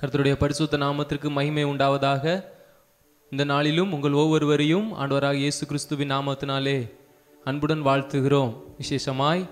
கர்த்தருடைய பரிசுத்த நாமத்திற்கு மகிமை உண்டாவதாக. இந்த நாளிலும் உங்கள் ஒவ்வொருவரையும் ஆண்டவராக இயேசு கிறிஸ்துவின் நாமத்தினாலே அன்புடன் வாழ்த்துகிறோம். விசேஷமாய்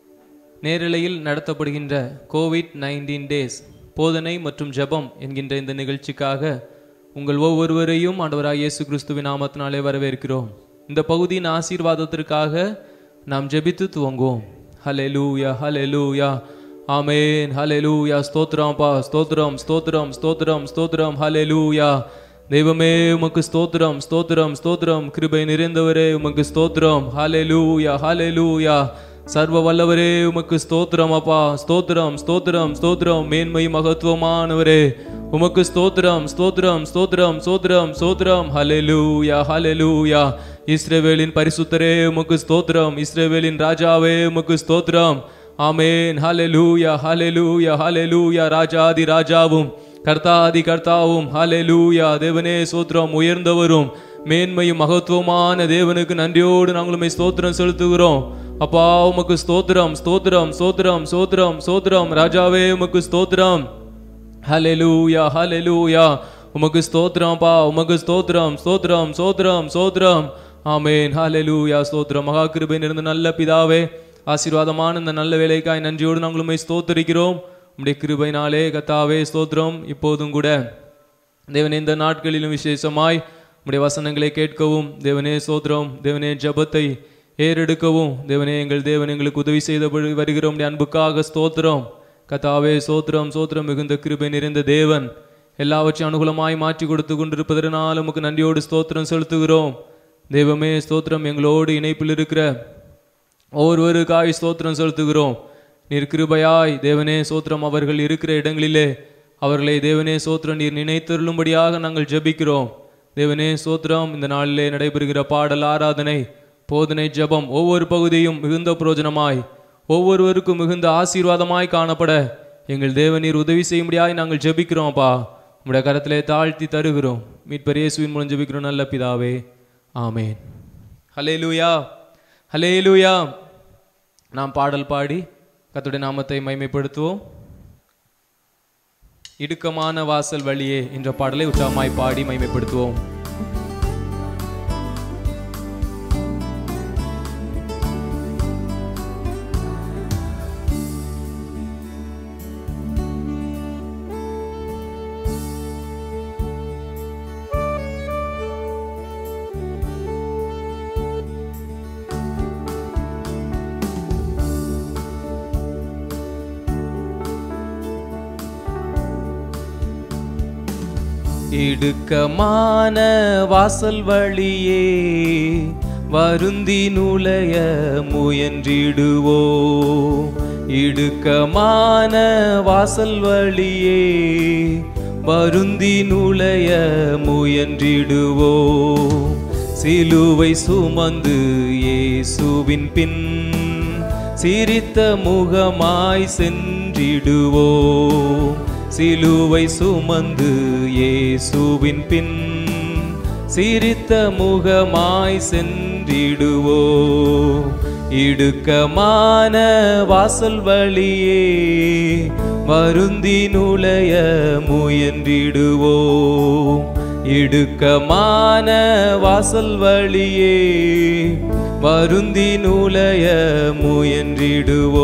நேரலையில் நடத்தப்படுகின்ற கோவிட்-19 டேஸ் போதனை மற்றும் ஜெபம் என்கின்ற இந்த நிகழ்ச்சிக்காக உங்கள் ஒவ்வொருவரையும் ஆண்டவராக இயேசு கிறிஸ்துவின் நாமத்தினாலே வரவேற்கிறோம். இந்த பகுதியின் ஆசீர்வாதத்திற்காக நாம் ஜெபித்து துவங்குவோம். ஹல்லேலூயா, ஹல்லேலூயா, ஆமென், ஹல்லேலூயா. ஸ்தோத்திரம் பா, ஸ்தோத்திரம், ஸ்தோத்திரம், ஸ்தோத்திரம், ஸ்தோத்திரம், ஹல்லேலூயா. தெய்வமே உமக்கு ஸ்தோத்திரம், ஸ்தோத்திரம், ஸ்தோத்திரம். கிருபை நிறைந்தவரே உமக்கு ஸ்தோத்திரம். ஹல்லேலூயா, ஹல்லேலூயா. சர்வ வல்லவரே உமக்கு ஸ்தோத்திரம் அப்பா, ஸ்தோத்திரம், ஸ்தோத்திரம், ஸ்தோத்திரம். மேன்மை மகத்துவமானவரே உமக்கு ஸ்தோத்திரம், ஸ்தோத்திரம், ஸ்தோத்திரம், ஸ்தோத்திரம், ஸ்தோத்திரம். ஹல்லேலூயா, ஹல்லேலூயா. இஸ்ரவேலின் பரிசுத்தரே உமக்கு ஸ்தோத்திரம். இஸ்ரவேலின் ராஜாவே உமக்கு ஸ்தோத்திரம். ஆமென், ஹல்லேலூயா, ஹல்லேலூயா, ஹல்லேலூயா. ராஜாதி ராஜாவும் கர்த்தாதி கர்த்தாவும், ஹல்லேலூயா. தேவனே ஸ்தோத்திரம். உயர்ந்தவரும் மேன்மையும் மகத்துவமான தேவனுக்கு நன்றியோடு நாங்களுமே ஸ்தோத்திரம் செலுத்துகிறோம். அப்பா உமக்கு ஸ்தோத்திரம், ஸ்தோத்திரம், ஸ்தோத்திரம், ஸ்தோத்திரம், ஸ்தோத்திரம். ராஜாவே உமக்கு ஸ்தோத்திரம். ஹல்லேலூயா, ஹல்லேலூயா. உமக்கு ஸ்தோத்திரம் பா, உமக்கு ஸ்தோத்திரம், ஸ்தோத்திரம், ஸ்தோத்திரம், ஸ்தோத்திரம். ஆமென், ஹல்லேலூயா. ஸ்தோத்திரம். மகா கிருபை நிறைந்த நல்ல பிதாவே, ஆசீர்வாதமான இந்த நல்ல வேலைக்காய் நன்றியோடு நாங்களுமே ஸ்தோத்திரிக்கிறோம். உம்முடைய கிருபையினாலே கர்த்தாவே ஸ்தோத்திரம். இப்போதும் கூட தேவனே இந்த நாட்களிலும் விசேஷமாய் உம்முடைய வசனங்களை கேட்கவும் தேவனே ஸ்தோத்திரம். தேவனே ஜெபத்தை ஏறெடுக்கவும் தேவனே எங்கள் தேவன் எங்களுக்கு உதவி செய்த வருகிறோம். உம்முடைய அன்புக்காக ஸ்தோத்திரம் கர்த்தாவே ஸ்தோத்திரம், ஸ்தோத்திரம். மிகுந்த கிருபை நிறைந்த தேவன் எல்லாவற்றையும் அனுகூலமாய் மாற்றி கொடுத்து கொண்டிருப்பதனால் உமக்கு நன்றியோடு ஸ்தோத்திரம் செலுத்துகிறோம். தெய்வமே ஸ்தோத்திரம். எங்களோடு இணைப்பில் இருக்கிற ஒவ்வொருவருக்காய் ஸ்தோத்திரம் செலுத்துகிறோம். நீர் கிருபையாய் தேவனே ஸ்தோத்திரம் அவர்கள் இருக்கிற இடங்களிலே அவர்களை தேவனே ஸ்தோத்திரம் நீர் நினைத்தருளும்படியாக நாங்கள் ஜெபிக்கிறோம். தேவனே ஸ்தோத்திரம். இந்த நாளிலே நடைபெறுகிற பாடல், ஆராதனை, போதனை, ஜெபம் ஒவ்வொரு பகுதியும் மிகுந்த பிரயோஜனமாய் ஒவ்வொருவருக்கும் மிகுந்த ஆசீர்வாதமாய் காணப்பட எங்கள் தேவன் நீர் உதவி செய்யும்படியாய் நாங்கள் ஜெபிக்கிறோம்ப்பா. உம்முடைய கரத்திலே தாழ்த்தி தருகிறோம். மீட்பர் இயேசுவின் மூலம் ஜெபிக்கிறோம் நல்ல பிதாவே, ஆமென். ஹல்லேலூயா, ஹல்லேலூயா. நாம் பாடல் பாடி கர்த்தருடைய நாமத்தை மகிமைப்படுத்துவோம். இடுக்கமான வாசல் வழியே என்ற பாடலை உற்சாகமாய் பாடி மகிமைப்படுத்துவோம். இடுக்கமான வாசல் வழியே வருந்தி நுழைய முயன்றிடுவோ. இடுக்கமான வாசல் வழியே வருந்தி நுழைய முயன்றிடுவோ. சிலுவை சுமந்து இயேசுவின் பின் சிரித்த முகமாய் சென்றிடுவோ. சிலுவை சுமந்து இயேசுவின் பின் சிரித்த முகமாய் சென்றிடுவோ. இடுக்கமான வாசல் வழியே வருந்தி நுழைய முயன்றிடுவோ. இடுக்கமான வாசல் வழியே வருந்தி நுழைய முயன்றிடுவோ.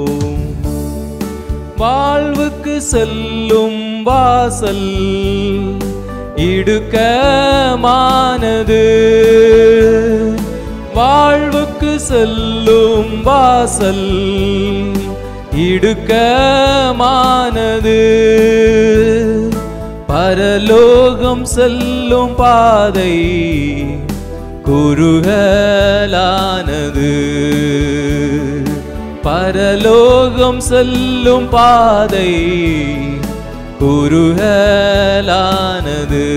வாழ்வுக்கு செல்லும் வாசல் இடுக்கமானது. வாழ்வுக்கு செல்லும் வாசல் இடுக்கமானது. பரலோகம் செல்லும் பாதை குறுகலானது. பரலோகம் செல்லும் பாதை குறுகலானது.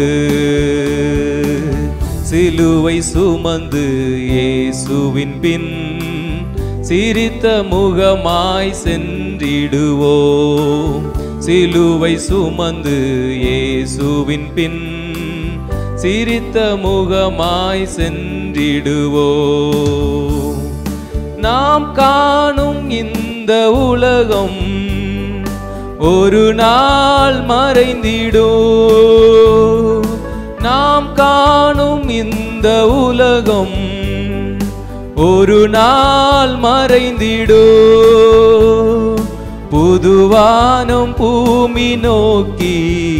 சிலுவை சுமந்து இயேசுவின் பின் சிரித்த முகமாய் சென்றிடுவோம். சிலுவை சுமந்து இயேசுவின் பின் சிரித்த முகமாய் சென்றிடுவோம். நாம் காணும் இந்த உலகம் ஒரு நாள் மறைந்திடும். நாம் காணும் இந்த உலகம் ஒரு நாள் மறைந்திடும். புதுவானம் பூமி நோக்கி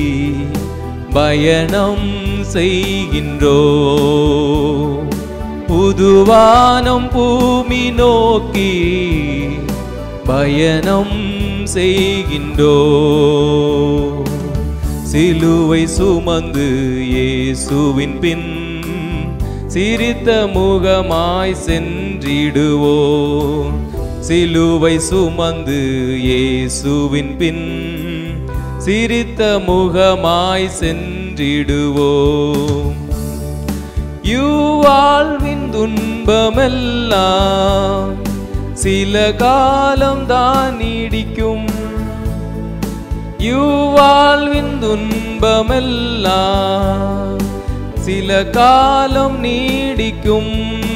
பயணம் செய்கின்றோம். புதுவானம் பூமி நோக்கி பயணம் செய்கின்றோம். சிலுவை சுமந்து இயேசுவின் பின் சிரித்த முகமாய் சென்றிடுவோம். சிலுவை சுமந்து இயேசுவின் பின் சிரித்த முகமாய் சென்றிடுவோம். இவ்வாழ்வின் துன்பமெல்லாம் சில காலம்தான் நீடிக்கும். இவ்வாழ்வின் துன்பமெல்லாம் சில காலம் நீடிக்கும்.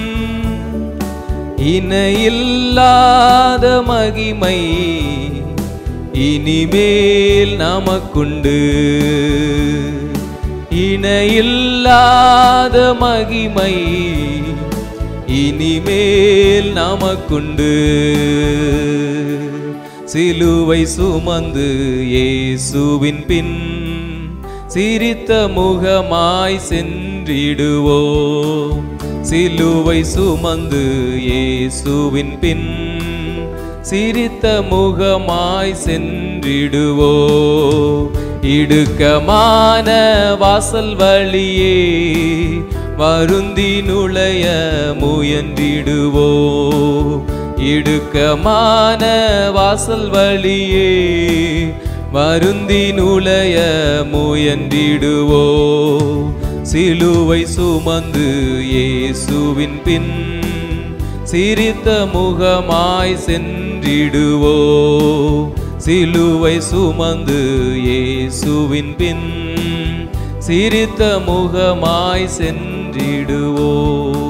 இணையில்லாத மகிமை இனிமேல் நமக்குண்டு. இணையில்லாத மகிமை இனிமேல் நமக்குண்டு. சிலுவை சுமந்து இயேசுவின் பின் சிரித்த முகமாய் சென்றிடுவோம். சிலுவை சுமந்து இயேசுவின் பின் சிரித்த முகமாய் சென்றிடுவோம். இடுக்கமான வாசல் வழியே வருந்தி நுழைய முயன்றிடுவோம். இடுக்கமான வாசல் வழியே வருந்தி நுழைய முயன்றிடுவோம். சிலுவை சுமந்து இயேசுவின் பின் சிரித்த முகமாய் சென்றிடுவோம். சிலுவை சுமந்து இயேசுவின் பின் சிரித்த முகமாய் சென்றிடுவோம்.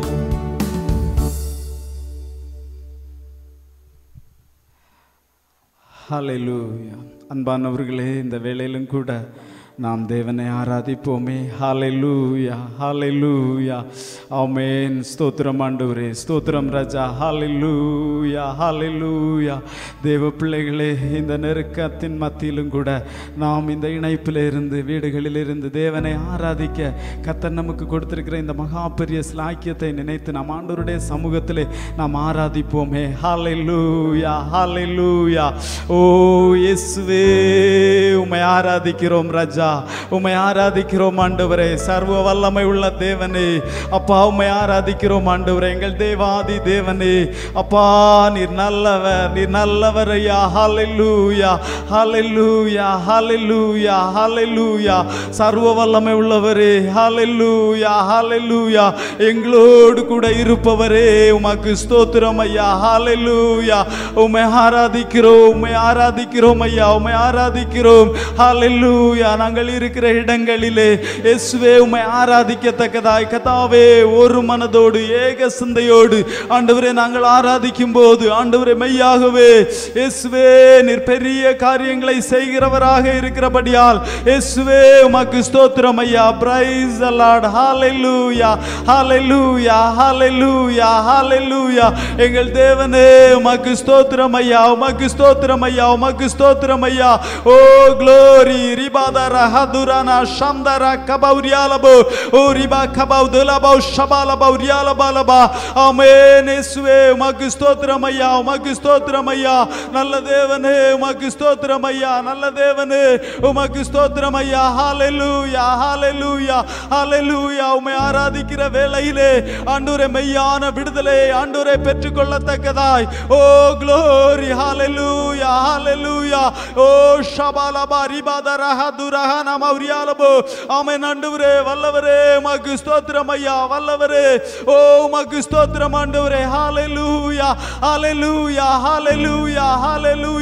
ஹல்லேலூயா. அன்பானவர்களே, இந்த வேளையிலும் கூட நாம் தேவனை ஆராதிப்போமே. ஹல்லேலூயா, ஹல்லேலூயா, ஆமென். ஸ்தோத்திரம் ஆண்டவரே, ஸ்தோத்திரம் ராஜா. ஹல்லேலூயா, ஹல்லேலூயா. தேவ பிள்ளைகளே, இந்த நெருக்கத்தின் மத்தியிலும் கூட நாம் இந்த இணைப்பில் இருந்து வீடுகளில் இருந்து தேவனை ஆராதிக்க கர்த்தர் நமக்கு கொடுத்திருக்கிற இந்த மகா பெரிய ஸ்லாக்கியத்தை நினைத்து நாம் ஆண்டவருடைய சமூகத்திலே நாம் ஆராதிப்போமே. ஹல்லேலூயா, ஹல்லேலூயா. ஓ இயேசுவே, உம்மை ஆராதிக்கிறோம் ராஜா, உம்மை ஆராதிக்கிறோம் ஆண்டவரே. சர்வ வல்லமை உள்ள தேவனே, அப்பா உம்மை ஆராதிக்கிறோம் ஆண்டவரே. எங்கள் தேவாதி தேவனே, அப்பா நீர் நல்லவர், நீர் நல்லவர் ஐயா. ஹல்லேலூயா, ஹல்லேலூயா, ஹல்லேலூயா, ஹல்லேலூயா. சர்வ வல்லமை உள்ளவரே, ஹல்லேலூயா, ஹல்லேலூயா. எங்களோடு கூட இருப்பவரே, உமக்கு ஸ்தோத்திரம் ஐயா. ஹல்லேலூயா. உம்மை ஆராதிக்கிறோம், உம்மை ஆராதிக்கிறோம் ஐயா, உம்மை ஆராதிக்கிறோம். ஹல்லேலூயா. நாங்கள் இருக்கிற இடங்களிலே இயேசுவே உம்மை ஆராதிக்கத்தக்கதாய் கர்த்தாவே ஒரு மனதோடு ஏக சிந்தையோடு ஆண்டவரே நாங்கள் ஆராதிக்கும் போது ஆண்டவரே மெய்யாகவே இயேசுவே நீர் பெரிய காரியங்களை செய்கிறவராக இருக்கிறபடியால் இயேசுவே உமக்கு ஸ்தோத்திரம் ஐயா. Praise the Lord. Hallelujah, hallelujah, hallelujah, hallelujah. எங்கள் தேவனே உமக்கு ஸ்தோத்திரம் ஐயா, உமக்கு ஸ்தோத்திரம் ஐயா, உமக்கு ஸ்தோத்திரம் ஐயா. ஓ க்ளோரி ரிபாதரா ஹதுரானா ஷம்தரா கபௌரியாலபோ ஓ ரிபா கபௌதலபோ ஷபாலபௌரியாலபாலபா. ஆமென். இயேசுவே உமக்கு ஸ்தோத்திரம் ஐயா, உமக்கு ஸ்தோத்திரம் ஐயா. நல்ல தேவனே உமக்கு ஸ்தோத்திரம் ஐயா, நல்ல தேவனே உமக்கு ஸ்தோத்திரம் ஐயா. ஹல்லேலூயா, ஹல்லேலூயா, ஹல்லேலூயா. உம்மை ஆராதிக்கிற வேளையிலே ஆண்டவரே மெய்யான விடுதலை ஆண்டவரே பெற்றுக்கொள்ளத்தக்கதாய் ஓ க்ளோரி. ஹல்லேலூயா, ஹல்லேலூயா. ஓ ஷபாலபா ரிபாதரா ஹதுரஹனா மௌரியாலபோ. ஆமென் ஆண்டவரே. வல்லவரே உமக்கு ஸ்தோத்திரம் ஐயா, வல்லவரே ஓ உமக்கு ஸ்தோத்திரம் ஆண்டவரே. ஹல்லேலூயா, ஹல்லேலூயா, ஹல்லேலூயா, ஹல்லேலூயா.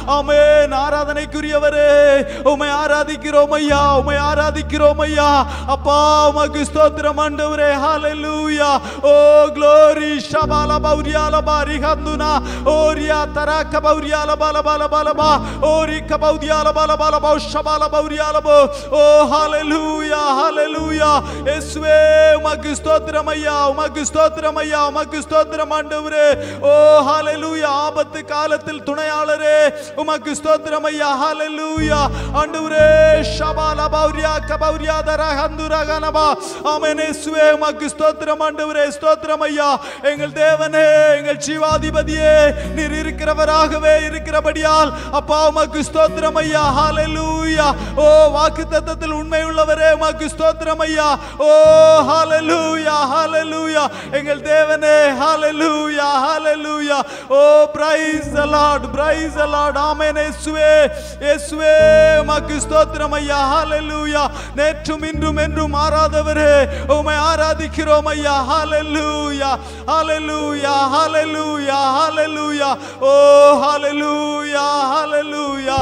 ஆமென். ஆராதனைக்குரியவரே உம்மை ஆராதிக்கிறோம் ஐயா, உம்மை ஆராதிக்கிறோம் ஐயா. அப்பா உமக்கு ஸ்தோத்திரம் ஆண்டவரே. ஹalleluya. ஓ glory shabala bauriala bari handuna oria taraka bauriala bala bala bala ba ori kabauriala bala bala ba shabala bauriala bo. ஓ ஹalleluya, ஹalleluya. இயேசுவே உமக்கு ஸ்தோத்திரம் ஐயா, உமக்கு ஸ்தோத்திரம் ஐயா, உமக்கு ஸ்தோத்திரம் ஆண்டவரே. ஓ ஹalleluya. ஆபத்து காலத்தில் துணையாளரே உமக்கு ஸ்தோத்திரம் ஐயா. ஹalleluya ஆண்டவரே. ஷபாலா பௌரியா கபௌரியா தரஹந்துரா கனபா. ஆமென். இயேசுவே உமக்கு ஸ்தோத்திரம் ஆண்டவரே. ஸ்தோத்திரம் ஐயா. எங்கள் தேவனே, எங்கள் ஜீவாதிபதியே, நீர் இருக்கிறவராகவே இருக்கிறபடியால் அப்பா உமக்கு ஸ்தோத்திரம் ஐயா. ஹalleluya. ஓ வாக்குத்தத்தத்தில் உண்மை உள்ளவரே உமக்கு ஸ்தோத்திரம் ஐயா. ஓ ஹalleluya, ஹalleluya. எங்கள் தேவனே, ஹalleluya, ஹalleluya. ஓ praise the Lord, praise the Lord. ஆமென். இயேசுவே, இயேசுவே உமக்கு ஸ்தோத்திரம் ஐயா. ஹalleluya. நேற்றும் இன்றும் என்றும் மாறாதவரே உம்மை ஆராதிக்கிறோம் ஐயா. ஹalleluya, ஹalleluya, ஹalleluya, ஹalleluya. ஓ ஹalleluya, ஹalleluya.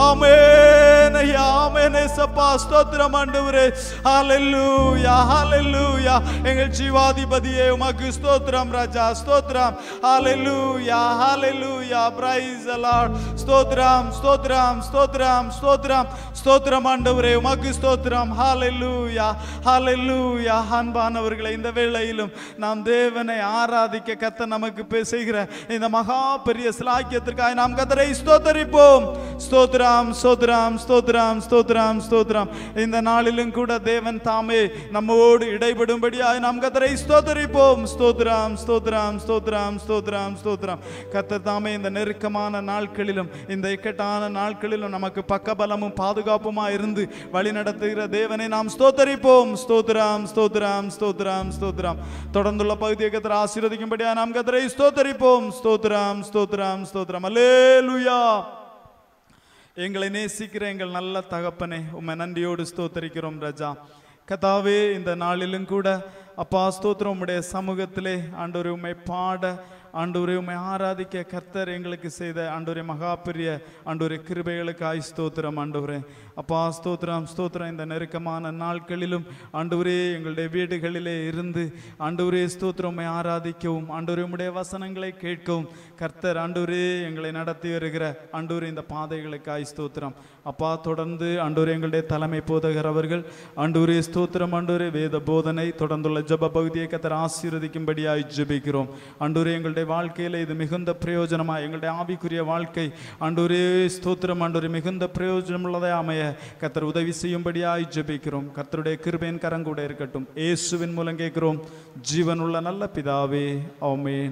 ஆமென் ஐயா, ஆமென். இயேசப்பா ஸ்தோத்திரம் ஆண்டவரே. ஹalleluya, ஹalleluya. எங்கள் ஜீவாதிபதியே உமக்கு ஸ்தோத்திரம் ராஜா, ஸ்தோத்திரம். ஹalleluya, ஹalleluya. praise the Lord. ஸ்தோத்திரம், ஸ்தோத்திரம், ஸ்தோத்திரம், ஸ்தோத்திரம், ஸ்தோத்திரம் ஆண்டவரே உமக்கு ஸ்தோத்திரம். ஹalleluya, ஹalleluya. அன்பானவர்களே, இந்த வேளையிலும் நாம் தேவனை ஆராதிக்க கர்த்தர் நமக்கு செய்கிற இந்த மகா பெரிய ஸ்லாக்கியத்திற்காக நாம் கர்த்தரை ஸ்தோத்தரிப்போம். ஸ்தோத்திரம், ஸ்தோத்திரம், ஸ்தோத்திரம், ஸ்தோத்திரம், ஸ்தோத்திரம். இந்த நாளிலும் கூட தேவன் தாமே நம்மோடு இடைபடும்படியாக நாம் கர்த்தரை ஸ்தோத்தரிப்போம். ஸ்தோத்திரம், ஸ்தோத்திரம், ஸ்தோத்திரம், ஸ்தோத்திரம், ஸ்தோத்திரம். கர்த்தர் தாமே இந்த நெருக்கமான நாட்களிலும் இந்த இக்கட்டான நாட்களிலும் நமக்கு பக்கபலமும் பாதுகாப்புமா இருந்து வழி நடத்துகிற தேவனை நாம் ஸ்தோத்தரிப்போம். ஸ்தோத்திரம், ஸ்தோத்திரம், ஸ்தோத்திரம், ஸ்தோத்திரம். தொடர்ந்துள்ள பகுதியை கர்த்தர் ஆசீர்வதிக்கும்படியாக நாம் கர்த்தரை ஸ்தோத்தரிப்போம். ஸ்தோத்திரம், ஸ்தோத்திரம், ஸ்தோத்திரம். அல்லேலூயா. எங்களை நேசிக்கிற எங்கள் நல்ல தகப்பனே உம்மை நன்றியோடு ஸ்தோத்தரிக்கிறோம் ராஜா. கர்த்தாவே, இந்த நாளிலும் கூட அப்பா ஸ்தோத்திரம் உம்முடைய சமூகத்திலே ஆண்டவரே உம்மை பாட, ஆண்டவரே உம்மை ஆராதிக்க கர்த்தர் எங்களுக்கு செய்த ஆண்டவரே மகா பெரிய ஆண்டவரே கிருபைகளுக்காய் ஸ்தோத்திரம் ஆண்டவரே. அப்பா ஸ்தோத்திரம், ஸ்தோத்திரம். இந்த நெருக்கமான நாட்களிலும் ஆண்டவரே எங்களுடைய வீடுகளிலே இருந்து ஆண்டவரே ஸ்தோத்திரம் உம்மை ஆராதிக்கவும் ஆண்டவரே உம்முடைய வசனங்களை கேட்கவும் கர்த்தர் ஆண்டவரே எங்களை நடத்தி வருகிற ஆண்டவரே இந்த பாதைகளுக்காய் ஸ்தோத்திரம். அப்பா தொடர்ந்து ஆண்டவரே எங்களுடைய தலைமை போதகர் அவர்கள் ஆண்டவரே ஸ்தோத்திரம் ஆண்டவரே வேத போதனை தொடர்ந்துள்ள ஜெப பகுதியை கர்த்தர் ஆசீர்வதிக்கும்படியாய் ஜெபிக்கிறோம். ஆண்டவரே எங்களுடைய வாழ்க்கையில இது மிகுந்த பிரயோஜனமாய் எங்களுடைய ஆவிக்குரிய வாழ்க்கை ஆண்டவரே ஸ்தோத்திரம் ஆண்டவரே மிகுந்த பிரயோஜனம் உள்ளதை அமைய கர்த்தர் உதவி செய்யும்படியாய் ஜெபிக்கிறோம். கர்த்தருடைய கிருபையின் கரங்கூட இருக்கட்டும். இயேசுவின் மூலம் கேட்கிறோம் ஜீவனுள்ள நல்ல பிதாவே, ஆமென்.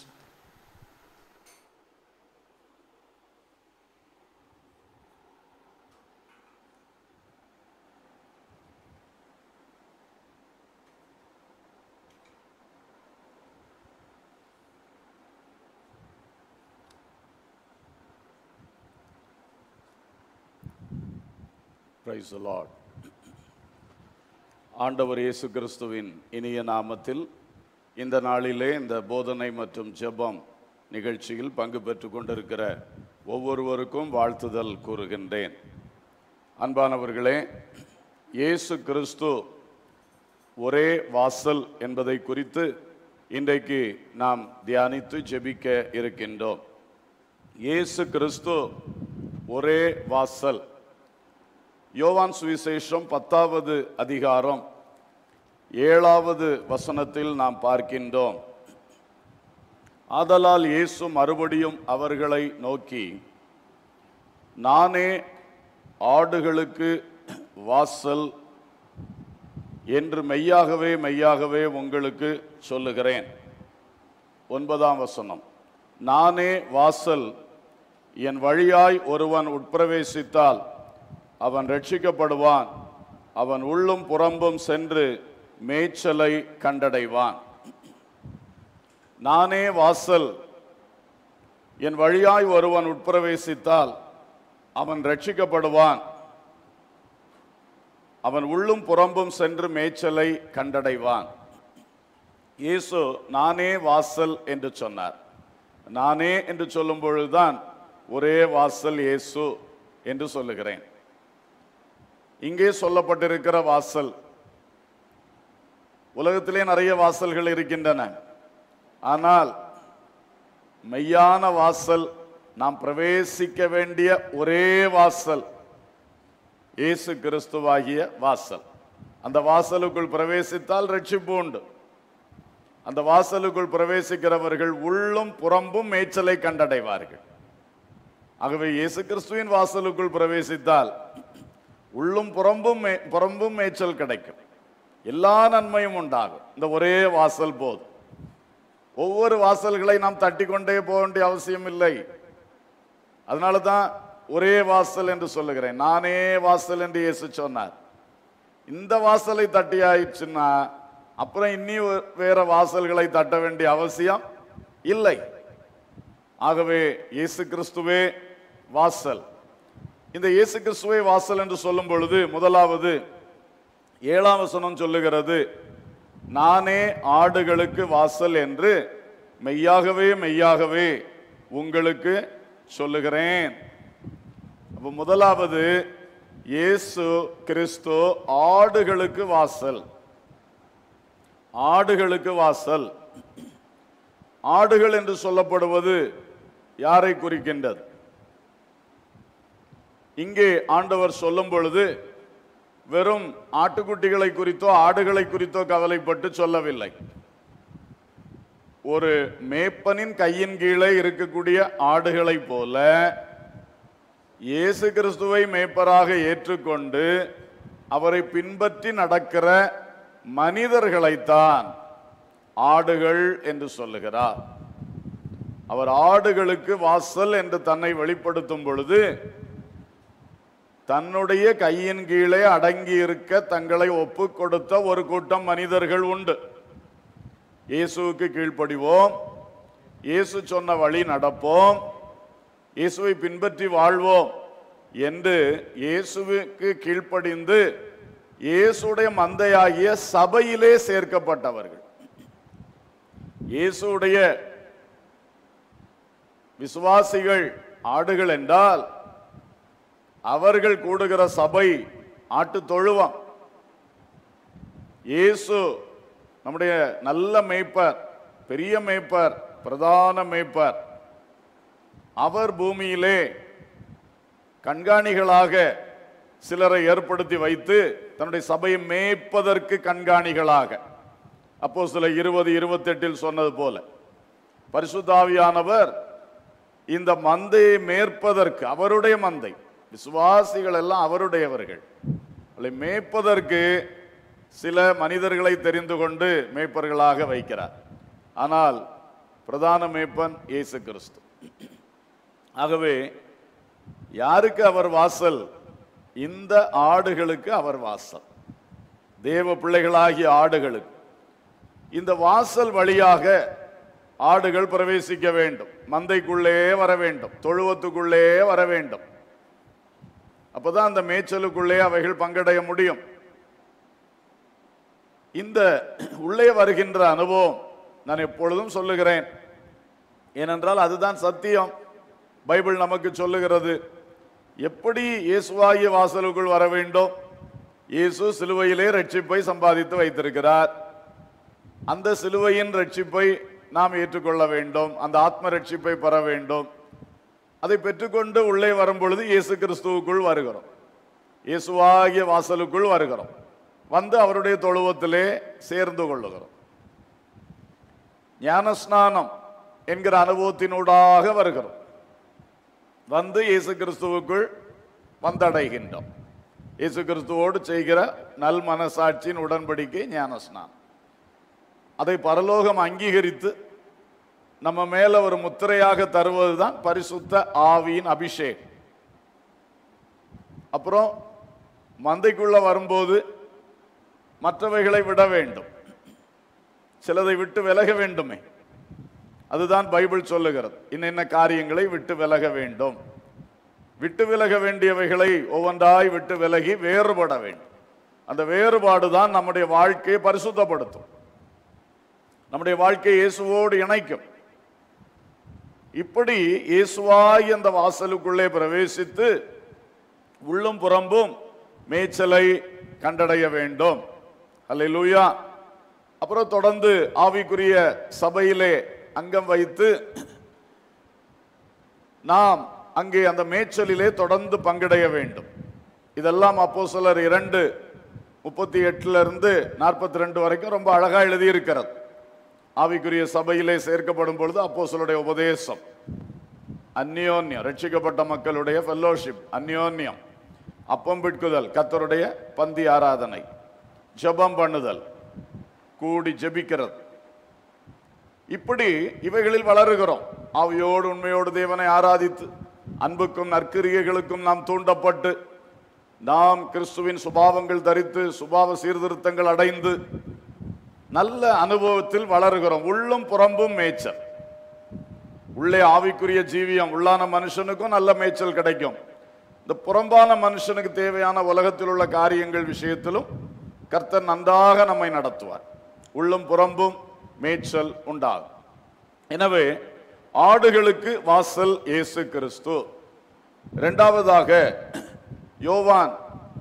Praise the Lord. ஆண்டவர் இயேசு கிறிஸ்துவின் இனிய நாமத்தில் இந்த நாளிலே இந்த போதனை மற்றும் ஜெபம் நிகழ்ச்சியில் பங்கு பெற்று கொண்டிருக்கிற ஒவ்வொருவருக்கும் வாழ்த்துதல் கூறுகின்றேன். அன்பானவர்களே, இயேசு கிறிஸ்து ஒரே வாசல் என்பதை குறித்து இன்றைக்கு நாம் தியானித்து ஜெபிக்க இருக்கின்றோம். இயேசு கிறிஸ்து ஒரே வாசல். யோவான் சுவிசேஷம் 10வது அதிகாரம் 7வது வசனத்தில் நாம் பார்க்கின்றோம். ஆதலால் இயேசு மறுபடியும் அவர்களை நோக்கி, நானே ஆடுகளுக்கு வாசல் என்று மெய்யாகவே மெய்யாகவே உங்களுக்கு சொல்லுகிறேன். 9ஆம் வசனம், நானே வாசல், என் வழியாய் ஒருவன் உட்பிரவேசித்தால் அவன் ரட்சிக்கப்படுவான், அவன் உள்ளும் புறம்பும் சென்று மேய்ச்சலை கண்டடைவான். நானே வாசல், என் வழியாய் ஒருவன் உட்பிரவேசித்தால் அவன் ரட்சிக்கப்படுவான், அவன் உள்ளும் புறம்பும் சென்று மேய்ச்சலை கண்டடைவான். இயேசு நானே வாசல் என்று சொன்னார். நானே என்று சொல்லும் பொழுதுதான் ஒரே வாசல் இயேசு என்று சொல்லுகிறேன். இங்கே சொல்லப்பட்டிருக்கிற வாசல், உலகத்திலே நிறைய வாசல்கள் இருக்கின்றன. ஆனால் மெய்யான வாசல், நாம் பிரவேசிக்க வேண்டிய ஒரே வாசல் இயேசு கிறிஸ்துவாகிய வாசல். அந்த வாசலுக்குள் பிரவேசித்தால் ரட்சிப்பு உண்டு. அந்த வாசலுக்குள் பிரவேசிக்கிறவர்கள் உள்ளும் புறம்பும் மேய்ச்சலை கண்டடைவார்கள். ஆகவே இயேசு கிறிஸ்துவின் வாசலுக்குள் பிரவேசித்தால் உள்ளும் புறம்பும் மேய்ச்சல் கிடைக்கும், எல்லா நன்மையும் உண்டாகும். இந்த ஒரே வாசல் போதும். ஒவ்வொரு வாசல்களை நாம் தட்டி கொண்டே போக வேண்டிய அவசியம் இல்லை. அதனால தான் ஒரே வாசல் என்று சொல்லுகிறேன். நானே வாசல் என்று இயேசு சொன்னார். இந்த வாசலை தட்டி ஆயிடுச்சுன்னா அப்புறம் இன்னி வேற வாசல்களை தட்ட வேண்டிய அவசியம் இல்லை. ஆகவே இயேசு கிறிஸ்துவே வாசல். இந்த இயேசு கிறிஸ்துவே வாசல் என்று சொல்லும் பொழுது முதலாவது 7ஆம் வசனம் சொல்லுகிறது, நானே ஆடுகளுக்கு வாசல் என்று மெய்யாகவே மெய்யாகவே உங்களுக்கு சொல்லுகிறேன். அப்ப முதலாவது இயேசு கிறிஸ்து ஆடுகளுக்கு வாசல். ஆடுகளுக்கு வாசல். ஆடுகள் என்று சொல்லப்படுவது யாரை குறிக்கின்றது? இங்கே ஆண்டவர் சொல்லும் பொழுது வெறும் ஆட்டுக்குட்டிகளை குறித்தோ ஆடுகளை குறித்தோ கவலைப்பட்டு சொல்லவில்லை. ஒரு மேய்ப்பனின் கையின் கீழே இருக்கக்கூடிய ஆடுகளை போல இயேசு கிறிஸ்துவை மேய்ப்பராக ஏற்றுக்கொண்டு அவரை பின்பற்றி நடக்கிற மனிதர்களைத்தான் ஆடுகள் என்று சொல்லுகிறார். அவர் ஆடுகளுக்கு வாசல் என்று தன்னை வெளிப்படுத்தும் பொழுது தன்னுடைய கையின் கீழே அடங்கி இருக்க தங்களை ஒப்பு கொடுத்த ஒரு கூட்டம் மனிதர்கள் உண்டு. இயேசுவுக்கு கீழ்ப்படிவோம், இயேசு சொன்ன வழி நடப்போம், இயேசுவை பின்பற்றி வாழ்வோம் என்று இயேசுவுக்கு கீழ்ப்படிந்து இயேசுடைய மந்தையாகிய சபையிலே சேர்க்கப்பட்டவர்கள். இயேசுடைய விசுவாசிகள் ஆடுகள் என்றால் அவர்கள் கூடுகிற சபை ஆட்டு தொழுவம். இயேசு நம்முடைய நல்ல மேய்ப்பர், பெரிய மேய்ப்பர், பிரதான மேய்ப்பர். அவர் பூமியிலே கண்காணிகளாக சிலரை ஏற்படுத்தி வைத்து தன்னுடைய சபையை மேய்ப்பதற்கு கண்காணிகளாக, அப்போஸ்தலர் 20:28 சொன்னது போல பரிசுத்த ஆவியானவர் இந்த மந்தையை மேய்ப்பதற்கு, அவருடைய மந்தை, விசுவாசிகள் எல்லாம் அவருடையவர்கள், மேய்ப்பதற்கு சில மனிதர்களை தெரிந்து கொண்டு மேய்ப்பர்களாக வைக்கிறார். ஆனால் பிரதான மேய்ப்பன் இயேசு கிறிஸ்து. ஆகவே யாருக்கு அவர் வாசல்? இந்த ஆடுகளுக்கு அவர் வாசல், தேவ பிள்ளைகளாகிய ஆடுகளுக்கு. இந்த வாசல் வழியாக ஆடுகள் பிரவேசிக்க வேண்டும், மந்தைக்குள்ளே வர வேண்டும், தொழுவத்துக்குள்ளே வர வேண்டும். அப்பதான் அந்த மேய்ச்சலுக்குள்ளே அவைகள் பங்கடைய முடியும். இந்த உள்ளே வருகின்ற அனுபவம் நான் எப்பொழுதும் சொல்லுகிறேன், ஏனென்றால் அதுதான் சத்தியம். பைபிள் நமக்கு சொல்லுகிறது எப்படி இயேசுவாகிய வாசலுக்குள் வர வேண்டும். இயேசு சிலுவையிலே ரட்சிப்பை சம்பாதித்து வைத்திருக்கிறார். அந்த சிலுவையின் ரட்சிப்பை நாம் ஏற்றுக்கொள்ள வேண்டும், அந்த ஆத்ம ரட்சிப்பை பெற வேண்டும். அதை பெற்றுக்கொண்டு உள்ளே வரும் பொழுது இயேசு கிறிஸ்துவுக்குள் வருகிறோம், இயேசுவாகிய வாசலுக்குள் வருகிறோம், வந்து அவருடைய தொழுவத்திலே சேர்ந்து கொள்ளுகிறோம். ஞானஸ்நானம் என்கிற அனுபவத்தினூடாக வருகிறோம், வந்து இயேசு கிறிஸ்துவுக்குள் வந்தடைகின்றோம். இயேசு கிறிஸ்துவோடு செய்கிற நல் மனசாட்சியின் உடன்படிக்கை ஞானஸ்நானம். அதை பரலோகம் அங்கீகரித்து நம்ம மேல ஒரு முத்திரையாக தருவதுதான் பரிசுத்த ஆவியின் அபிஷேகம். அப்புறம் மந்தைக்குள்ள வரும்போது மற்றவைகளை விட வேண்டும், சிலதை விட்டு விலக வேண்டுமே. அதுதான் பைபிள் சொல்லுகிறது, இன்ன காரியங்களை விட்டு விலக வேண்டும். விட்டு விலக வேண்டியவைகளை ஒவ்வொன்றாய் விட்டு விலகி வேறுபட வேண்டும். அந்த வேறுபாடு தான் நம்முடைய வாழ்க்கையை பரிசுத்தப்படுத்தும், நம்முடைய வாழ்க்கையை இயேசுவோடு இணைக்கும். இப்படி இயேசுவாய் அந்த வாசலுக்குள்ளே பிரவேசித்து உள்ளும் புறம்பும் மேய்ச்சலை கண்டடைய வேண்டும். அல்லேலூயா. அப்புறம் தொடர்ந்து ஆவிக்குரிய சபையிலே அங்கம் வைத்து நாம் அங்கே அந்த மேய்ச்சலிலே தொடர்ந்து பங்கடைய வேண்டும். இதெல்லாம் அப்போஸ்தலர் 2:38 வரைக்கும் ரொம்ப அழகா எழுதியிருக்கிறது. ஆவிக்குரிய சபையிலே சேர்க்கப்படும் பொழுது அப்போஸ்தலருடைய உபதேசம், அந்யோன்யம், ரட்சிக்கப்பட்ட மக்களுடைய ஃபெல்லோஷிப், அந்யோன்யம், அப்பம் பிட்குதல், கர்த்தருடைய பந்தி ஆராதனை, ஜெபம் பண்ணுதல், கூடி ஜெபிக்கிறது, இப்படி இவைகளில் வளருகிறோம். ஆவியோடு உண்மையோடு தேவனை ஆராதித்து அன்புக்கும் நற்கிரியைகளுக்கும் நாம் தூண்டப்பட்டு நாம் கிறிஸ்துவின் சுபாவங்கள் தரித்து சுபாவ சீர்திருத்தங்கள் அடைந்து நல்ல அனுபவத்தில் வளருகிறோம். உள்ளும் புறம்பும் மேய்ச்சல். உள்ளே ஆவிக்குரிய ஜீவியம் உள்ளான மனுஷனுக்கும் நல்ல மேய்ச்சல் கிடைக்கும். இந்த புறம்பான மனுஷனுக்கு தேவையான உலகத்தில் உள்ள காரியங்கள் விஷயத்திலும் கர்த்தர் நன்றாக நம்மை நடத்துவார். உள்ளும் புறம்பும் மேய்ச்சல் உண்டாகும். எனவே ஆடுகளுக்கு வாசல் இயேசு கிறிஸ்து. இரண்டாவதாக யோவான்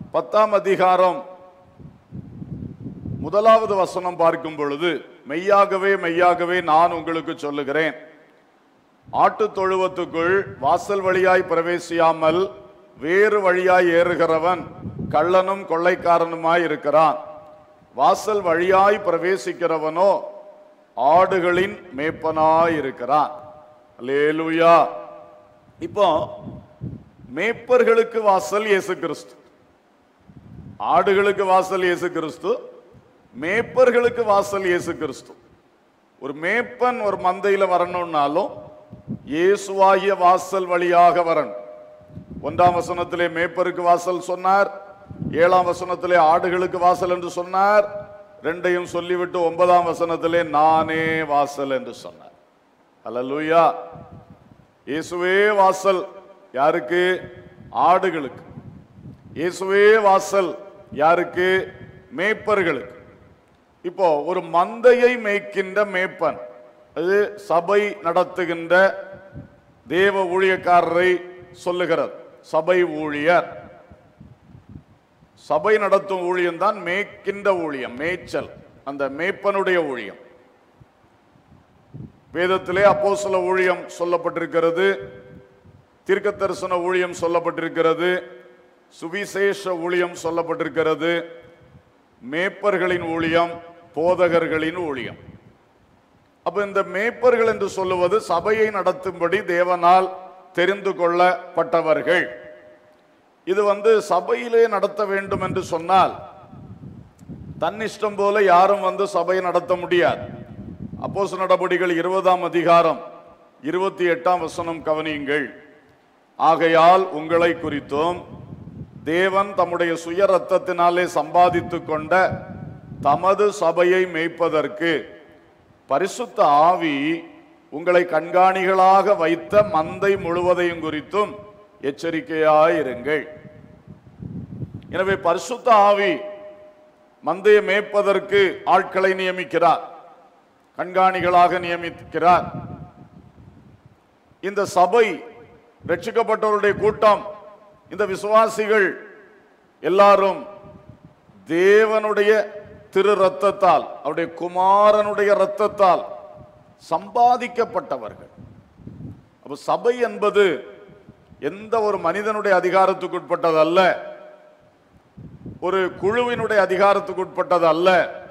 10:1 பார்க்கும் பொழுது, மெய்யாகவே மெய்யாகவே நான் உங்களுக்கு சொல்லுகிறேன், ஆட்டு தொழுவத்துக்குள் வாசல் வழியாய் பிரவேசியாமல் வேறு வழியாய் ஏறுகிறவன் கள்ளனும் கொள்ளைக்காரனுமாய் இருக்கிறான். வாசல் வழியாய் பிரவேசிக்கிறவனோ ஆடுகளின் மேய்ப்பனாய் இருக்கிறான். அல்லேலூயா. இப்போ மேய்ப்பர்களுக்கு வாசல் இயேசு கிறிஸ்து, ஆடுகளுக்கு வாசல் இயேசு கிறிஸ்து, மேய்ப்பர்களுக்கு வாசல் இயேசு கிறிஸ்து. ஒரு மேய்ப்பன் ஒரு மந்தையில வரணும்னாலும் இயேசுவாகிய வாசல் வழியாக வரணும். 1ஆம் வசனத்திலே மேய்ப்பருக்கு வாசல் சொன்னார், 7ஆம் வசனத்திலே ஆடுகளுக்கு வாசல் என்று சொன்னார். 2ஐயும் சொல்லிவிட்டு 9ஆம் வசனத்திலே நானே வாசல் என்று சொன்னார். அல்லேலூயா. இயேசுவே வாசல். யாருக்கு? ஆடுகளுக்கு. இயேசுவே வாசல். யாருக்கு? மேய்ப்பர்களுக்கு. இப்போ ஒரு மந்தையை மேய்க்கின்ற மேய்ப்பன், அது சபை நடத்துகின்ற தேவ ஊழியக்காரரை சொல்லுகிறது. சபை ஊழியர், சபை நடத்தும் ஊழியம் தான் மேய்க்கின்ற ஊழியம், மேய்ச்சல், அந்த மேய்ப்பனுடைய ஊழியம். வேதத்திலே அப்போஸ்தல ஊழியம் சொல்லப்பட்டிருக்கிறது, தீர்க்க தரிசன ஊழியம் சொல்லப்பட்டிருக்கிறது, சுவிசேஷ ஊழியம் சொல்லப்பட்டிருக்கிறது, மேய்ப்பர்களின் ஊழியம், போதகர்களின் ஊழியம். அப்ப இந்த மேய்ப்பர்கள் என்று சொல்லுவது சபையை நடத்தும்படி தேவனால் தெரிந்து கொள்ளப்பட்டவர்கள். இது சபையிலே நடத்த வேண்டும் என்று சொன்னால் தன்னிஷ்டம் போல யாரும் சபையை நடத்த முடியாது. அப்போஸ்தலர் நடபடிகள் 20ஆம் அதிகாரம் 28ஆம் வசனம் கவனியுங்கள். ஆகையால் உங்களை குறித்தும் தேவன் தம்முடைய சுய ரத்தத்தினாலே சம்பாதித்து கொண்ட தமது சபையை மேய்ப்பதற்கு பரிசுத்த ஆவி உங்களை கண்காணிகளாக வைத்த மந்தை முழுவதையும் குறித்தும் எச்சரிக்கையாயிருங்கள். எனவே பரிசுத்த ஆவி மந்தையை மேய்ப்பதற்கு ஆட்களை நியமிக்கிறார், கண்காணிகளாக நியமிக்கிறார். இந்த சபை, ரட்சிக்கப்பட்டவருடைய கூட்டம், இந்த விசுவாசிகள் எல்லாரும் தேவனுடைய திரு ரத்தத்தால், அவருடைய குமாரனுடைய ரத்தத்தால் சம்பாதிக்கப்பட்டவர்கள். அப்ப சபை என்பது எந்த ஒரு மனிதனுடைய அதிகாரத்துக்கு உட்பட்டது அல்ல, ஒரு குழுவினுடைய அதிகாரத்துக்கு உட்பட்டது அல்ல.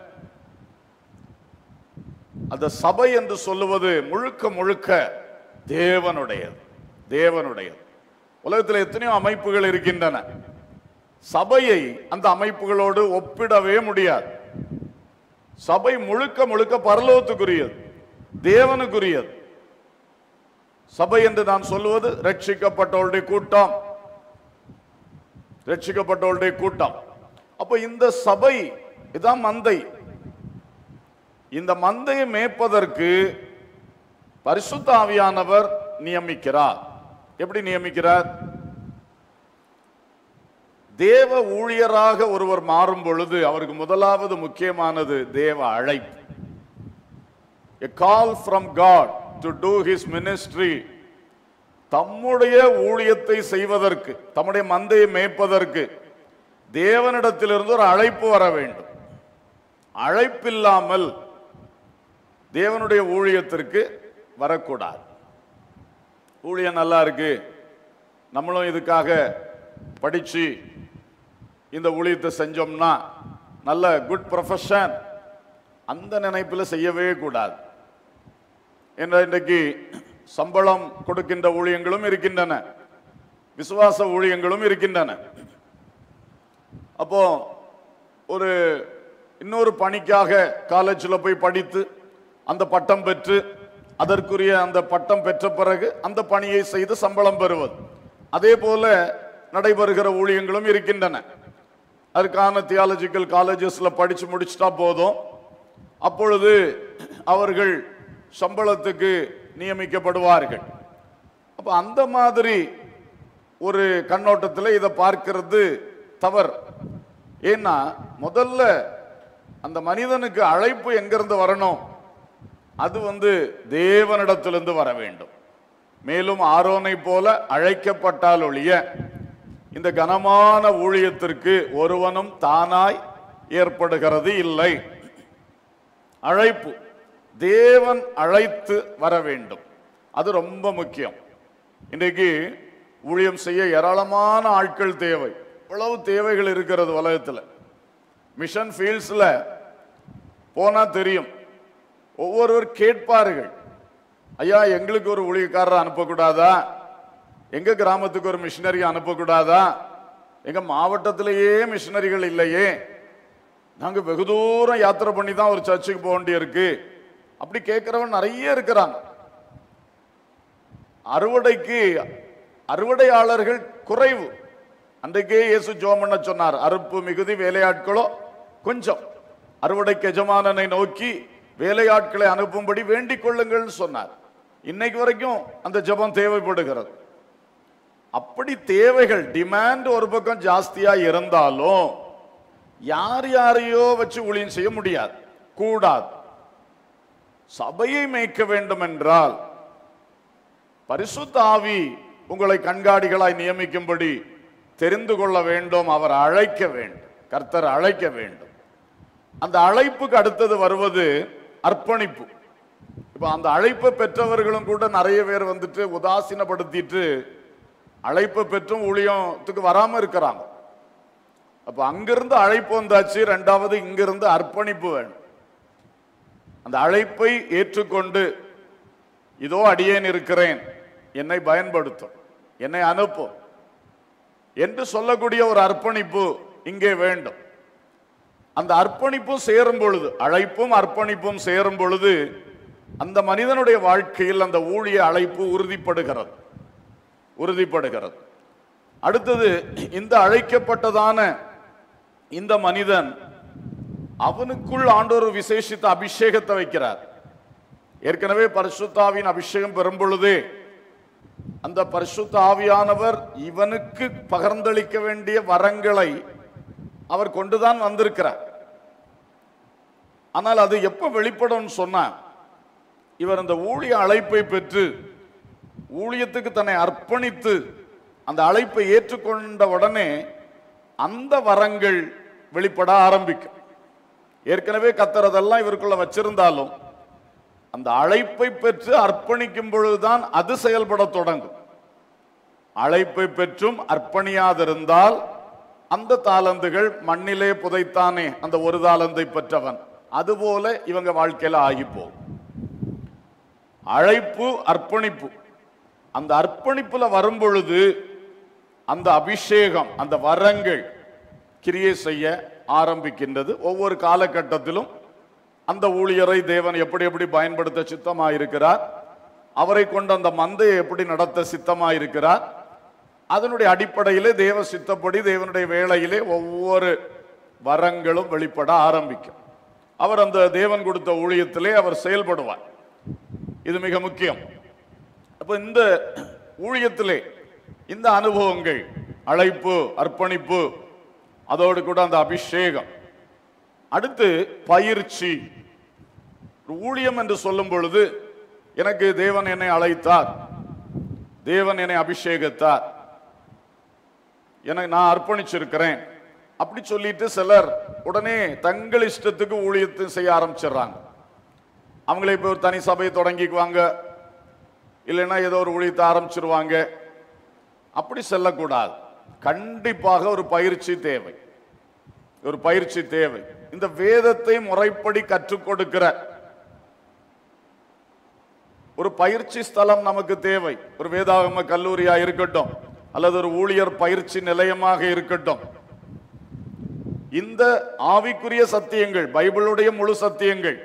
அந்த சபை என்று சொல்லுவது முழுக்க முழுக்க தேவனுடையது, தேவனுடையது. உலகத்தில் எத்தனையோ அமைப்புகள் இருக்கின்றன, சபையை அந்த அமைப்புகளோடு ஒப்பிடவே முடியாது. சபை முழுக்க முழுக்க பரலோகத்துக்குரியது, தேவனுக்குரியது. சபை என்று நான் சொல்லுவது ரட்சிக்கப்பட்டவருடைய கூட்டம், ரட்சிக்கப்பட்டவருடைய கூட்டம். அப்ப இந்த சபை இதான் மந்தை. இந்த மந்தையை மேய்ப்பதற்கு பரிசுத்த ஆவியானவர் நியமிக்கிறார். எப்படி நியமிக்கிறார்? தேவ ஊழியராக ஒருவர் மாறும் பொழுது அவருக்கு முதலாவது முக்கியமானது தேவ அழைப்பு. A call from God to do his ministry, தம்முடைய ஊழியத்தை செய்வதற்கு, தம்முடைய மந்தையை மேய்ப்பதற்கு தேவனிடத்திலிருந்து ஒரு அழைப்பு வர வேண்டும். அழைப்பில்லாமல் தேவனுடைய ஊழியத்திற்கு வரக்கூடாது. ஊழியம் நல்லா இருக்கு, நம்மளும் இதுக்காக படிச்சு இந்த ஊழியத்தை செஞ்சோம்னா நல்ல குட் ப்ரொஃபஷன், அந்த நினைப்பில் செய்யவே கூடாது. இன்றைக்கு சம்பளம் கொடுக்கின்ற ஊழியங்களும் இருக்கின்றன, விசுவாச ஊழியங்களும் இருக்கின்றன. அப்போ ஒரு இன்னொரு பணிக்காக காலேஜில் போய் படித்து அந்த பட்டம் பெற்று அதற்குரிய அந்த பட்டம் பெற்ற பிறகு அந்த பணியை செய்து சம்பளம் பெறுவது, அதே போல நடைபெறுகிற ஊழியங்களும் இருக்கின்றன. அதுக்கான தியாலஜிக்கல் காலேஜஸ்ல படிச்சு முடிச்சுட்டா போதும், அப்பொழுது அவர்கள் சம்பளத்துக்கு நியமிக்கப்படுவார்கள். அப்ப அந்த மாதிரி ஒரு கண்ணோட்டத்தில் இதை பார்க்கிறது தவறு. ஏன்னா முதல்ல அந்த மனிதனுக்கு அழைப்பு எங்கிருந்து வரணும்? அது தேவனிடத்திலிருந்து வர வேண்டும். மேலும் ஆரோனை போல அழைக்கப்பட்டால் ஒழிய இந்த கனமான ஊழியத்திற்கு ஒருவனும் தானாய் ஏற்படுகிறது இல்லை. அழைப்பு தேவன் அழைத்து வர வேண்டும், அது ரொம்ப முக்கியம். இன்றைக்கு ஊழியம் செய்ய ஏராளமான ஆட்கள் தேவை. இவ்வளவு தேவைகள் இருக்கிறது உலகத்தில். மிஷன் ஃபீல்ட்ஸ்ல போனா தெரியும், ஒவ்வொருவர் கேட்பார்கள், ஐயா எங்களுக்கு ஒரு ஊழியக்காரரை அனுப்பக்கூடாதா? எங்க கிராமத்துக்கு ஒரு மிஷினரி அனுப்பக்கூடாதா? எங்க மாவட்டத்திலேயே மிஷினரிகள் இல்லையே, நாங்க வெகு தூரம் யாத்திரை பண்ணி தான் ஒரு சர்ச்சுக்கு போக வேண்டி இருக்கு. அப்படி கேட்கிறவன் நிறைய இருக்கிறாங்க. அறுவடைக்கு அறுவடையாளர்கள் குறைவு. அன்றைக்கே இயேசு ஜெபம் பண்ண சொன்னார், அறுப்பு மிகுதி வேலையாட்களோ கொஞ்சம், அறுவடைக்கு எஜமானனை நோக்கி வேலையாட்களை அனுப்பும்படி வேண்டிக் கொள்ளுங்கள் சொன்னார். இன்னைக்கு வரைக்கும் அந்த ஜெபம் தேவைப்படுகிறது. அப்படி தேவைகள், டிமாண்ட் ஒரு பக்கம் ஜாஸ்தியா இருந்தாலும் யார் யாரையோ வச்சு ஊழியம் செய்ய முடியாது, கூடாது. சபையை மேய்க்க வேண்டும் என்றால் பரிசுத்த ஆவி உங்களை கண்காணிகளாய் நியமிக்கும்படி தெரிந்து கொள்ள வேண்டும். அவர் அழைக்க வேண்டும், கர்த்தர் அழைக்க வேண்டும். அந்த அழைப்புக்கு அடுத்தது வருவது அர்ப்பணிப்பு. இப்ப அந்த அழைப்பை பெற்றவர்களும் கூட நிறைய பேர் உதாசீனப்படுத்திட்டு அழைப்பை பெற்றும் ஊழியத்துக்கு வராம இருக்கிறாங்க. அப்ப அங்கிருந்து அழைப்பு வந்தாச்சு, ரெண்டாவது இங்கிருந்து அர்ப்பணிப்பு வேணும். அந்த அழைப்பை ஏற்றுக்கொண்டு இதோ அடியேன் இருக்கிறேன், என்னை பயன்படுத்தும், என்னை அனுப்பும் என்று சொல்லக்கூடிய ஒரு அர்ப்பணிப்பு இங்கே வேண்டும். அந்த அர்ப்பணிப்பும் சேரும் பொழுது, அழைப்பும் அர்ப்பணிப்பும் சேரும் பொழுது அந்த மனிதனுடைய வாழ்க்கையில் அந்த ஊழிய அழைப்பு உறுதிப்படுகிறது. அடுத்தது, இந்த அழைக்கப்பட்டதான இந்த மனிதன் அவனுக்குள் ஆண்டவர் விசேஷித்த அபிஷேகத்தை வைக்கிறார். ஏற்கனவே பரிசுத்த ஆவியின் அபிஷேகம் பெறும் பொழுதே அந்த பரிசுத்த ஆவியானவர் இவனுக்கு பகிர்ந்தளிக்க வேண்டிய வரங்களை அவர் கொண்டுதான் வந்திருக்கிறார். ஆனால் அது எப்ப வெளிப்படும் சொன்னா, இவர் அந்த ஊழிய அழைப்பை பெற்று ஊழியத்துக்கு தன்னை அர்ப்பணித்து அந்த அழைப்பை ஏற்றுக்கொண்ட உடனே அந்த வரங்கள் வெளிப்பட ஆரம்பிக்கும். ஏற்கனவே கர்த்தர் அதெல்லாம் இவருக்குள்ள வச்சிருந்தாலும் அந்த அழைப்பை பெற்று அர்ப்பணிக்கும் பொழுதுதான் அது செயல்பட தொடங்கும். அழைப்பை பெற்றும் அர்ப்பணியாதிருந்தால் அந்த தாளந்துகள் மண்ணிலே புதைத்தானே அந்த ஒரு தாளந்தை பெற்றவன், அதுபோல இவங்க வாழ்க்கையில ஆகிப்போம். அழைப்பு அர்ப்பணிப்பு, அந்த அர்ப்பணிப்புல வரும் பொழுது அந்த அபிஷேகம், அந்த வரங்கள் கிரியை செய்ய ஆரம்பிக்கின்றது. ஒவ்வொரு காலகட்டத்திலும் அந்த ஊழியரை தேவன் எப்படி எப்படி பயன்படுத்த சித்தமாயிருக்கிறார், அவரை கொண்டு அந்த மந்தையை எப்படி நடத்த சித்தமாயிருக்கிறார், அதனுடைய அடிப்படையிலே தேவ சித்தப்படி தேவனுடைய வேளையிலே ஒவ்வொரு வரங்களும் வெளிப்பட ஆரம்பிக்கும். அவர் அந்த தேவன் கொடுத்த ஊழியத்திலே அவர் செயல்படுவார். இது மிக முக்கியம். அப்ப இந்த ஊழியத்திலே இந்த அனுபவங்கள், அழைப்பு, அர்ப்பணிப்பு, அதோடு கூட அந்த அபிஷேகம், அடுத்து பயிற்சி. ஊழியம் என்று சொல்லும் பொழுது எனக்கு தேவன் என்னை அழைத்தார், தேவன் என்னை அபிஷேகித்தார், எனக்கு நான் அர்ப்பணிச்சிருக்கிறேன் அப்படி சொல்லிட்டு சிலர் உடனே தங்கள் இஷ்டத்துக்கு ஊழியத்தை செய்ய ஆரம்பிச்சிடுறாங்க. அவங்களே இப்போ ஒரு தனி சபையை தொடங்கிக்குவாங்க, இல்லைன்னா ஏதோ ஒரு ஊழியத்தை ஆரம்பிச்சிருவாங்க. அப்படி செல்லக்கூடாது. கண்டிப்பாக ஒரு பயிற்சி தேவை, ஒரு பயிற்சி தேவை. இந்த வேதத்தை முறைப்படி கற்றுக் கொடுக்கிற ஒரு பயிற்சி ஸ்தலம் நமக்கு தேவை. ஒரு வேதாகம கல்லூரியா இருக்கட்டும், அல்லது ஒரு ஊழியர் பயிற்சி நிலையமாக இருக்கட்டும். இந்த ஆவிக்குரிய சத்தியங்கள், பைபிளுடைய முழு சத்தியங்கள்,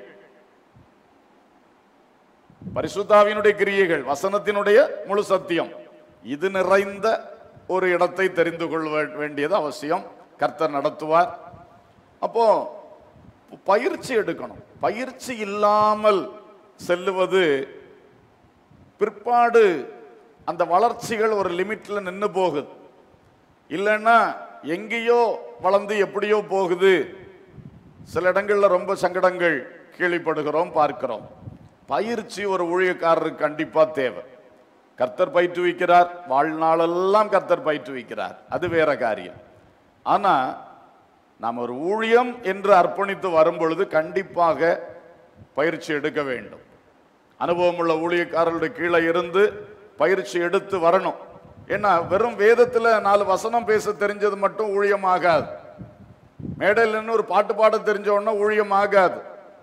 பரிசுத்தாவினுடைய கிரியைகள், வசனத்தினுடைய முழு சத்தியம், இது நிறைந்த ஒரு இடத்தை தெரிந்து கொள்ள வேண்டியது அவசியம். கர்த்தர் நடத்துவார். அப்போ பயிற்சி எடுக்கணும். பயிற்சி இல்லாமல் செல்லுவது பிற்பாடு அந்த வளர்ச்சிகள் ஒரு லிமிட்ல நின்று போகுது. இல்லைன்னா எங்கேயோ வளர்ந்து எப்படியோ போகுது. சில இடங்கள்ல ரொம்ப சங்கடங்கள் கேள்விப்படுகிறோம், பார்க்கிறோம். பயிற்சி ஒரு ஊழியக்காரருக்கு கண்டிப்பா தேவை. கர்த்தர் பயிற்றுவிக்கிறார், வாழ்நாளெல்லாம் கர்த்தர் பயிற்றுவிக்கிறார், அது வேற காரியம். ஆனா நாம் ஒரு ஊழியம் என்று அர்ப்பணித்து வரும் பொழுது கண்டிப்பாக பயிற்சி எடுக்க வேண்டும். அனுபவம் உள்ள ஊழியக்காரர்களுடைய கீழே இருந்து பயிற்சி எடுத்து வரணும். ஏன்னா வெறும் வேதத்துல 4 வசனம் பேச தெரிஞ்சது மட்டும் ஊழியம் ஆகாது. மேடையில் ஒரு பாட்டு பாட தெரிஞ்சவொன்னா ஊழியம் ஆகாது.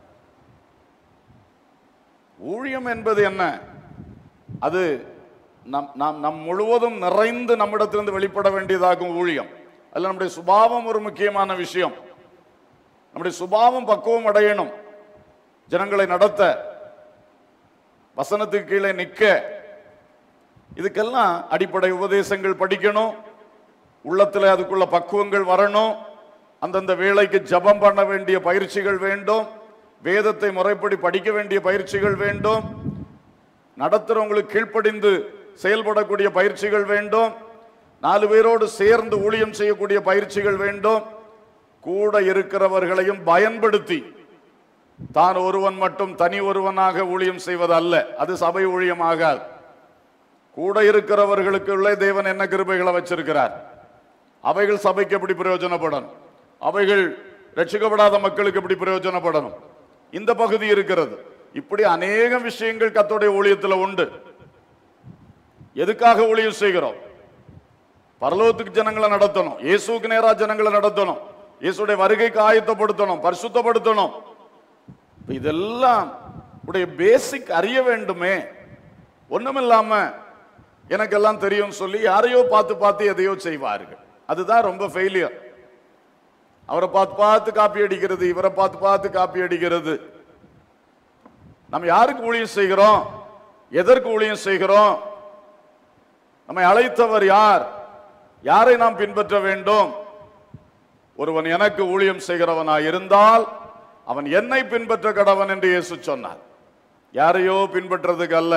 ஊழியம் என்பது என்ன? அது நம் முழுவதும் நிறைந்து நம்மிடத்திலிருந்து வெளிப்பட வேண்டியதாகும் ஊழியம். அதுல நம்முடைய சுபாவம் ஒரு முக்கியமான விஷயம். நம்முடைய சுபாவம் பக்குவம் அடையணும். ஜனங்களை நடத்த, வசனத்துக்கு கீழே நிற்க, இதுக்கெல்லாம் அடிப்படை உபதேசங்கள் படிக்கணும். உள்ளத்துல அதுக்குள்ள பக்குவங்கள் வரணும். அந்தந்த வேளைக்கு ஜபம் பண்ண வேண்டிய பயிற்சிகள் வேண்டும். வேதத்தை முறைப்படி படிக்க வேண்டிய பயிற்சிகள் வேண்டும். நடத்துறவங்களுக்கு கீழ்ப்படிந்து செயல்படக்கூடிய பயிற்சிகள் வேண்டும். 4 பேரோடு சேர்ந்து ஊழியம் செய்யக்கூடிய பயிற்சிகள் வேண்டும். கூட இருக்கிறவர்களையும் பயன்படுத்தி, தான் ஒருவன் மட்டும் தனி ஒருவனாக ஊழியம் செய்வது அல்ல, அது சபை ஊழியம் ஆகாது. கூட இருக்கிறவர்களுக்குள்ளே தேவன் என்ன கிருபைகளை வச்சிருக்கிறார், அவைகள் சபைக்கு எப்படி பிரயோஜனப்படணும், அவைகள் ரட்சிக்கப்படாத மக்களுக்கு எப்படி பிரயோஜனப்படணும், இந்த பகுதி இருக்கிறது. இப்படி அநேக விஷயங்கள் கர்த்தருடைய ஊழியத்தில் உண்டு. எதுக்காக ஊழியம் செய்கிறோம்? பரலோகத்துக்கு ஜனங்களை நடத்தணும், இயேசுக்கு நேரா ஜனங்களை நடத்தணும், இயேசுடைய வருகைக்கு ஆயத்தப்படுத்தணும், பரிசுத்தப்படுத்தணும். இதெல்லாம் உடைய பேசிக் அறிய வேண்டுமே. ஒண்ணுமில்லாம எனக்கெல்லாம் தெரியும் சொல்லி யாரையோ பார்த்து பார்த்து எதையோ செய்வார்கள். அதுதான் ரொம்ப ஃபெயிலியர். அவரை பார்த்து பார்த்து காப்பி அடிக்கிறது, இவரை பார்த்து பார்த்து காப்பி அடிக்கிறது. நம்ம யாருக்கு ஊழியம் செய்கிறோம்? எதற்கு ஊழியம் செய்கிறோம்? நம்மை அழைத்தவர் யார்? யாரை நாம் பின்பற்ற வேண்டும்? ஒருவன் எனக்கு ஊழியம் செய்கிறவனாய் இருந்தால் அவன் என்னை பின்பற்ற கடவன் என்று இயேசு சொன்னார். யாரையோ பின்பற்றதுக்கு அல்ல.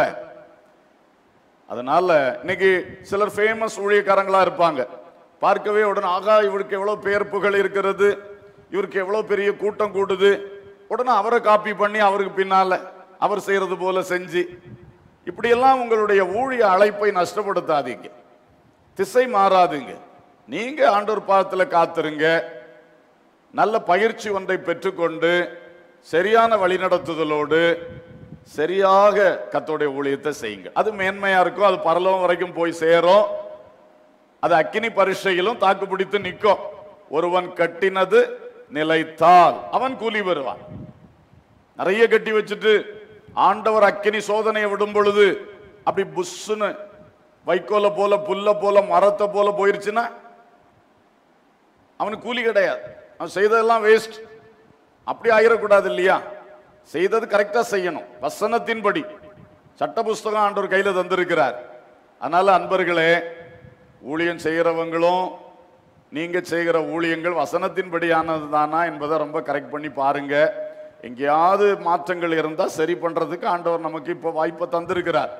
அதனால இன்னைக்கு சிலர் ஃபேமஸ் ஊழியக்காரங்களா இருப்பாங்க. பார்க்கவே உடனே ஆகா இவருக்கு எவ்வளவு பேர் புகழ் இருக்கிறது, இவருக்கு எவ்வளவு பெரிய கூட்டம் கூடுது, உடனே அவரை காப்பி பண்ணி அவருக்கு பின்னால அவர் செய்யறது போல செஞ்சு, இப்படியெல்லாம் உங்களுடைய ஊழிய அழைப்பை நஷ்டப்படுத்தாதீங்க, திசை மாறாதுங்க. நீங்க ஆண்டவர் பாதத்துல காத்துருங்க. நல்ல பயிற்சி ஒன்றை பெற்றுக்கொண்டு சரியான வழிநடத்துதலோடு சரியாக கர்த்தருடைய ஊழியத்தை செய்யுங்க. அது மேன்மையா இருக்கும். அது பரலோகம் வரைக்கும் போய் சேரும். அது அக்கினி பரீட்சையிலும் தாக்கு பிடித்து நிற்கும். ஒருவன் கட்டினது நிலைத்தால் அவன் கூலி பெறுவான். நிறைய கட்டி வச்சுட்டு ஆண்டவர் அக்கினி சோதனையை விடும் பொழுது அப்படி புஷ்னு வைக்கோல போல புல்ல போல மரத்தை போல போயிருச்சுன்னா அவனுக்கு கூலி கிடையாது. அவன் செய்ததெல்லாம் வேஸ்ட். அப்படி ஆயிடக்கூடாது இல்லையா? செய்தது கரெக்டா செய்யணும். வசனத்தின்படி சட்ட புஸ்தகம் ஆண்டவர் கையில தந்திருக்கிறார். அதனால அன்பர்களே, ஊழியம் செய்கிறவங்களும் நீங்க செய்கிற ஊழியங்கள் வசனத்தின்படியானது தானா என்பதை ரொம்ப கரெக்ட் பண்ணி பாருங்க. எங்கேயாவது மாற்றங்கள் இருந்தா சரி பண்றதுக்கு ஆண்டவர் நமக்கு இப்ப வாய்ப்பை தந்திருக்கிறார்.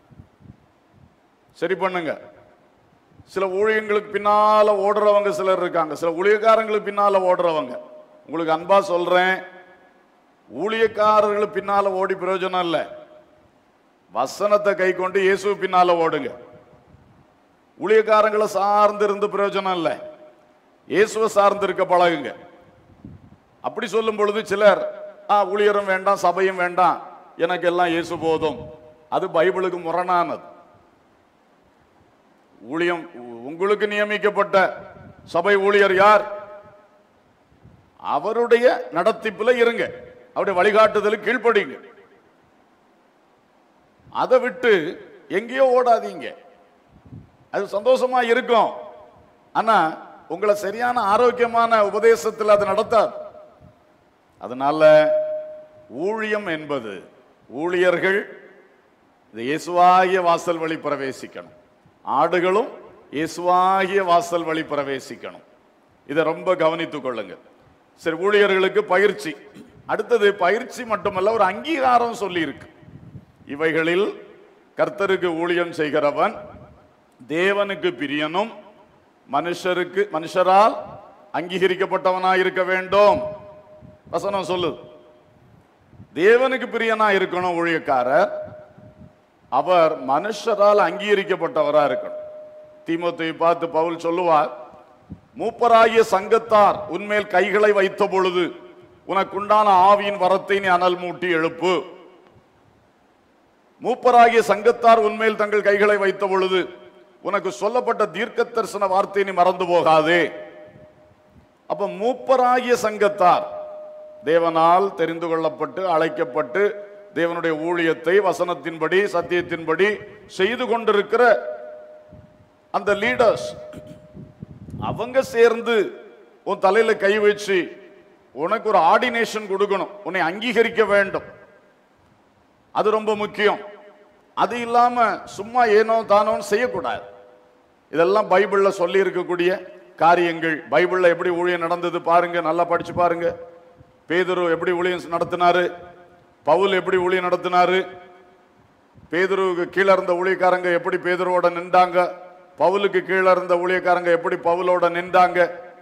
சரி பண்ணுங்க. சில ஊழியங்களுக்கு பின்னால ஓடுறவங்க சிலர் இருக்காங்க, சில ஊழியக்காரங்களுக்கு பின்னால ஓடுறவங்க. உங்களுக்கு அன்பா சொல்றேன், ஊழியக்காரர்களுக்கு பின்னால ஓடி பிரயோஜனம் இல்லை. வசனத்தை கை கொண்டு இயேசு பின்னால ஓடுங்க. ஊழியக்காரங்களை சார்ந்து இருந்து பிரயோஜனம் இல்லை, இயேசுவை சார்ந்து இருக்க பழகுங்க. அப்படி சொல்லும் பொழுது சிலர் ஊழியரும் வேண்டாம் சபையும் வேண்டாம், எனக்கு எல்லாம் இயேசு போதும். அது பைபிளுக்கு முரணானது. ஊழியம் உங்களுக்கு நியமிக்கப்பட்ட சபை ஊழியர் யார்? அவருடைய நடத்திப்புல இருங்க, அவருடைய வழிகாட்டுதலுக்கு கீழ்ப்படிங்க. அதை விட்டு எங்கேயோ ஓடாதீங்க. அது சந்தோஷமா இருக்கும், ஆனா உங்களை சரியான ஆரோக்கியமான உபதேசத்தில் அது நடத்தாது. அதனால ஊழியம் என்பது ஊழியர்கள் இயேசுவாகிய வாசல் வழி பிரவேசிக்கணும், ஆடுகளும் இயேசுவாகிய வாசல் வழி பிரவேசிக்கணும். இதை ரொம்ப கவனித்துக் கொள்ளுங்க. சரி, ஊழியர்களுக்கு பயிற்சி. அடுத்தது பயிற்சி மட்டுமல்ல, ஒரு அங்கீகாரம் சொல்லி இருக்கு. இவைகளில் கர்த்தருக்கு ஊழியம் செய்கிறவன் தேவனுக்கு பிரியனும் மனுஷரால் அங்கீகரிக்கப்பட்டவனாய் இருக்க வேண்டும். வசனம் சொல்லுது, தேவனுக்கு பிரியனா இருக்கணும் ஊழியக்காரர், அவர் மனுஷரால் அங்கீகரிக்கப்பட்டவரா இருக்கணும். தீமோத்தேயுவை பார்த்து பவுல் சொல்லுவார், மூப்பராகிய சங்கத்தார் உன்மேல் கைகளை வைத்த பொழுது உனக்குண்டான ஆவியின் வரத்தை நீ அனல் மூட்டி எழுப்பு. மூப்பராகிய சங்கத்தார் உன்மேல் தங்கள் கைகளை வைத்த பொழுது உனக்கு சொல்லப்பட்ட தீர்க்க தரிசன வார்த்தை நீ மறந்து போகாதே. அப்ப மூப்பராகிய சங்கத்தார் தேவனால் தெரிந்து கொள்ளப்பட்டு அழைக்கப்பட்டு தேவனுடைய ஊழியத்தை வசனத்தின்படி சத்தியத்தின்படி செய்து கொண்டிருக்கிற அந்த லீடர்ஸ், அவங்க சேர்ந்து உன் தலையில கை வச்சு உனக்கு ஒரு ஆர்டினேஷன் கொடுக்கணும், உன்னை அங்கீகரிக்க வேண்டும். அது ரொம்ப முக்கியம். அது இல்லாம சும்மா ஏனோ தானோன்னு செய்யக்கூடாது. இதெல்லாம் பைபிள்ல சொல்லி இருக்கக்கூடிய காரியங்கள். பைபிள்ல எப்படி ஊழியம் நடந்தது பாருங்க, நல்லா படிச்சு பாருங்க. பேதுரு எப்படி ஊழியம் நடத்தினாரு, பவுல் எப்படி ஊழியம் நடத்தினாரு, பேதுருவுக்கு கீழே இருந்த ஊழியக்காரங்க எப்படி பேதுருவோட நின்றாங்க, பவுலுக்கு கீழே இருந்த ஊழியக்காரங்க எப்படி பவுலோட நின்றாங்க.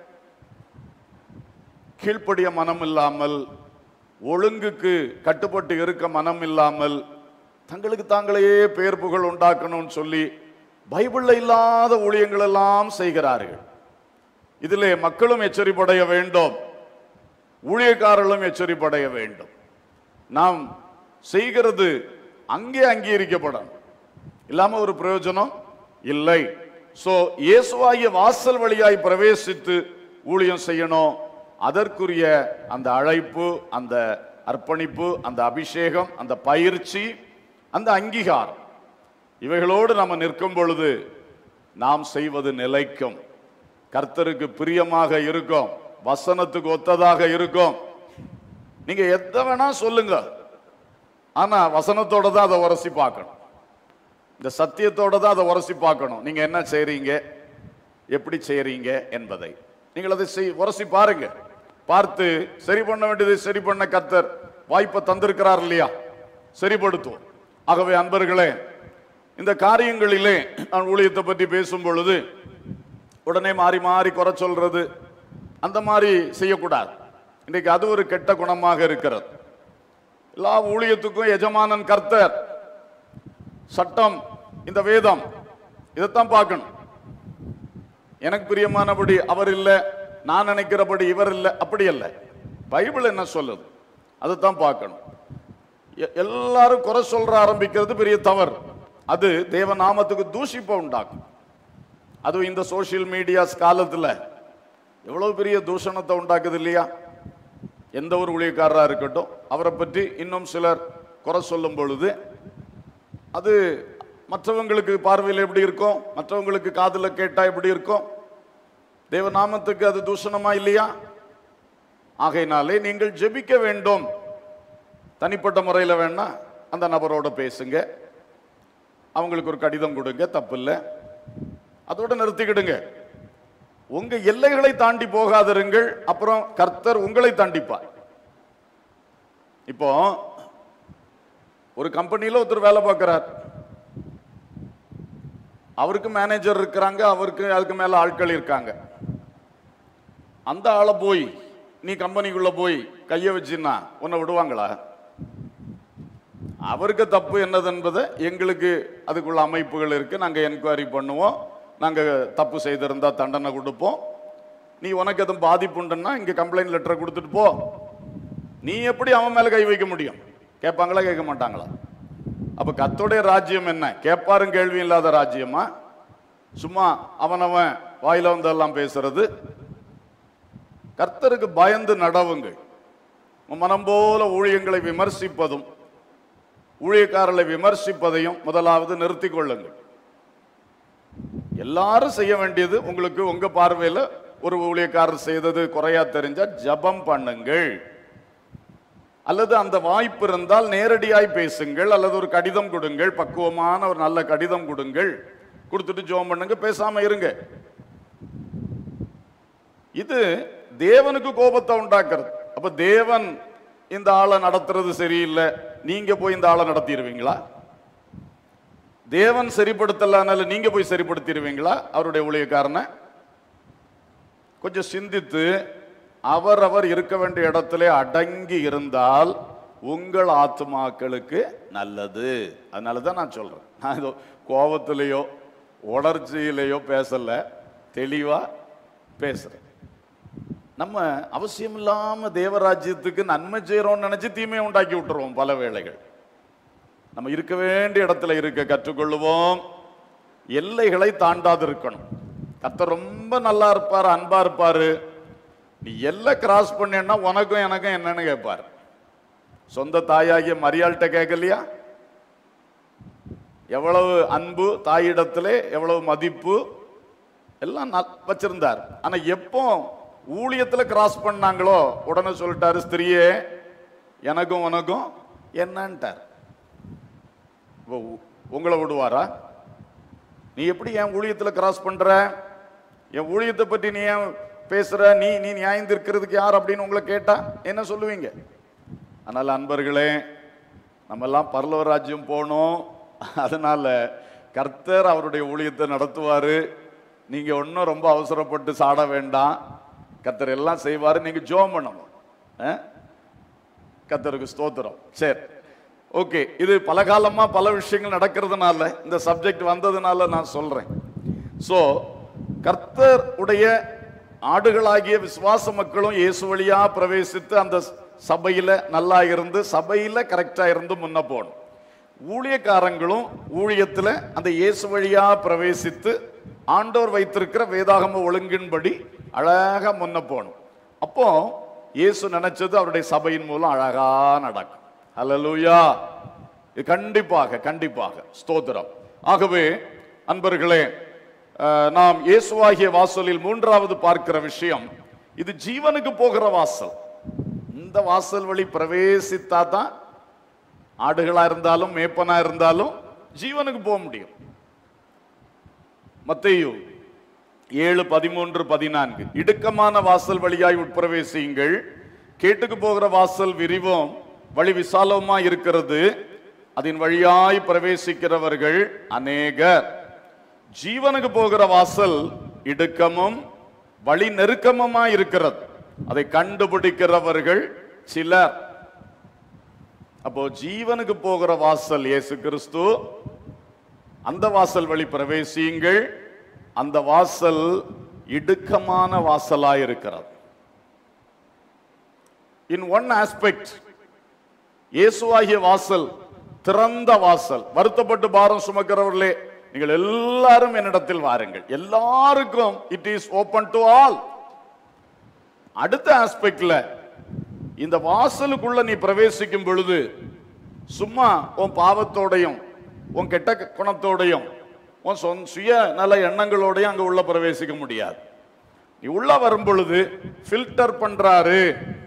கீழ்ப்படிய மனம் இல்லாமல், ஒழுங்குக்கு கட்டுப்பட்டு இருக்க மனம் இல்லாமல், தங்களுக்கு தாங்களையே பேர் புகழ் உண்டாக்கணும்னு சொல்லி பைபிள்ல இல்லாத ஊழியங்கள் எல்லாம் செய்கிறார்கள். இதிலே மக்களும் எச்சரிப்படைய வேண்டும், ஊழியக்காரர்களும் எச்சரிப்படைய வேண்டும். நாம் செய்கிறது அங்கே அங்கீகரிக்கப்படும், இல்லாம ஒரு பிரயோஜனம் இல்லை. சோ இயேசுவாகிய வாசல் வழியாய் பிரவேசித்து ஊழியம் செய்யணும். அதற்குரிய அந்த அழைப்பு, அந்த அர்ப்பணிப்பு, அந்த அபிஷேகம், அந்த பயிற்சி, அந்த அங்கீகாரம், இவைகளோடு நம்ம நிற்கும் பொழுது நாம் செய்வது நிலைக்கும், கர்த்தருக்கு பிரியமாக இருக்கும், வசனத்துக்கு ஒத்ததாக இருக்கும். நீங்க எதை வேணா சொல்லுங்க, ஆனா வசனத்தோட தான் அதை உரசி பார்க்கணும், இந்த சத்தியத்தோட தான் அதை உரசி பார்க்கணும். நீங்க என்ன செய்றீங்க, எப்படி செய்றீங்க என்பதை நீங்கள் அதை உரசி பாருங்க. பார்த்து சரி பண்ண வேண்டியதை சரி பண்ண கர்த்தர் வாய்ப்பை தந்திருக்கிறார் இல்லையா, சரிப்படுத்துவோம். ஆகவே அன்பர்களே, இந்த காரியங்களிலே நான் ஊழியத்தை பற்றி பேசும் பொழுது உடனே மாறி மாறி குறை சொல்றது அந்த மாதிரி செய்யக்கூடாது. இன்றைக்கு அது ஒரு கெட்ட குணமாக இருக்கிறது. எல்லா ஊழியத்துக்கும் எஜமானன் கர்த்தர், சட்டம் இந்த வேதம், இதைத்தான் பார்க்கணும். எனக்கு பிரியமானபடி அவர் இல்லை, நான் நினைக்கிறபடி இவர் இல்லை, அப்படி அல்ல. பைபிள் என்ன சொல்லுது அதைத்தான் பார்க்கணும். எல்லாரும் குறை சொல்ற ஆரம்பிக்கிறது பெரிய தவறு. அது தேவ நாமத்துக்கு தூஷிப்பை உண்டாக்கும். அதுவும் இந்த சோசியல் மீடியாஸ் காலத்துல எவ்வளவு பெரிய தூஷணத்தை உண்டாக்குது இல்லையா. எந்த ஒரு ஊழியக்காரரா இருக்கட்டும், அவரை பற்றி இன்னும் சிலர் குறை சொல்லும் பொழுது அது மற்றவங்களுக்கு பார்வையில் எப்படி இருக்கும், மற்றவங்களுக்கு காதுல கேட்டா எப்படி இருக்கும், தேவ நாமத்துக்கு அது தூஷணமா இல்லையா. ஆகையினாலே நீங்கள் ஜெபிக்க வேண்டும். தனிப்பட்ட முறையில் வேணா அந்த நபரோட பேசுங்க, அவங்களுக்கு ஒரு கடிதம் கொடுங்க, தப்பு இல்லை, அதோட நிறுத்திக்கிடுங்க. உங்க எல்லைகளை தாண்டி போகாதிருங்கள், அப்புறம் கர்த்தர் உங்களை தாண்டிப்பார். இப்போ ஒரு கம்பெனியில ஒருத்தர் வேலை பார்க்கிறார், அவருக்கு மேனேஜர் இருக்கிறாங்க, அவருக்கு அதுக்கு மேல ஆட்கள் இருக்காங்க. அந்த ஆளை போய் நீ கம்பெனிக்குள்ள போய் கைய வச்சுன்னா உன்னை விடுவாங்களா? அவருக்கு தப்பு என்னது என்பதை எங்களுக்கு அதுக்குள்ள அமைப்புகள் இருக்கு, நாங்கள் என்கொயரி பண்ணுவோம், நாங்கள் தப்பு செய்திருந்தா தண்டனை கொடுப்போம். நீ உனக்கு எதுவும் பாதிப்புண்டுன்னா இங்கே கம்ப்ளைண்ட் லெட்டரை கொடுத்துட்டு போ. நீ எப்படி அவன் மேலே கை வைக்க முடியும்? கேட்பாங்களா கேட்க மாட்டாங்களா? அப்போ கர்த்தருடைய ராஜ்யம் என்ன? கேட்பாரும் கேள்வி இல்லாத ராஜ்யமா? சும்மா அவனவன் வாயில வந்தெல்லாம் பேசுறது? கர்த்தருக்கு பயந்து நடவுங்கள். மனம் போல ஊழியங்களை விமர்சிப்பதும் ஊழியக்காரர்களை விமர்சிப்பதையும் முதலாவது நிறுத்திக் கொள்ளுங்கள். எல்லாரும் செய்ய வேண்டியது, உங்களுக்கு உங்க பார்வையில் ஒரு ஊழியக்காரர் செய்தது குறையா தெரிஞ்சா ஜபம் பண்ணுங்கள், அல்லது அந்த வாய்ப்பு இருந்தால் நேரடியாய் பேசுங்கள், அல்லது ஒரு கடிதம் கொடுங்கள், பக்குவமான ஒரு நல்ல கடிதம் கொடுங்கள், கொடுத்துட்டு ஜெபம் பண்ணுங்க, பேசாம இருங்க. இது தேவனுக்கு கோபத்தை உண்டாக்குறது. அப்ப தேவன் இந்த ஆளை நடத்துறது சரியில்லை, நீங்க போய் இந்த ஆளை நடத்திடுவீங்களா? தேவன் சரிப்படுத்தலனால நீங்க போய் சரிப்படுத்திடுவீங்களா அவருடைய ஊழியக்காரனை? கொஞ்சம் சிந்தித்து அவரவர் இருக்க வேண்டிய இடத்துல அடங்கி இருந்தால் உங்கள் ஆத்துமாக்களுக்கு நல்லது. அதனாலதான் நான் சொல்றேன், நான் ஏதோ கோபத்திலேயோ உணர்ச்சியிலேயோ பேசல, தெளிவா பேசுறேன். நம்ம அவசியம் இல்லாம தேவராஜ்யத்துக்கு நன்மை செய்யறோம்னு நினைச்சு தீமையை உண்டாக்கி விட்டுருவோம். பல வேளைகள் நம்ம இருக்க வேண்டிய இடத்துல இருக்க கற்றுக்கொள்ளுவோம். எல்லைகளை தாண்டாது இருக்கணும். கர்த்தர் ரொம்ப நல்லா இருப்பாரு, அன்பா இருப்பாரு. நீ எல்லை கிராஸ் பண்ணா உனக்கும் எனக்கும் என்னன்னு கேட்பாரு. சொந்த தாயாகிய மரியாள்கிட்ட கேட்கலையா? எவ்வளவு அன்பு தாயிடத்திலே, எவ்வளவு மதிப்பு எல்லாம் வச்சிருந்தார். ஆனா எப்போ ஊழியத்துல கிராஸ் பண்ணாங்களோ உடனே சொல்லிட்டாரு, ஸ்திரியே எனக்கும் உனக்கும் என்னன்ட்டார். உங்களை விடுவாரா? நீ எப்படி என் ஊழியத்துல கிராஸ் பண்ற? என் ஊழியத்தை பற்றி நீ ஏன் பேசுற? நீ நீ நியாயம் இருக்கிறதுக்கு யார் அப்படின்னு உங்களை கேட்டா என்ன சொல்லுவீங்க? அதனால அன்பர்களே, நம்ம எல்லாம் பரலோக ராஜ்யம் போகணும். அதனால கர்த்தர் அவருடைய ஊழியத்தை நடத்துவாரு. நீங்க ஒன்னும் ரொம்ப அவசரப்பட்டு சாட வேண்டாம். கர்த்தர் எல்லாம் செய்வாரு. நீங்க ஜெபம் பண்ணணும். கர்த்தருக்கு ஸ்தோத்திரம். சரி, ஓகே. இது பல காலமா பல விஷயங்கள் நடக்கிறதுனால, இந்த சப்ஜெக்ட் வந்ததுனால நான் சொல்றேன். சோ கர்த்தர் உடைய ஆடுகளாகிய விசுவாச மக்களும் இயேசு வழியா பிரவேசித்து அந்த சபையில நல்லா இருந்து, சபையில கரெக்டா இருந்து முன்ன போகணும். ஊழியக்காரங்களும் ஊழியத்துல அந்த இயேசு வழியா பிரவேசித்து ஆண்டவர் வைத்திருக்கிற வேதாகம ஒழுங்கின்படி அழகா முன்ன போகணும். அப்போ இயேசு நினைச்சது அவருடைய சபையின் மூலம் அழகா நடக்கும். அல்லேலூயா. கண்டிப்பாக கண்டிப்பாக ஸ்தோத்திரம். ஆகவே அன்பர்களே, நாம் இயேசுவாகிய வாசலில் மூன்றாவது பார்க்கிற விஷயம், இது ஜீவனுக்கு போகிற வாசல். இந்த வாசல் வழி பிரவேசித்தா தான் ஆடுகளா இருந்தாலும் மேப்பனா இருந்தாலும் ஜீவனுக்கு போக முடியும். மத்தேயு 7:13-14, இடுக்கமான வாசல் வழியாய் உட்பிரவேசியுங்கள், கேட்டுக்கு போகிற வாசல் விரிவும் வழி விசாலமா இருக்கிறது, அதன் வழியாய் பிரவேசிக்கிறவர்கள் அநேகர். ஜீவனுக்கு போகிற வாசல் இடுக்கமும் வழி நெருக்கமுமா இருக்கிறது, அதை கண்டுபிடிக்கிறவர்கள் சிலர். அப்போ ஜீவனுக்கு போகிற வாசல் இயேசு கிறிஸ்து. அந்த வாசல் வழி பிரவேசியுங்கள். அந்த வாசல் இடுக்கமான வாசலாய் இருக்கிறது. இன் ஒன் ஆஸ்பெக்ட், இயேசுவாகிய வாசல் திறந்த வாசல். வருத்தப்பட்டு பாரம் சுமக்கிறவர்களே, நீங்கள் எல்லாரும் என்னிடத்தில் வாருங்கள். எல்லாருக்கும் it is open to all. அடுத்த ஆஸ்பெக்ட்ல, இந்த வாசலுக்குள்ள நீ பிரவேசிக்கும் பொழுது சும்மா உன் பாவத்தோடையும் உன் கெட்ட குணத்தோடையும் உன் சுய நல எண்ணங்களோடையும் அங்க உள்ள பிரவேசிக்க முடியாது. நீ உள்ள வரும் பொழுது ஃபில்டர் பண்றாரு.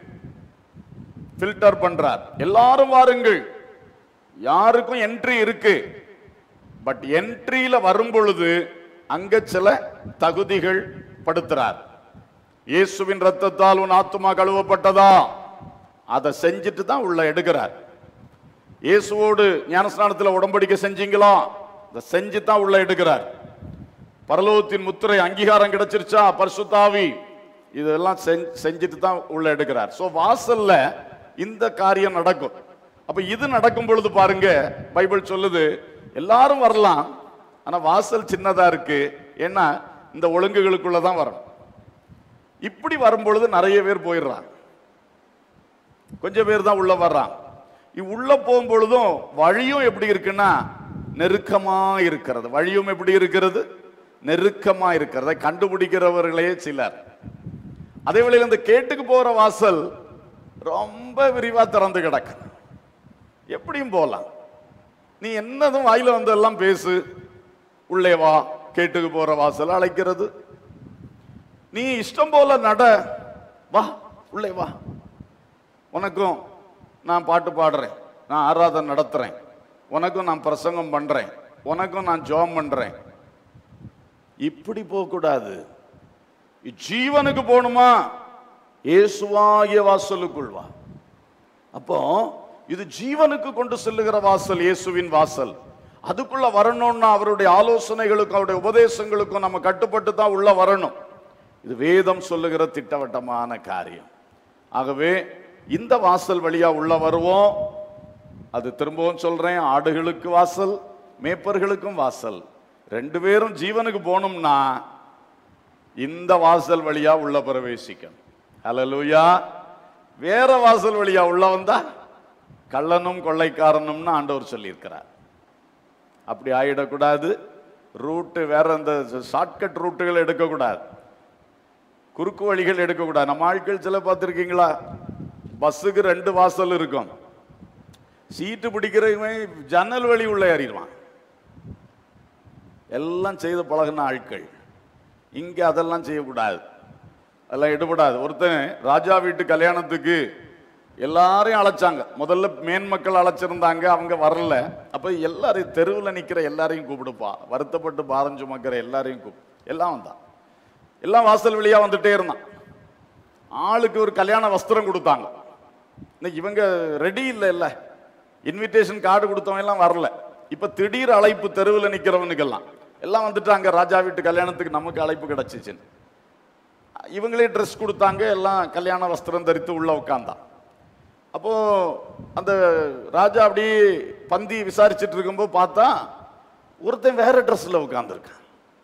எல்லாரும் வாருங்கள், யாருக்கும் என்ட்ரி இருக்கு. பட் என்ட்ரியில வரும் பொழுது அங்க சில தகுதிகள் படுத்துறார். இயேசுவின் ரத்தத்தால் உன் ஆத்துமா கழுவப்பட்டதா, அதை செஞ்சுட்டு தான் உள்ள எடுக்கிறார். இயேசுவோடு ஞானஸ்நானத்தில் உடன்படிக்கை செஞ்சீங்களா, அதை செஞ்சு தான் உள்ள எடுக்கிறார். பரலோகத்தின் முத்திரை அங்கீகாரம் கிடைச்சிருச்சா, பரிசுத்த ஆவி, இதெல்லாம் செஞ்சுட்டு தான் உள்ள எடுக்கிறார். சோ வாசல்ல இந்த காரியம் நடக்கும். அப்ப இது நடக்கும் பொழுது பாருங்க, பைபிள் சொல்லுது எல்லாரும் வரலாம், ஆனா வாசல் சின்னதா இருக்கு. ஏன்னா இந்த ஒழுங்குகளுக்குள்ளதான் வரணும். இப்படி வரும்பொழுது நிறைய பேர் போயிடுறாங்க, கொஞ்சம் பேர் தான் உள்ள வர்றாங்க. உள்ள போகும்பொழுதும் வழியும் எப்படி இருக்குன்னா நெருக்கமா இருக்கிறது. வழியும் எப்படி இருக்கிறது? நெருக்கமா இருக்கிறத கண்டுபிடிக்கிறவர்களே சிலர். அதே வேளையில் இந்த கேட்டுக்கு போற வாசல் ரொம்ப விரிவா திறந்து கிடக்கு, எப்படியும் போலாம். நீ என்னதும் வாயில வந்து எல்லாம் பேசு, உள்ளே வா, கேட்டுக்கு போற வாசல் அழைக்கிறது. நீ இஷ்டம் போல நட, வா உள்ளே வா, உனக்கும் நான் பாட்டு பாடுறேன், நான் ஆராதனை நடத்துறேன், உனக்கும் நான் பிரசங்கம் பண்றேன், உனக்கும் நான் ஜெபம் பண்றேன். இப்படி போக கூடாது. ஜீவனுக்கு போகணுமா, இயேசுவாகிய வாசலுக்குள் வா. அப்போ இது ஜீவனுக்கு கொண்டு செல்லுகிற வாசல், இயேசுவின் வாசல். அதுக்குள்ள வரணும்னா அவருடைய ஆலோசனைகளுக்கும் அவருடைய உபதேசங்களுக்கும் நம்ம கட்டுப்பட்டு தான் உள்ள வரணும். இது வேதம் சொல்லுகிற திட்டவட்டமான காரியம். ஆகவே இந்த வாசல் வழியா உள்ள வருவோம். அது திரும்பவும் சொல்றேன், ஆடுகளுக்கு வாசல், மேய்ப்பர்களுக்கும் வாசல். ரெண்டு பேரும் ஜீவனுக்கு போகணும்னா இந்த வாசல் வழியா உள்ள பிரவேசிக்கணும். ஹல்லேலூயா. வேற வாசல் வழியா உள்ள வந்தா கள்ளனும் கொள்ளைக்காரனும்னு ஆண்டவர் சொல்லியிருக்கிறார். அப்படி ஆயிடக்கூடாது. ரூட்டு வேற, இந்த ஷார்ட்கட் ரூட்டுகள் எடுக்கக்கூடாது, குறுக்கு வழிகள் எடுக்கக்கூடாது. நம்ம ஆட்கள் சில பார்த்துருக்கீங்களா, பஸ்ஸுக்கு 2 வாசல் இருக்கும், சீட்டு பிடிக்கிறவன் ஜன்னல் வழி உள்ள ஏறிடுவான். எல்லாம் செய்து பழகின ஆட்கள். இங்க அதெல்லாம் செய்யக்கூடாது, அதெல்லாம் எடுபடாது. ஒருத்தன் ராஜா வீட்டு கல்யாணத்துக்கு எல்லாரையும் அழைச்சாங்க. முதல்ல மேன்மக்கள் அழைச்சிருந்தாங்க, அவங்க வரல. அப்ப எல்லாரையும், தெருவில் நிக்கிற எல்லாரையும் கூப்பிடுப்பா, வருத்தப்பட்டு பாரம் சுமக்கிற எல்லாரையும் எல்லாம் வந்தான். எல்லாம் வாசல் வழியா வந்துட்டே இருந்தான். ஆளுக்கு ஒரு கல்யாண வஸ்திரம் கொடுத்தாங்க. இவங்க ரெடி இல்ல, இன்விடேஷன் கார்டு கொடுத்தவங்க எல்லாம் வரல. இப்ப திடீர் அழைப்பு, தெருவில் நிக்கிறவனுக்கெல்லாம் எல்லாம் வந்துட்டாங்க. ராஜா வீட்டு கல்யாணத்துக்கு நமக்கு அழைப்பு கிடைச்சிச்சு. இவங்களே ட்ரெஸ் கொடுத்தாங்க, எல்லாம் கல்யாண வஸ்திரம் தரித்து உள்ள உட்கார்ந்தான். அப்போ அந்த ராஜா அப்படி பந்தி விசாரிச்சுட்டு இருக்கும்போது பார்த்தா ஒருத்தன் வேற ட்ரெஸ்ல உட்கார்ந்துருக்கான்.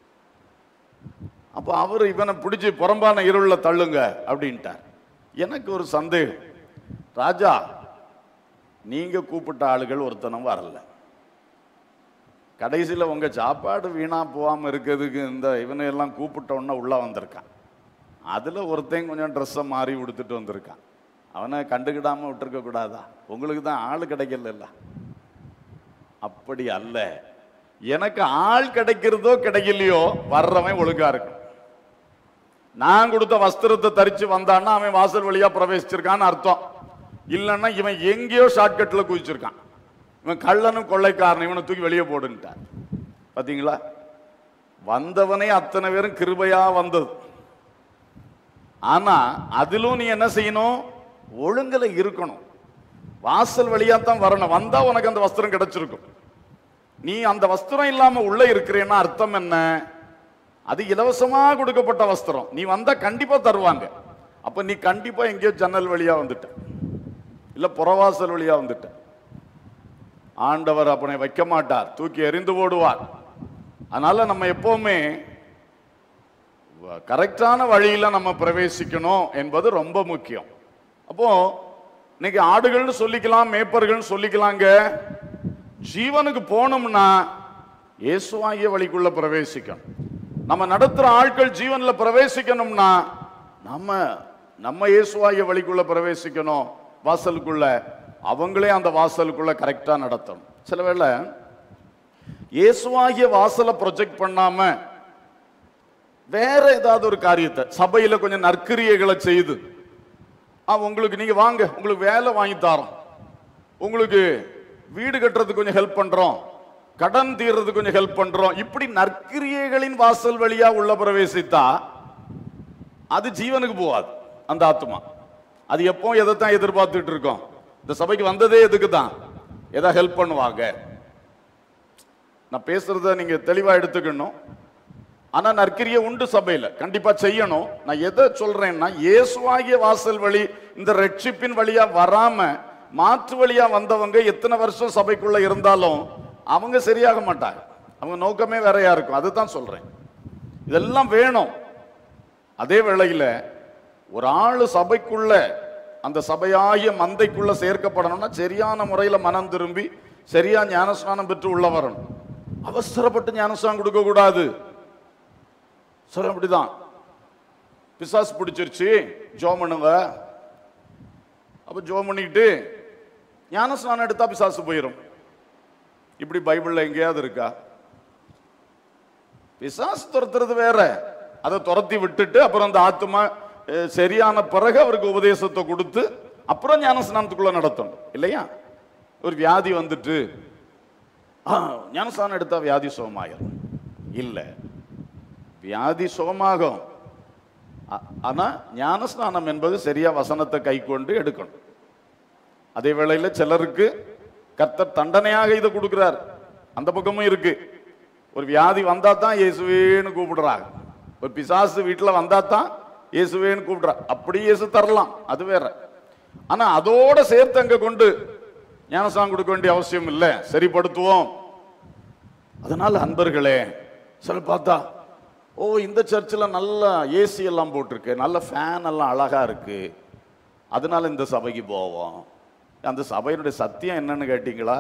அப்போ அவர் இவனை பிடிச்சி புறம்பான இருள தள்ளுங்க அப்படின்ட்டார். எனக்கு ஒரு சந்தேகம், ராஜா நீங்க கூப்பிட்ட ஆளுகள் ஒருத்தனும் வரல, கடைசியில் உங்க சாப்பாடு வீணா போகாம இருக்கிறதுக்கு இந்த இவனை எல்லாம் கூப்பிட்டோன்னா உள்ள வந்திருக்கான். அதுல ஒருத்தன் கொஞ்சம் ட்ரெஸ்ஸை மாறி உடுத்துட்டு வந்திருக்கான். அவனை கண்டுக்கிடாம விட்டுருக்க கூடாதா? உங்களுக்கு தான் ஆள் கிடைக்கல. அப்படி அல்ல, எனக்கு ஆள் கிடைக்கிறதோ கிடைக்கலையோ வர்றவன் ஒழுங்கா இருக்கும். நான் கொடுத்த வஸ்திரத்தை தரிச்சு வந்தான்னா அவன் வாசல் வழியா பிரவேசிச்சிருக்கான்னு அர்த்தம். இல்லைன்னா இவன் எங்கேயோ ஷார்ட்கட்ல குதிச்சிருக்கான். இவன் கள்ளனும் கொள்ளைக்காரன், இவனை தூக்கி வெளியே போடுன்ட்டார். பாத்தீங்களா, வந்தவனே அத்தனை பேரும் கிருபையா வந்தது. ஆனா அதிலும் நீ என்ன செய்யணும், ஒழுங்குல இருக்கணும். வாசல் வழியா தான் வரணும். வந்தா உனக்கு அந்த வஸ்திரம் கிடைச்சிருக்கும். நீ அந்த வஸ்திரம் இல்லாம உள்ள இருக்கிறேன்னா அர்த்தம் என்ன? அது இலவசமா கொடுக்கப்பட்ட வஸ்திரம். நீ வந்தா கண்டிப்பா தருவாங்க. அப்ப நீ கண்டிப்பா எங்கேயோ ஜன்னல் வழியா வந்துட்ட, இல்ல புறவாசல் வழியா வந்துட்ட. ஆண்டவர் அப்பனை வைக்க மாட்டார், தூக்கி எறிந்து போடுவார். அதனால நம்ம எப்பவுமே கரெக்டான வழியில நம்ம பிரவேசிக்கணும் என்பது ரொம்ப முக்கியம். அப்போ இன்னைக்கு ஆடுகள்னு சொல்லிக்கலாம், மேய்ப்பர்கள் சொல்லிக்கலாங்க. ஜீவனுக்கு போனோம்னா இயேசுவாகிய வழிக்குள்ள பிரவேசிக்கணும். நம்ம நடத்துற ஆட்கள் ஜீவன்ல பிரவேசிக்கணும்னா நம்ம இயேசுவாகிய வழிக்குள்ள பிரவேசிக்கணும். வாசலுக்குள்ள அவங்களே அந்த வாசலுக்குள்ள கரெக்டா நடத்தணும். சில வேளை இயேசுவாகிய வாசலை ப்ரொஜெக்ட் பண்ணாம வேற ஏதாவது ஒரு காரியத்தை சபையில கொஞ்சம் நற்கிரியைகளை செய்து, உங்களுக்கு நீங்க வாங்க, உங்களுக்கு வேலை வாங்கி தரோம், உங்களுக்கு வீடு கட்டுறதுக்கு கொஞ்சம் ஹெல்ப் பண்றோம், கடன் தீர்றதுக்கு கொஞ்சம் ஹெல்ப் பண்றோம், இப்படி நற்கிரியைகளின் வாசல் வழியா உள்ள பிரவேசித்தா அது ஜீவனுக்கு போகாது. அந்த ஆத்மா அது எப்போ எதைத்தான் எதிர்பார்த்துட்டு இருக்கோம்? இந்த சபைக்கு வந்ததே எதுக்கு தான்? எதை ஹெல்ப் பண்ணுவாங்க. நான் பேசுறத நீங்க தெளிவா எடுத்துக்கணும். ஆனா நற்கிரியை உண்டு, சபையில கண்டிப்பா செய்யணும். நான் எதை சொல்றேன்னா, இயேசுவாகிய வாசல் வழி இந்த ரட்சிப்பின் வழியா வராம மாற்று வழியா வந்தவங்க எத்தனை வருஷம் சபைக்குள்ள இருந்தாலும் அவங்க சரியாக மாட்டாங்க. அவங்க நோக்கமே வேறையா இருக்கும். அதுதான் சொல்றேன். இதெல்லாம் வேணும். அதே வேளையில ஒரு ஆளு சபைக்குள்ள, அந்த சபையாகிய மந்தைக்குள்ள சேர்க்கப்படணும்னா சரியான முறையில் மனம் திரும்பி சரியா ஞானஸ்நானம் பெற்று உள்ள வரணும். அவசரப்பட்டு ஞானஸ்நானம் கொடுக்க கூடாது. சொல்ல அப்படிதான். பிசாசு பிடிச்சிருச்சு, ஜோம் பண்ணுங்க. அப்ப ஜோம் பண்ணிக்கிட்டு ஞானஸ்நானம் எடுத்தா பிசாசு போயிடும். இப்படி பைபிள்ல எங்கேயாவது இருக்கா? பிசாசு துரத்துறது வேற, அதை துரத்தி விட்டுட்டு அப்புறம் அந்த ஆத்மா சரியான பிறகு அவருக்கு உபதேசத்தை கொடுத்து அப்புறம் ஞானஸ்நானத்துக்குள்ள நடத்தணும் இல்லையா? ஒரு வியாதி வந்துட்டு ஞானஸ்நானம் எடுத்தா வியாதி சுகமாயிரும் இல்ல, வியாதி சுகமாகும். ஆனா ஞானஸ்நானம் என்பது சரியா வசனத்தை கை கொண்டு எடுக்கணும். அதே வேளையில சிலருக்கு கர்த்தர் தண்டனையாக இதை கொடுக்கிறார். அந்த பக்கமும் இருக்கு. ஒரு வியாதி வந்தா தான் இயேசுவேன்னு கூப்பிடுறாங்க. ஒரு பிசாசு வீட்டுல வந்தா தான் இயேசுவேன்னு கூப்பிடுறா. அப்படி இயேசு தரலாம், அது வேற. ஆனா அதோட சேர்த்து அங்க கொண்டு ஞானஸ்நானம் கொடுக்க வேண்டிய அவசியம் இல்லை, சரிப்படுத்துவோம். அதனால அன்பர்களே, சில பார்த்தா ஓ இந்த சர்ச்சில் நல்ல ஏசி எல்லாம் போட்டிருக்கு, நல்ல ஃபேன் எல்லாம் அழகா இருக்கு, அதனால இந்த சபைக்கு போவோம். அந்த சபையினுடைய சத்தியம் என்னன்னு கேட்டீங்களா?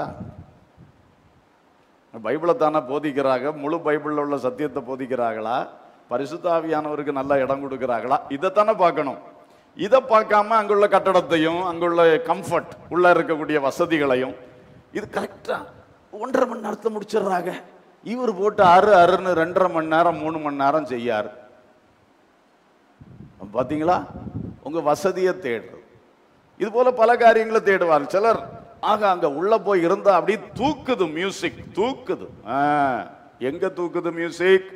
பைபிளை தானே போதிக்கிறாங்க, முழு பைபிளில் உள்ள சத்தியத்தை போதிக்கிறாங்களா, பரிசுத்த ஆவியானவருக்கு நல்ல இடம் கொடுக்கிறாங்களா? இதைத்தானே பார்க்கணும். இதை பார்க்காம அங்குள்ள கட்டடத்தையும் அங்குள்ள கம்ஃபர்ட் உள்ள இருக்கக்கூடிய வசதிகளையும் இது கரெக்டா 1.5 மணி நேரத்தை முடிச்சிடுறாங்க. இவர் போட்டு அருன்னு 2.5 மணி நேரம் 3 மணி நேரம் செய்யாரு. பாத்தீங்களா? உங்க வசதியை தேடுறது. இது போல பல காரியங்களை தேடுவார் சிலர். ஆக அங்க உள்ள போய் இருந்தா அப்படியே தூக்குது, மியூசிக் தூக்குது. எங்க தூக்குது மியூசிக்?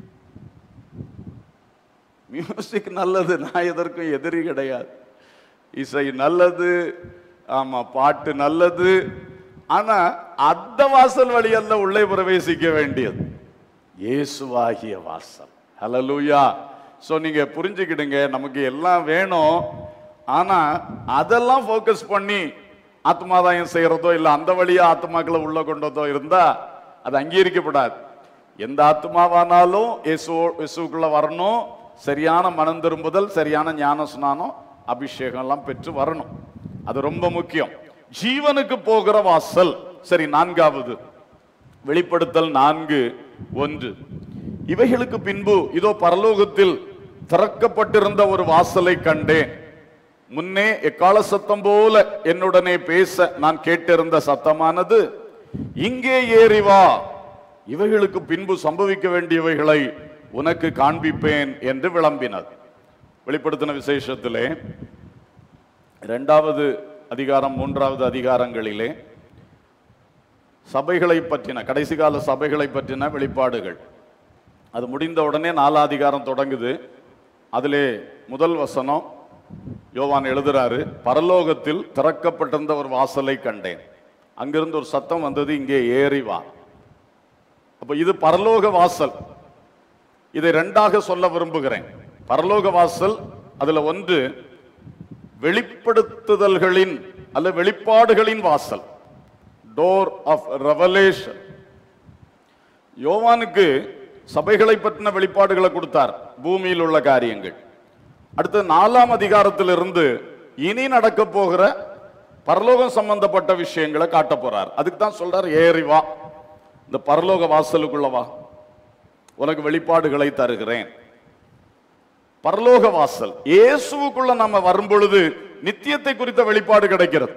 மியூசிக் நல்லது, நான் எதற்கும் எதிரி கிடையாது. இசை நல்லது, ஆமா பாட்டு நல்லது. ஆனா அந்த வாசல் வழியல்ல உள்ளே பிரவேசிக்க வேண்டியது, இயேசுவாகிய வாசல். ஹல்லேலூயா. சோ நீங்க புரிஞ்சுக்கிடுங்க, நமக்கு எல்லாம் வேணும். ஆனா அதெல்லாம் போக்கஸ் பண்ணி ஆத்மாதாயம் செய்யறதோ இல்ல அந்த வழியா ஆத்மாக்களை உள்ள கொண்டதோ இருந்தா அது அங்கீகரிக்கப்படாது. எந்த ஆத்மாவானாலும் இயேசுக்குள்ள வரணும், சரியான மனம் திரும்புதல், சரியான ஞான ஸ்நானம், அபிஷேகம் எல்லாம் பெற்று வரணும். அது ரொம்ப முக்கியம். ஜீவனுக்கு போகிற வாசல். சரி, 4வது வெளிப்படுத்தல் 4:1. இவைகளுக்கு பின்பு இதோ பரலோகத்தில் திறக்கப்பட்டிருந்த ஒரு வாசலை கண்டேன். முன்னே எக்கால சத்தம் போல என்னுடனே பேச நான் கேட்டிருந்த சத்தமானது, இங்கே ஏறி வா, இவைகளுக்கு பின்பு சம்பவிக்க வேண்டியவைகளை உனக்கு காண்பிப்பேன் என்று விளம்பினது. வெளிப்படுத்தின விசேஷத்திலே 2வது அதிகாரம் 3வது அதிகாரங்களிலே சபைகளை பற்றின, கடைசி கால சபைகளை பற்றின வெளிப்பாடுகள். அது முடிந்த உடனே 4 அதிகாரம் தொடங்குது. அதிலே முதல் வசனம் யோவான் எழுதுறாரு, பரலோகத்தில் திறக்கப்பட்டிருந்த ஒரு வாசலை கண்டேன். அங்கிருந்து ஒரு சத்தம் வந்தது, இங்கே ஏறி வா. அப்ப இது பரலோக வாசல். இதை 2ஆக சொல்ல விரும்புகிறேன். பரலோக வாசல், அதுல ஒன்று வெளிப்படுத்துதல்களின் அல்ல வெளிப்பாடுகளின் வாசல், டோர் ஆஃப் ரெவலேஷன். யோவானுக்கு சபைகளை பற்றின வெளிப்பாடுகளை கொடுத்தார், பூமியில் உள்ள காரியங்கள். அடுத்து 4ஆம் அதிகாரத்திலிருந்து இனி நடக்க போகிற பரலோகம் சம்பந்தப்பட்ட விஷயங்களை காட்ட போறார். அதுக்கு தான் சொல்றார், ஏறி வா, இந்த பரலோக வாசலுக்குள்ள வா, உனக்கு வெளிப்பாடுகளை தருகிறேன். பரலோக வாசல். இயேசுவுக்குள்ள நம்ம வரும் பொழுது நித்தியத்தை குறித்த வெளிப்பாடு கிடைக்கிறது.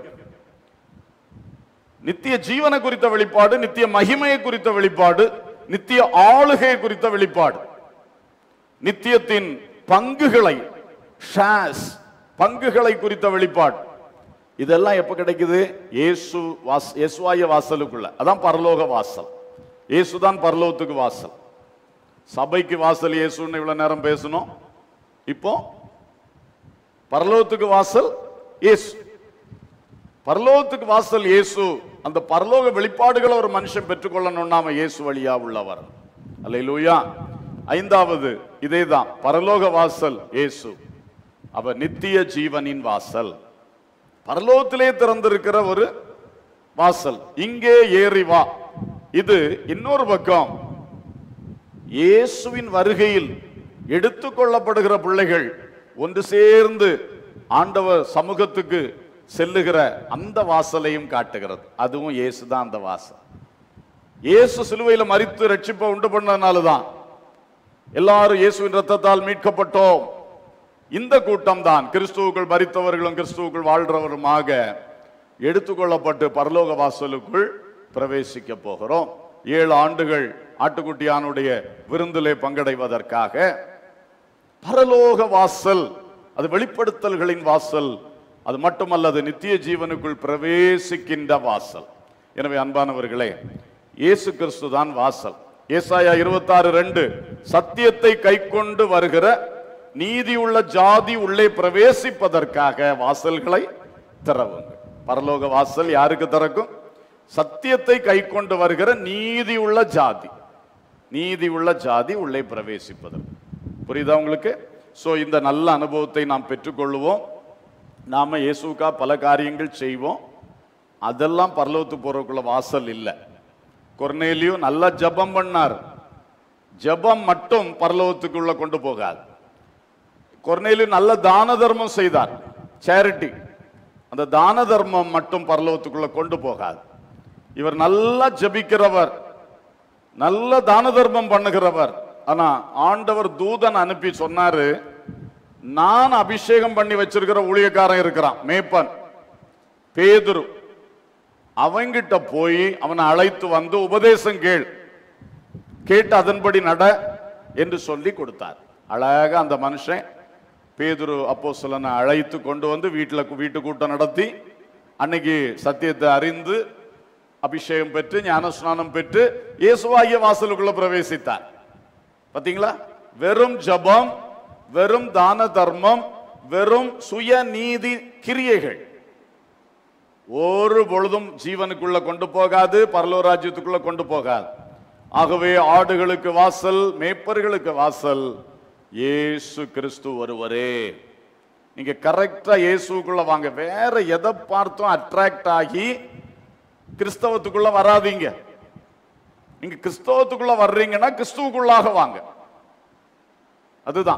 நித்திய ஜீவனை குறித்த வெளிப்பாடு, நித்திய மகிமையை குறித்த வெளிப்பாடு, நித்திய ஆளுகை குறித்த வெளிப்பாடு, நித்தியத்தின் பங்குகளை, பங்குகளை குறித்த வெளிப்பாடு. இதெல்லாம் எப்ப கிடைக்குது? இயேசுவாய வாசலுக்குள்ள. அதான் பரலோக வாசல். இயேசுதான் பரலோகத்துக்கு வாசல். சபைக்கு வாசல் இயேசுன்னு இவ்வளவு நேரம் பேசணும். இப்போ பரலோகத்துக்கு வாசல் இயேசு. பரலோகத்துக்கு வாசல் இயேசு. அந்த பரலோக வெளிப்பாடுகளை ஒரு மனுஷன் பெற்றுக்கொள்ளணும்னா அவன் இயேசு வழியா உள்ளவர். அல்லேலூயா. 5வது இதேதான், பரலோக வாசல் இயேசு. அவர் நித்திய ஜீவனின் வாசல். பரலோகத்திலே திறந்திருக்கிற ஒரு வாசல். இங்கே ஏறி வா. இது இன்னொரு பக்கம். இயேசுவின் வருகையில் எடுத்துக்கொள்ளப்படுகிற பிள்ளைகள் ஒன்று சேர்ந்து ஆண்டவர் சமூகத்துக்கு செல்லுகிற அந்த வாசலையும் காட்டுகிறது. அதுவும் இயேசுதான் அந்த வாசல். இயேசு சிலுவையில் மரித்து ரட்சிப்பை உண்டு பண்ணதுனாலதான் எல்லாரும் இயேசுவின் ரத்தத்தால் மீட்கப்பட்டோம். இந்த கூட்டம் தான் கிறிஸ்துவுக்குள் மரித்தவர்களும் கிறிஸ்துவுக்குள் வாழ்றவருமாக எடுத்துக்கொள்ளப்பட்டு பரலோக வாசலுக்குள் பிரவேசிக்க போகிறோம். 7 ஆண்டுகள் ஆட்டுக்குட்டியானுடைய விருந்திலே பங்கடைவதற்காக பரலோக வாசல், அது வெளிப்படுத்தல்களின் வாசல். அது மட்டுமல்ல, அது நித்திய ஜீவனுக்குள் பிரவேசிக்கின்ற வாசல். எனவே அன்பானவர்களே, இயேசு கிறிஸ்து தான் வாசல். ஏசாயா 26:2 சத்தியத்தை கைக்கொண்டு வருகிற நீதியுள்ள ஜாதி உள்ளே பிரவேசிப்பதற்காக வாசல்களை திறவுங்கள். பரலோக வாசல் யாருக்கு திறக்கும்? சத்தியத்தை கைக்கொண்டு வருகிற நீதியுள்ள ஜாதி. நீதியுள்ள ஜாதி உள்ளே பிரவேசிப்பதற்கு. புரியுதா உங்களுக்கு? சோ இந்த நல்ல அனுபவத்தை நாம் பெற்றுக்கொள்வோம். நாம இயேசுக்கா பல காரியங்கள் செய்வோம். அதெல்லாம் பரலோகத்துக்கு போறதுக்குள்ள வாசல் இல்லை. கொர்நேலியு நல்ல ஜெபம் பண்ணார். ஜெபம் மட்டும் பரலோகத்துக்குள்ள கொண்டு போகாது. கொர்நேலியு நல்ல தான தர்மம் செய்தார், சேரிட்டி. அந்த தான தர்மம் மட்டும் பரலோகத்துக்குள்ள கொண்டு போகாது. இவர் நல்லா ஜெபிக்கிறவர், நல்ல தான தர்மம் பண்ணுகிறவர். ஆனா ஆண்டவர் தூதன் அனுப்பி சொன்னாரு, நான் அபிஷேகம் பண்ணி வச்சிருக்கிற ஊழியக்காரன் இருக்கிறான், மேய்ப்பன் பேதுரு, அவங்கிட்ட போய் அவனை அழைத்து வந்து உபதேசம் கேட்டு அதன்படி நட என்று சொல்லி கொடுத்தார். அழகா அந்த மனுஷன் பேதுரு அப்போஸ்தலனை அழைத்து கொண்டு வந்து வீட்டு கூட்டம் நடத்தி அன்னைக்கு சத்தியத்தை அறிந்து அபிஷேகம் பெற்று ஞானஸ்நானம் பெற்று இயேசுவாகிய வாசலுக்குள்ள பிரவேசித்தார். பாத்தீங்களா? வெறும் ஜபம், வெறும் தான தர்மம், வெறும் சுய நீதி கிரியைகள் ஒரு பொழுதும் ஜீவனுக்குள்ள கொண்டு போகாது, பரலோக ராஜ்யத்துக்குள்ள கொண்டு போகாது. ஆகவே ஆடுகளுக்கு வாசல், மேய்ப்பர்களுக்கு வாசல் இயேசு கிறிஸ்து ஒருவரே. நீங்க கரெக்டா இயேசுக்குள்ள வாங்க. வேற எதை பார்த்தும் அட்ராக்ட் ஆகி கிறிஸ்தவத்துக்குள்ள வராதீங்க. நீங்க கிறிஸ்தவத்துக்குள்ள வர்றீங்கன்னா கிறிஸ்துவுக்குள்ளாக வாங்க. அதுதான்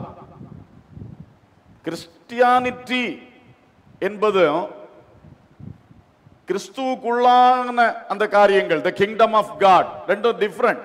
கிறிஸ்டியானிட்டி என்பது. கிறிஸ்துவுக்குள்ளான அந்த காரியங்கள், தி கிங்டம் ஆஃப் காட், ரெண்டும் டிஃபரண்ட்.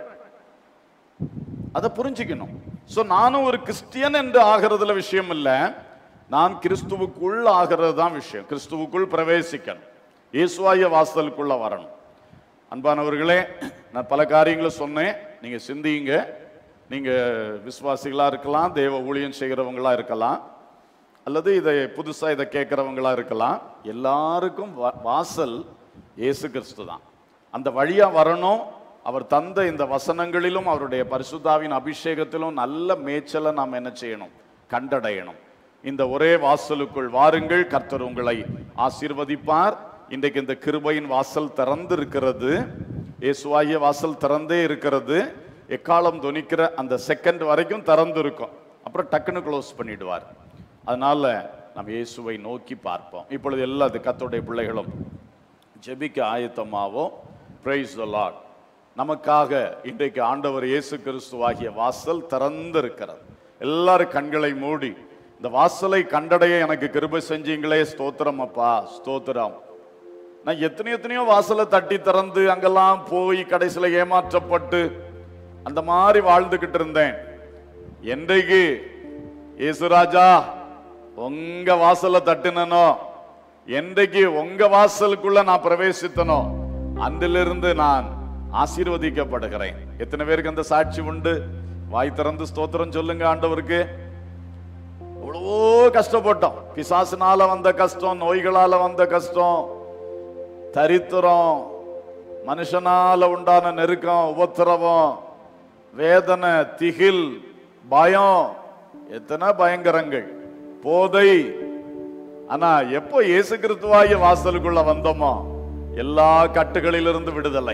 அதை புரிஞ்சுக்கணும். சோ நானும் ஒரு கிறிஸ்டியன் என்று ஆகிறதுல விஷயம் இல்லை, நான் கிறிஸ்துவுக்குள் ஆகிறது தான் விஷயம். கிறிஸ்துவுக்குள் பிரவேசிக்கணும், இயேசுவாகிய வாசலுக்குள்ள வரணும். அன்பானவர்களே, நான் பல காரியங்களை சொன்னேன், நீங்க சிந்திங்க. நீங்க விசுவாசிகளா இருக்கலாம், தேவ ஊழியம் செய்கிறவங்களா இருக்கலாம், அல்லது இதை புதுசா இதை கேட்கிறவங்களா இருக்கலாம். எல்லாருக்கும் வாசல் இயேசு கிறிஸ்து தான். அந்த வழியா வரணும். அவர் தந்த இந்த வசனங்களிலும் அவருடைய பரிசுத்தாவின் அபிஷேகத்திலும் நல்ல மேய்ச்சலை நாம் என்ன செய்யணும்? கண்டடையணும். இந்த ஒரே வாசலுக்குள் வாருங்கள், கர்த்தர் உங்களை ஆசீர்வதிப்பார். இன்றைக்கு இந்த கிருபையின் வாசல் திறந்திருக்கிறது, இயேசுவாகிய வாசல் திறந்தே இருக்கிறது. எக்காலம் தொனிக்கிற அந்த செகண்ட் வரைக்கும் திறந்திருக்கும், அப்புறம் டக்குன்னு க்ளோஸ் பண்ணிடுவார். அதனால நம்ம இயேசுவை நோக்கி பார்ப்போம். இப்பொழுது எல்லா கர்த்தருடைய பிள்ளைகளும் ஜெபிக்க ஆயத்தமாவோம். Price the Lord. நமக்காக இன்றைக்கு ஆண்டவர் இயேசு கிறிஸ்துவாகிய வாசல் திறந்திருக்கிறது. எல்லாரும் கண்களை மூடி இந்த வாசலை கண்டடைய எனக்கு கிருபை செஞ்சீங்களே, ஸ்தோத்திரம் அப்பா, ஸ்தோத்திரம். நான் எத்தனையோ வாசலை தட்டி திறந்து அங்கெல்லாம் போய் கடைசியில் ஏமாற்றப்பட்டு அந்த மாதிரி வாழ்ந்துகிட்டு இருந்தேன். என்றைக்கு இயேசுராஜா உங்க வாசலை தட்டினோ, என்றைக்கு உங்க வாசலுக்குள்ள நான் பிரவேசித்தனோ, அன்றிலிருந்து நான் ஆசீர்வதிக்கப்படுகிறேன். எத்தனை பேருக்கு அந்த சாட்சி உண்டு? வாய் திறந்து ஸ்தோத்திரம் சொல்லுங்க ஆண்டவருக்கு. எவ்வளவோ கஷ்டப்பட்டோம். பிசாசினால வந்த கஷ்டம், நோய்களால வந்த கஷ்டம், தரித்திரம், மனுஷனால உண்டான நெருக்கம், உபத்திரவம், வேதனை, திகில், பயம், எத்தனை பயங்கரங்கள், போதை. ஆனா எப்போ இயேசு கிறிஸ்துவாகிய வாசலுக்குள்ள வந்தோமோ எல்லா கட்டுகளிலிருந்து விடுதலை.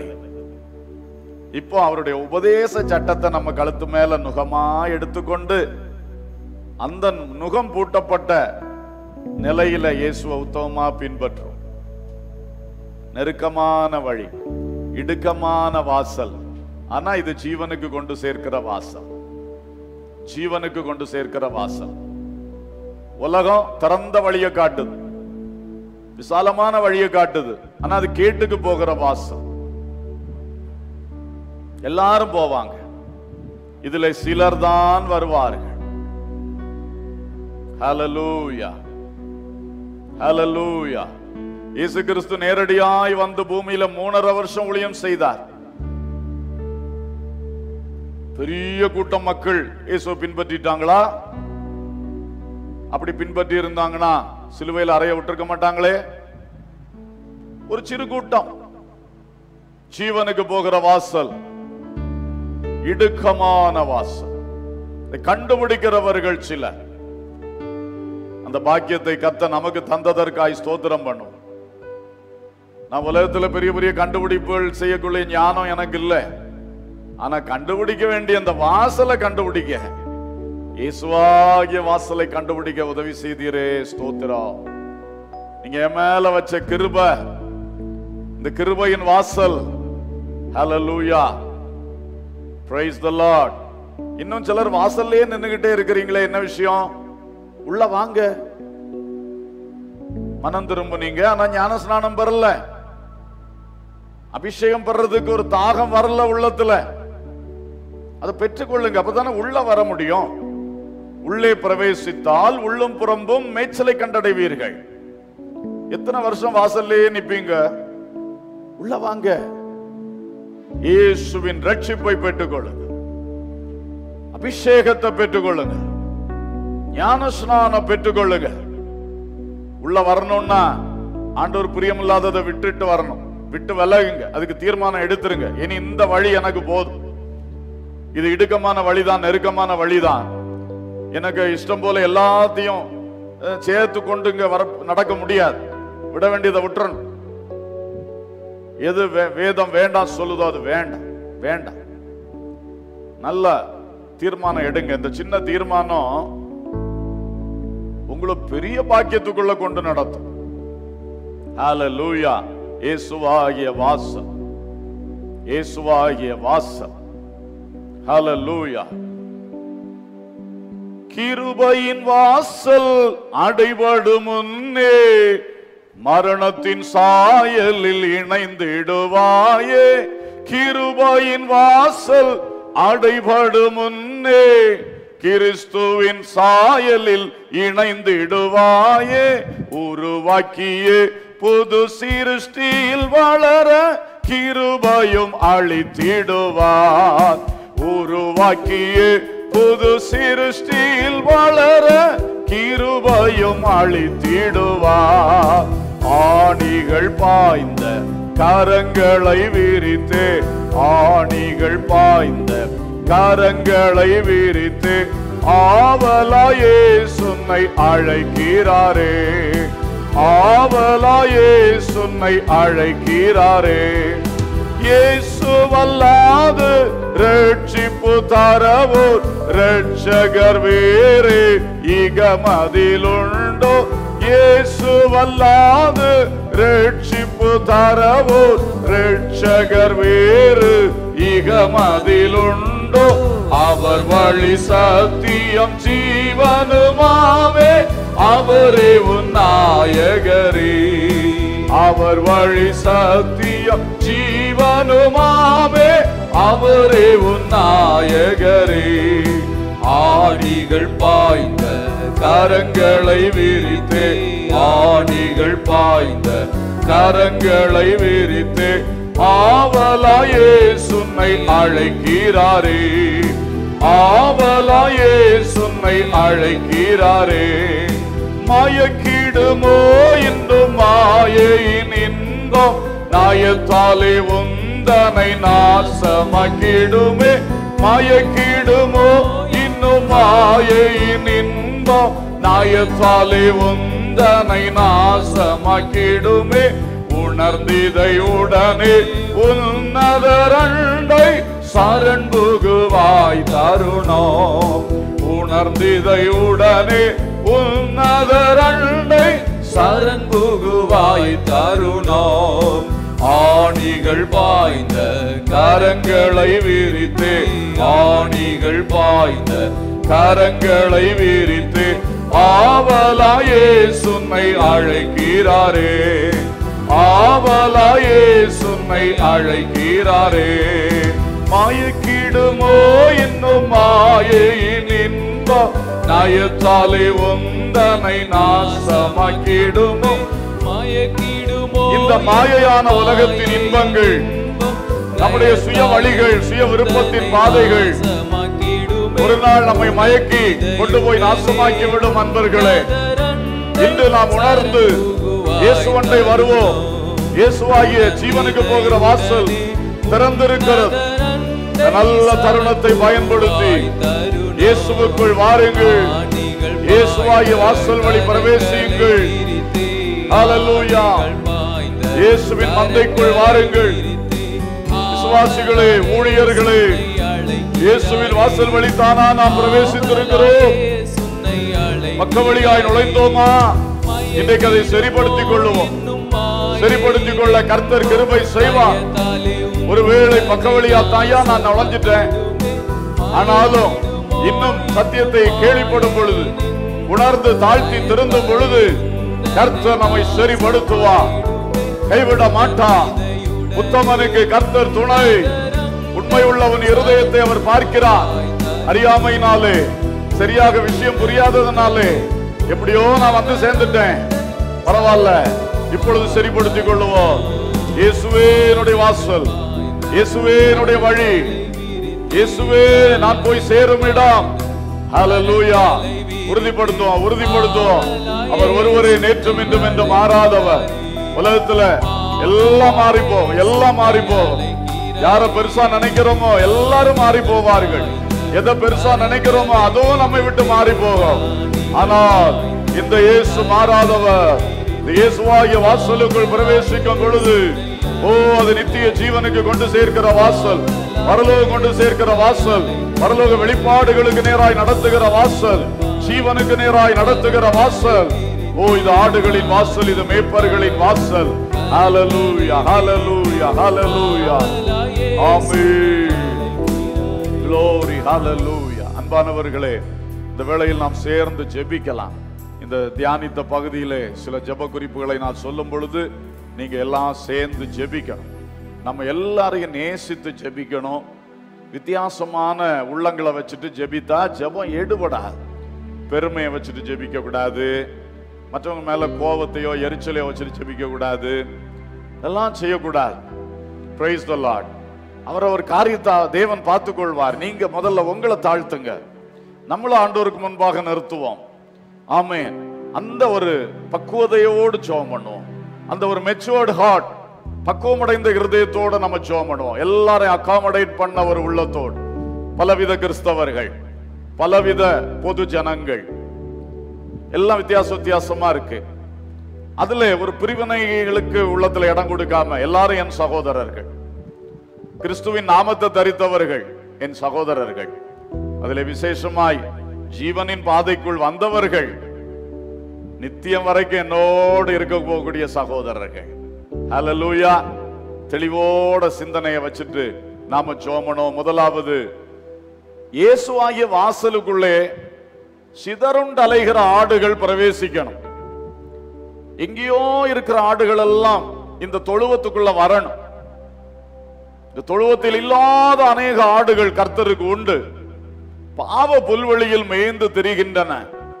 இப்போ அவருடைய உபதேச சட்டத்தை நம்ம கழுத்து மேல நுகமா எடுத்துக்கொண்டு அந்த நுகம் பூட்டப்பட்ட நிலையில இயேசுவை உத்தமமா பின்பற்றும். நெருக்கமான வழி, இடுக்கமான வாசல், ஆனா இது ஜீவனுக்கு கொண்டு சேர்க்கிற வாசல். ஜீவனுக்கு கொண்டு சேர்க்கிற வாசல். உலகம் திறந்த வழியை காட்டுது, விசாலமான வழியை காட்டுது, ஆனா அது கேட்டுக்கு போகிற வாசல். எல்லாரும் போவாங்க, இதுல சிலர் தான் வருவார்கள். ஹல்லேலூயா, ஹல்லேலூயா. இயேசு கிறிஸ்து நேரடியாய் வந்து பூமியில 3.5 வருஷம் ஊழியம் செய்தார். பெரிய கூட்டம் மக்கள் இயேசுவை பின்பற்றிட்டாங்களா? அப்படி பின்பற்றி இருந்தாங்கன்னா சிலுவையில் அறைய விட்டுருக்க மாட்டாங்களே. ஒரு சிறு கூட்டம். ஜீவனுக்கு போகிற வாசல் இடுக்கமான வாசல். கண்டுபிடிக்கிறவர்கள் சிலர். அந்த பாக்கியத்தை கர்த்தர் நமக்கு தந்ததற்காய் ஸ்தோத்திரம் பண்ணும். நான் உலகத்துல பெரிய பெரிய கண்டுபிடிப்புகள் செய்யக்கூடிய ஞானம் எனக்கு இல்லை. ஆனா கண்டுபிடிக்க வேண்டிய அந்த வாசலை கண்டுபிடிக்க, இயேசுவாகிய வாசலை கண்டுபிடிக்க உதவி செய்தீரே, ஸ்தோத்திரம். நீங்க என் மேல வச்ச கிருபை, இந்த கிருபையின் வாசல். Hallelujah, praise the Lord. இன்னும் சிலர் வாசல்லே நின்னுகிட்டே இருக்கிறீங்களே, என்ன விஷயம்? உள்ள வாங்க. மனம் திரும்புனீங்க, ஆனா ஞான ஸ்நானம் பெறல, அபிஷேகம் பெறறதுக்கு ஒரு தாகம் வரல உள்ளத்துல. அதை பெற்றுக்கொள்ளுங்க, அப்பதானே உள்ள வர முடியும். உள்ளே பிரவேசித்தால் உள்ளும் புறம்பும் மேய்ச்சலை கண்டடைவீர்கள். எத்தனை வருஷம் வாசல்லே நிப்பீங்க? உள்ள வாங்க. இயேசுவின் ரட்சிப்பை பெற்றுக்கொள்ளுங்க, அபிஷேகத்தை பெற்றுக்கொள்ளுங்க, ஞான ஸ்நானம் பெற்றுக்கொள்ளுங்க. உள்ள வரணும்னா ஆண்டவர் பிரியமில்லாததை விட்டுட்டு வரணும். விட்டு விலகுங்க, அதுக்கு தீர்மானம் எடுத்துருங்க. இனி இந்த வழி எனக்கு போதும், இது இடுக்கமான வழிதான், நெருக்கமான வழிதான், எனக்கு இஷ்டம் போல எல்லாத்தையும் சேர்த்து கொண்டு இங்க வர நடக்க முடியாது, விட வேண்டியதை விட்டுறணும். எது வேதம் வேண்டாம் சொல்லுதோ அது வேண்டாம், வேண்டாம். நல்ல தீர்மானம் எடுங்க. இந்த சின்ன தீர்மானம் உங்களை பெரிய பாக்கியத்துக்குள்ள கொண்டு நடத்தும். ஹல்லேலூயா. இயேசுவாகிய வாசல், இயேசுவாகிய வாசல். ஹல்லேலூயா. கிருபையின் வாசல் அடைபடும் முன்னே மரணத்தின் சாயலில் இணைந்திடுவாயே. கிருபையின் வாசல் அடைபடும் முன்னே கிறிஸ்துவின் சாயலில் இணைந்திடுவாயே. உருவாக்கியே புது சிருஷ்டியில் வளர கிருபையும் அளித்திடுவார். உருவாக்கியே புது சிருஷ்டியில் வளர கிருபையும் அளித்திடுவார். ஆணிகள் பாய்ந்த கரங்களை விரித்து, ஆணிகள் பாய்ந்த கரங்களை விரித்து ஆவலாயே சுன்னை அழைக்கிறாரே, ஆவலாயே சுன்னை அழைக்கிறாரே. இயேசுவல்லாது ரட்சிப்பு தரவோர் ரட்சகர் வேறு இகமதிலுண்டோ? இயேசுவல்லாது ரட்சிப்பு தரவோர் ரட்சகர் வேறு இகமதிலுண்டோ? அவர் வழி சத்தியம் ஜீவனுமாவே, அவரே உன் நாயகரே. அவர் வழி சத்தியம் ஜீவனுமாவே, அவரே உன் நாயகரே. ஆணிகள் பாய்ந்த கரங்களை விரித்து, ஆணிகள் பாய்ந்த கரங்களை விரித்து ஆவலாயே சுன்னை அழைக்கிறாரே, ஆவலாயே சுன்னை அழைக்கிறாரே. மயக்கிடுமோ என்று மாயையின் இன்பம், நாயத்தாலே உந்தனை நாசமாக்கிடுமே. மயக்கிடுமோ இன்னும் மாயையின் இன்பம், நாயத்தாலே உந்தனை நாசமாக்கிடுமே. உணர்ந்திதை உடனே உன்னதரண்டை சரண் புகுவாய் தருணம். உணர்ந்திதை உடனே உன்னதரண்டை சரண் புகுவாய் தருணம். ஆணிகள் பாய்ந்த கரங்களை விரித்து, ஆணிகள் பாய்ந்த கரங்களை விரித்து, ஆவலாயே சுன்னை அழைக்கிறாரே, ஆவலாயே சுன்னை அழைக்கிறாரே. மாயக்கிடுமோ இன்னும் மாயையின் இன்பம், நயத்தாலே உந்தனை நாசமாக்கிடுமோ. இந்த மாயையான உலகத்தின் இன்பங்கள், நம்முடைய சுய வழிகள், சுய விருப்பத்தின் பாதைகள் ஒரு நாள் நம்மை மயக்கி கொண்டு போய் நாசமாக்கி விடும். அன்பர்களே, இன்று நாம் உணர்ந்து இயேசுவண்டை வருவோம். இயேசுவாகிய ஜீவனுக்கு போகிற வாசல் திறந்திருக்கிறது. நல்ல தருணத்தை பயன்படுத்தி இயேசுவுக்குள் வாருங்கள். இயேசுவாகிய வாசல் வழி பிரவேசியுங்கள். ஹல்லேலூயா. இயேசுவின் மந்தைக்குள் வாருங்கள். விசுவாசிகளே, ஊழியர்களே, இயேசுவின் வாசல் வழி தானா நாம் பிரவேசித்திருக்கிறோம்? பக்க வழியாய் நுழைந்தோமா? இன்றைக்கு அதை சரிப்படுத்திக் கொள்ளுவோம். சரிப்படுத்திக் கொள்ள கர்த்தர் கிருபை செய்வார். ஒருவேளை பக்க வழியா தாயா நான் நுழைஞ்சிட்டேன், ஆனாலும் இன்னும் சத்தியத்தை கேள்விப்படும் பொழுது, உணர்ந்து தாழ்த்தி திருந்தும் பொழுது கர்த்தர் நம்மை சரிப்படுத்துவார், கைவிட மாட்டார். உத்தமனுக்கு கர்த்தர் துணை. உண்மை உள்ளவன் இருதயத்தை அவர் பார்க்கிறார். அறியாமையினாலே, சரியாக விஷயம் புரியாததுனாலே, எப்படியோ நான் வந்து சேர்ந்துட்டேன், பரவாயில்ல, இப்பொழுது சரிப்படுத்திக் கொள்ளுவோம். இயேசுவே என்னுடைய வாசல், இயேசுவே என்னுடைய வழி, இயேசுவே நான் போய் சேரும் இடம். ஹல்லேலூயா. உறுதிப்படுத்துவோம், உறுதிப்படுத்துவோம். அவர் ஒருவரே நேற்றும் இன்றும் என்று மாறாதவர். உலகத்துல எல்லாம் மாறிப்போம், எல்லாம் மாறிப்போம். யார பெருசா நினைக்கிறோமோ எல்லாரும் மாறி போவார்கள். எதை பெருசா நினைக்கிறோமோ அதுவும் நம்மை விட்டு மாறி போகும். ஆனால் இந்த இயேசு மாறாதவர். இந்த இயேசுவாகிய வாசலுக்குள் பிரவேசிக்கும் பொழுது, ஓ, அது நித்திய ஜீவனுக்கு கொண்டு சேர்க்கிற வாசல், பரலோகம் கொண்டு சேர்க்கிற வாசல், பரலோக வெளிப்பாடுகளுக்கு நேராய் நடத்துகிற வாசல், ஜீவனுக்கு நேராய் நடத்துகிற வாசல். ஓ, இது ஆடுகளின் வாசல், இது மேய்ப்பர்களின் வாசல். ஹல்லேலூயா, ஹல்லேலூயா, ஹல்லேலூயா. ஆமென். Glory, hallelujah. அன்பானவர்களே, இந்த வேளையில் நாம் சேர்ந்து ஜெபிக்கலாம். இந்த தியானித்த பகுதியிலே சில ஜெப குறிப்புகளை நான் சொல்லும் பொழுது நீங்க எல்லாம் சேர்ந்து ஜெபிக்கணும். நம்ம எல்லாரையும் நேசித்து ஜெபிக்கணும். வித்தியாசமான உள்ளங்களை வச்சுட்டு ஜெபித்தா ஜெபம் எடுபடாது. பெருமையை வச்சுட்டு ஜெபிக்க கூடாது, மற்றவங்க மேல கோபத்தையோ எரிச்சலையோ வச்சுட்டு ஜெபிக்க கூடாது, எல்லாம் செய்யக்கூடாது. Praise the Lord. அவரவர் காரியத்தை தேவன் பார்த்துக் கொள்வார். நீங்க முதல்ல உங்களை தாழ்த்துங்க, நம்மளும் ஆண்டவருக்கு முன்பாக நிறுத்துவோம். ஆமென். அந்த ஒரு பக்குவதையோடு ஜெபம் பண்ணுவோம். அந்த ஒரு மெச்சூர்ட் ஹார்ட், பக்குவமடைந்த இருதயத்தோடு நம்ம ஜெபம் பண்ணுவோம். எல்லாரையும் அகாமடேட் பண்ண ஒரு உள்ளத்தோடு. பலவித கிறிஸ்தவர்கள், பலவித பொது ஜனங்கள், எல்லாம் வித்தியாசமா இருக்கு. அதுல ஒரு பிரிவினைகளுக்கு உள்ளத்துல இடம் கொடுக்காம எல்லாரும் என் சகோதரர்கள், கிறிஸ்துவின் நாமத்தை தரித்தவர்கள் என் சகோதரர்கள், அதிலே விசேஷமாய் ஜீவனின் பாதைக்குள் வந்தவர்கள், நித்தியம் வரைக்கும் என்னோடு இருக்க போகக்கூடிய சகோதரர்கள். ஹல்லேலூயா. தெளிவோட சிந்தனையை வச்சுட்டு நாம ஜெபம். முதலாவது, இயேசுவாகிய வாசலுக்குள்ளே சிதறுண்டு அலைகிற ஆடுகள் பிரவேசிக்கணும். எங்கேயோ இருக்கிற ஆடுகள் எல்லாம் இந்த தொழுவத்துக்குள்ள வரணும். இந்த தொழுவத்தில் இல்லாத அநேக ஆடுகள் கர்த்தருக்கு உண்டு. பாவ புல்வெளியில் மேய்ந்து திரிகின்றன.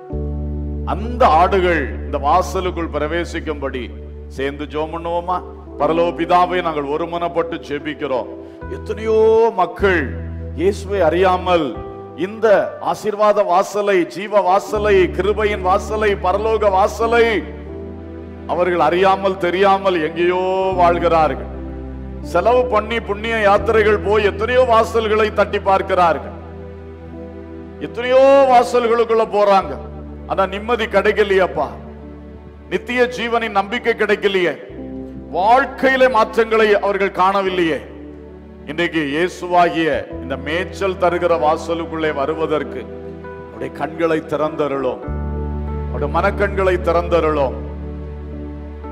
அந்த ஆடுகள் இந்த வாசலுக்குள் பிரவேசிக்கும்படி சேர்ந்து ஜெபம் பண்ணுவோமா? பரலோக பிதாவே, நாங்கள் ஒருமனப்பட்டு ஜெபிக்கிறோம். எத்தனையோ மக்கள் இயேசுவை அறியாமல் இந்த ஆசீர்வாத வாசலை, ஜீவ வாசலை, கிருபையின் வாசலை, பரலோக வாசலை அவர்கள் அறியாமல் தெரியாமல் எங்கேயோ வாழ்கிறார்கள். செலவு பண்ணி புண்ணிய யாத்திரைகள் போய் எத்தனையோ வாசல்களை தட்டி பார்க்கிறார்கள். எத்தனையோ வாசல்களுக்குள்ள போறாங்க. ஆனா நிம்மதி கிடைக்கலையப்பா. நித்திய ஜீவனின் நம்பிக்கை கிடைக்கலையே. வாழ்க்கையில மாற்றங்களை அவர்கள் காணவில்லையே. இன்றைக்கு இயேசுவாகிய இந்த மேய்ச்சல் தருகிற வாசலுக்குள்ளே வருவதற்கு அவருடைய கண்களை திறந்தருளும், அவருடைய மனக்கண்களை திறந்தருளும்.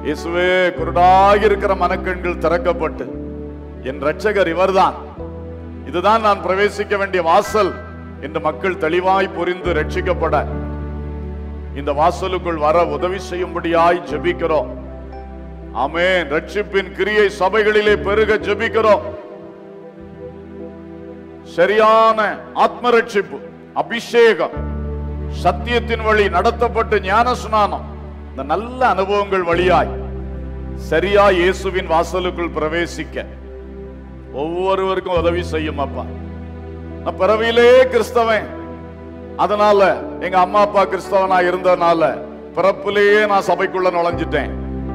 இயேசுவே, குருடாக இருக்கிற மனக்கண்கள் திறக்கப்பட்டு என் இரட்சகர் இவர்தான், இதுதான் நான் பிரவேசிக்க வேண்டிய வாசல் என்று மக்கள் தெளிவாய் புரிந்து ரட்சிக்கப்பட இந்த வாசலுக்குள் வர உதவி செய்யும்படியாய் ஜெபிக்கிறோம். ஆமென். ரட்சிப்பின் கிரியை சபைகளிலே பெருக ஜெபிக்கிறோம். சரியான ஆத்ம ரட்சிப்பு, அபிஷேகம், சத்தியத்தின் வழி நடத்தப்பட்டு ஞான ஸ்நானம், இந்த நல்ல அனுபவங்கள் வழியாய் சரியா இயேசுவின் வாசலுக்குள் பிரவேசிக்க ஒவ்வொருவருக்கும் உதவி செய்யும் அப்பா. நான் பிறவியிலே கிறிஸ்தவன், அதனால எங்க அம்மா அப்பா கிறிஸ்தவனா இருந்ததுனால பிறப்பிலேயே நான் சபைக்குள்ள நுழைஞ்சிட்டேன்.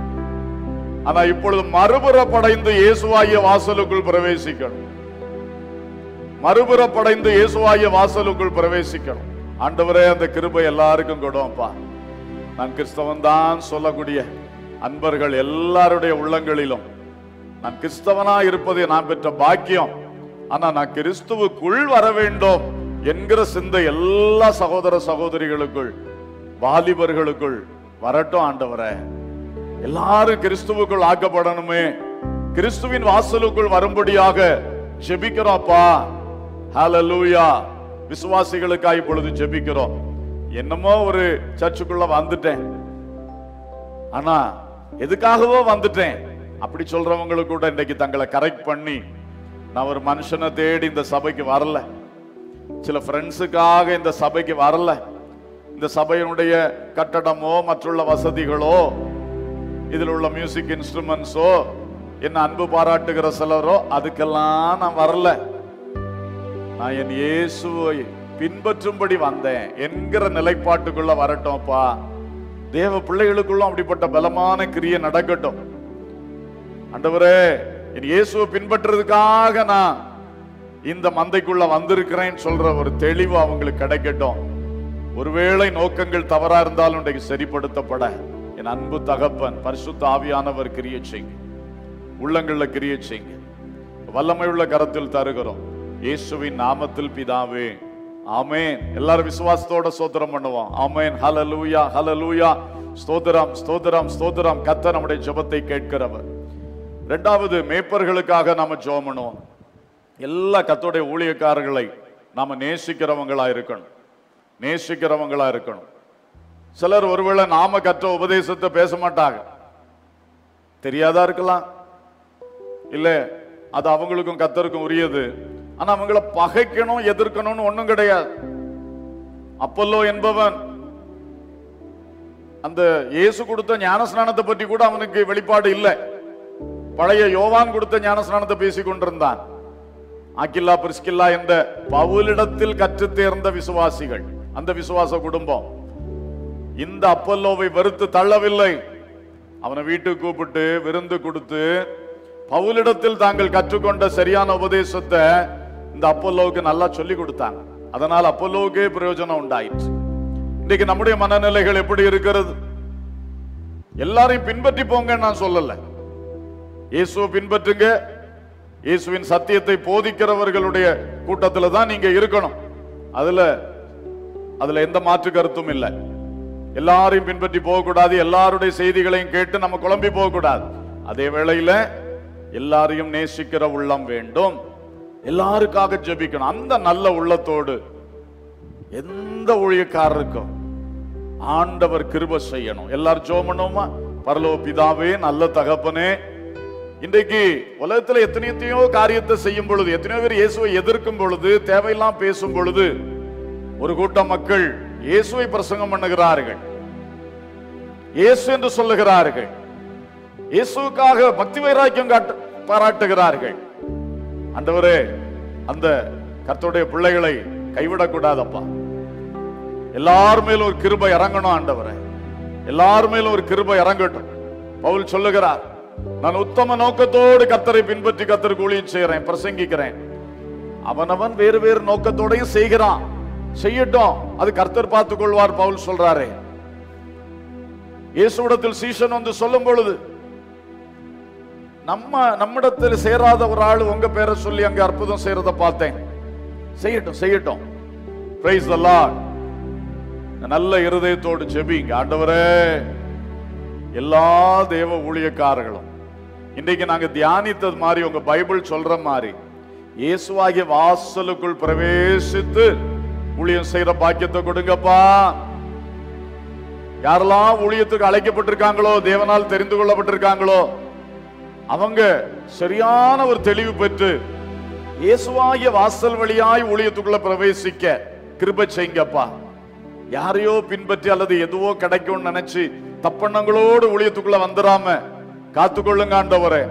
ஆனா இப்பொழுது மறுபுறப்படைந்து இயேசுவாகிய வாசலுக்குள் பிரவேசிக்கணும். மறுபுறப்படைந்து இயேசுவாகிய வாசலுக்குள் பிரவேசிக்கணும். ஆண்டவரே, அந்த கிருபை எல்லாருக்கும் கொடுப்பா. நான் கிறிஸ்தவன் தான் சொல்லக்கூடிய அன்பர்கள் எல்லாருடைய உள்ளங்களிலும் நான் கிறிஸ்தவனா இருப்பதை நான் பெற்ற பாக்கியம். ஆனா நான் கிறிஸ்துவுக்குள் வர வேண்டும் என்கிற சிந்தை எல்லா சகோதர சகோதரிகளுக்குள், வாலிபர்களுக்குள் வரட்டும். ஆண்டவரே, எல்லாரும் கிறிஸ்துவுக்குள் ஆக்கப்படணுமே. கிறிஸ்துவின் வாசலுக்குள் வரும்படியாக ஜெபிக்கிறோம்ப்பா. ஹல்லேலூயா. விசுவாசிகளுக்காக இப்பொழுது ஜெபிக்கிறோம். என்னமோ ஒரு சர்ச்சுக்குள்ள வந்துட்டேன், ஆனா எதுக்காகவோ வந்துட்டேன் அப்படி சொல்றவங்களுக்கு கூட இன்னைக்கு தங்களை கரெக்ட் பண்ணி, நான் ஒரு மனுஷனை தேடி இந்த சபைக்கு வரல, சில ஃப்ரெண்ட்ஸுக்காக இந்த சபைக்கு வரல, இந்த சபையினுடைய கட்டடமோ மற்றுள்ள வசதிகளோ இதில் உள்ள மியூசிக் இன்ஸ்ட்ருமெண்ட்ஸோ என்ன அன்பு பாராட்டுகிற சிலரோ அதுக்கெல்லாம் நான் வரல. நான் என் இயேசுவை பின்பற்றும்படி வந்தேன் என்கிற நிலைப்பாட்டுக்குள்ள வரட்டும்ப்பா. தேவ பிள்ளைகளுக்குள்ள அப்படிப்பட்ட பலமான கிரியை நடக்கட்டும். ஆண்டவரே, என் இயேசுவை பின்பற்றுறதுக்காக நான் இந்த மந்தைக்குள்ள வந்திருக்கிறேன் சொல்ற ஒரு தெளிவு அவங்களுக்கு கிடைக்கட்டும். ஒருவேளை நோக்கங்கள் தவறா இருந்தாலும் இன்றைக்கு சரிப்படுத்தப்பட என் அன்பு தகப்பன் பரிசுத்த ஆவியானவர் கிரியை செய்யுங்க, உள்ளங்கள்ல கிரியை செய்யுங்க. வல்லமை உள்ள கரத்தில் தருகிறோம் இயேசுவின் நாமத்தில் பிதாவே, ஆமென். எல்லாரும் விசுவாசத்தோட ஸ்தோத்திரம் பண்ணுவோம். ஆமென். ஹல்லேலூயா, ஹல்லேலூயா. ஸ்தோத்திரம், ஸ்தோத்திரம், ஸ்தோத்திரம். கர்த்தர் நம்முடைய ஜெபத்தை கேட்கிறவர். இரண்டாவது, மேய்ப்பர்களுக்காக நாம ஜெபம் பண்ணுவோம். எல்லா கர்த்தருடைய ஊழியக்காரர்களை நாம நேசிக்கிறவங்களா இருக்கணும், நேசிக்கிறவங்களா இருக்கணும். சிலர் ஒருவேளை நாம கற்ற உபதேசத்தை பேச மாட்டாங்க, தெரியாதா இருக்கலாம், இல்ல அது அவங்களுக்கும் கர்த்தருக்கும் உரியது. ஆனா அவங்கள பகைக்கணும் எதிர்க்கணும்னு ஒண்ணும் கிடையாது. அப்பல்லோ என்பவன் அந்த இயேசு கொடுத்த ஞானஸ்நானத்தை பற்றி கூட அவனுக்கு வெளிப்பாடு இல்லை. பழைய யோவான் கொடுத்த ஞானஸ்நானத்தை பேசிக் கொண்டிருந்தான். ஆக்கில்லா பிரிஸ்கில்லா என்ற பவுலிடத்தில் கற்று தேர்ந்த விசுவாசிகள், அந்த விசுவாச குடும்பம் இந்த அப்பல்லோவை வெறுத்து தள்ளவில்லை. அவனை வீட்டுக்கு கூப்பிட்டு விருந்து கொடுத்து பவுலிடத்தில் தாங்கள் கற்றுக்கொண்ட சரியான உபதேசத்தை இந்த அப்பல்லோவுக்கு நல்லா சொல்லி கொடுத்தாங்க. அதனால் அப்பல்லோவுக்கே பிரயோஜனம் உண்டாயிற்று. இன்னைக்கு நம்முடைய மனநிலைகள் எப்படி இருக்கிறது? எல்லாரையும் பின்பற்றி போங்க நான் சொல்லல, இயேசுவை பின்பற்றுங்க. இயேசுவின் சத்தியத்தை போதிக்கிறவர்களுடைய கூட்டத்தில் தான் நீங்க இருக்கணும். அதுல எந்த மாற்று கருத்தும் இல்லை. எல்லாரையும் பின்பற்றி போகக்கூடாது, எல்லாருடைய செய்திகளையும் கேட்டு நம்ம குழம்பி போகக்கூடாது. அதே வேளையில எல்லாரையும் நேசிக்கிற உள்ளம் வேண்டும், எல்லாருக்காக ஜெபிக்கணும். அந்த நல்ல உள்ளத்தோடு எந்த ஊழியக்காரருக்கும் ஆண்டவர் கிருபை செய்யணும். எல்லாரும் ஜெபம் பண்ணுவோமா? பரலோக பிதாவே, நல்ல தகப்பனே, இன்றைக்கு உலகத்துல எத்தனையோ காரியத்தை செய்யும் பொழுது, எத்தனையோ பேர் இயேசுவை எதிர்க்கும் பொழுது, தேவையெல்லாம் பேசும் பொழுது ஒரு கூட்டம் மக்கள் இயேசுவை பிரசங்கம் பண்ணுகிறார்கள், இயேசு என்று சொல்லுகிறார்கள், இயேசுவுக்காக பக்தி வைராக்கியம் பாராட்டுகிறார்கள். ஆண்டவரே, அந்த கர்த்தருடைய பிள்ளைகளை கைவிடக்கூடாதப்பா. எல்லார் மேலும் ஒரு கிருபை இறங்கணும் ஆண்டவரே, எல்லார் மேலும் ஒரு கிருபை இறங்கட்டும். பவுல் சொல்லுகிறார், நான் உத்தம நோக்கத்தோடு கர்த்தரை பின்பற்றி கர்த்தருக்கு ஊழியம் செய்கிறேன், பிரசங்கிக்கிறேன். அவனவன் வேறு வேறு நோக்கத்தோடையும் செய்கிறான், செய்யட்டும், அது கர்த்தர் பார்த்துக் கொள்வார். பவுல் சொல்றாரே, இயேசுவிடத்தில் சீஷன் வந்து சொல்லும் பொழுது நம்மிடத்தில் சேராத ஒரு ஆள் உங்க பேரை சொல்லி அங்க அற்புதம் செய்யறத பார்த்தேன், செய்யட்டும், செய்யட்டும். Praise the Lord. நல்ல இருதயத்தோடு ஜெபிங்க. ஆண்டவரே, எல்லா தேவ ஊழியக்காரர்களும் இன்றைக்கு நாங்க தியானித்தது மாதிரி உங்க பைபிள் சொல்ற மாதிரி இயேசுவாகிய வாசலுக்குள் பிரவேசித்து ஊழியம் செய்யற பாக்கியத்தை கொடுங்கப்பா. யாரெல்லாம் ஊழியத்துக்கு அழைக்கப்பட்டிருக்காங்களோ, தேவனால் தெரிந்து கொள்ளப்பட்டிருக்காங்களோ, அவங்க சரியான ஒரு தெளிவு பெற்று இயேசுவாகிய வாசல் வழியாய் ஊழியத்துக்குள்ள பிரவேசிக்க கிருபை செய்யுங்கப்பா. யாரையோ பின்பற்றி அல்லது எதுவோ கிடைக்கும்னு நினைச்சு தப்பெண்ணங்களோடு ஊழியத்துக்குள்ள வந்துடாம காத்துக்கொள்ளுங்க ஆண்டவரே.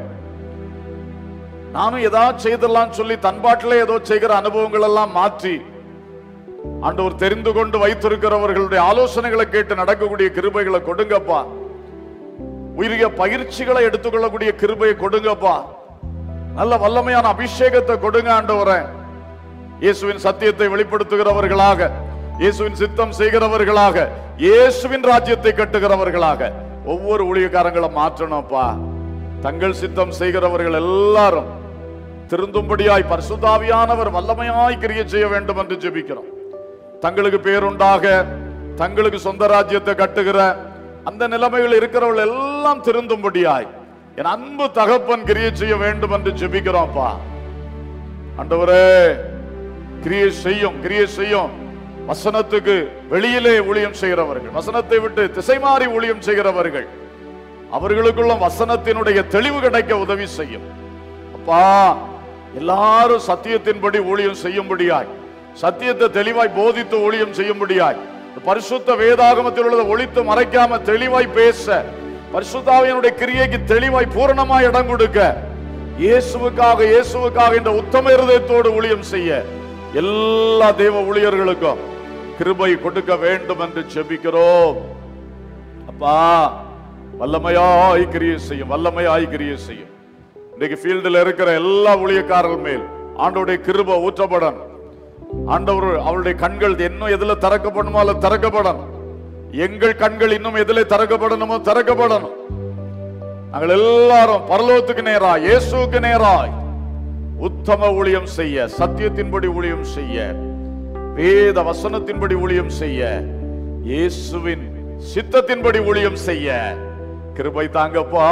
நானும் ஏதாவது செய்தெல்லாம் சொல்லி தன்பாட்டிலே ஏதோ செய்கிற அனுபவங்கள் எல்லாம் மாற்றி ஆண்டவர் தெரிந்து கொண்டு வைத்திருக்கிறவர்களுடைய ஆலோசனைகளை கேட்டு நடக்கக்கூடிய கிருபைகளை கொடுங்கப்பா. உரிய பயிற்சிகளை எடுத்துக்கொள்ளக்கூடிய கிருபையை கொடுங்கப்பா. நல்ல வல்லமையான அபிஷேகத்தை கொடுங்க ஆண்டவரே. இயேசுவின் சத்தியத்தை வெளிப்படுத்துகிறவர்களாக, இயேசுவின் சித்தம் செய்கிறவர்களாக, இயேசுவின் ராஜ்யத்தை கட்டுகிறவர்களாக ஒவ்வொரு ஊழியக்காரங்களை மாற்றணும்ப்பா. தங்கள் சித்தம் செய்கிறவர்கள் எல்லாரும் திருந்தும்படியாய் பரிசுத்தாவியானவர் வல்லமையாய் கிரியை செய்ய வேண்டும் என்று ஜெபிக்கிறோம். தங்களுக்கு பேருண்டாக, தங்களுக்கு சொந்த ராஜ்யத்தை கட்டுகிற அந்த நிலைமைகள் இருக்கிறவர்கள் எல்லாம் திருந்தும்படியாய் என் அன்பு தகப்பன் கிரியை செய்ய வேண்டும் என்று ஜெபிக்கிறோம்ப்பா. ஆண்டவரே, கிரியை செய்யும், கிரியை செய்யும். வசனத்துக்கு வெளியிலே ஊழியம் செய்கிறவர்கள், வசனத்தை விட்டு திசை மாறி ஊழியம் செய்கிறவர்கள், அவர்களுக்குள்ள வசனத்தினுடைய தெளிவு கிடைக்க உதவி செய்யும் அப்பா. எல்லாரும் சத்தியத்தின்படி ஊழியம் செய்யும்படியாய், சத்தியத்தை தெளிவாய் போதித்து ஊழியம் செய்யும்படியாய், பரிசுத்த வேதாகமத்தில் உள்ளதை ஒளித்து மறைக்காம தெளிவாய் பேச, பரிசுத்தாவியனுடைய கிரியைக்கு தெளிவாய் பூரணமாய் இடம் கொடுக்க, இயேசுவுக்காக இயேசுவுக்காக என்ற உத்தம இருதயத்தோடு ஊழியம் செய்ய எல்லா தேவ ஊழியர்களுக்கும் கிருபை கொடுக்க வேண்டும் என்று ஜெபிக்கிறோம் அப்பா. வல்லமையாய் கிரியை செய்யும், வல்லமையாய் கிரியை செய்யும். இன்னைக்கு ஃபீல்டில் இருக்கிற எல்லா ஊழியக்காரர்கள் மேல் ஆண்டவருடைய கிருபை ஊற்றப்படணும். ஆண்டவர் அவருடைய கண்கள் இன்னும் எதுல திறக்கப்படணுமோ அல்ல திறக்கப்படணும். எங்கள் கண்கள் இன்னும் எதிலே திறக்கப்படணுமோ திறக்கப்படணும். நாங்கள் எல்லாரும் பரலோகத்துக்கு நேராய், இயேசுவுக்கு நேராய் உத்தம ஊழியம் செய்ய, சத்தியத்தின்படி ஊழியம் செய்ய, வேத வசனத்தின்படி ஊழியம் செய்ய, இயேசுவின் சித்தத்தின்படி ஊழியம் செய்ய கிருபை தாங்கப்பா.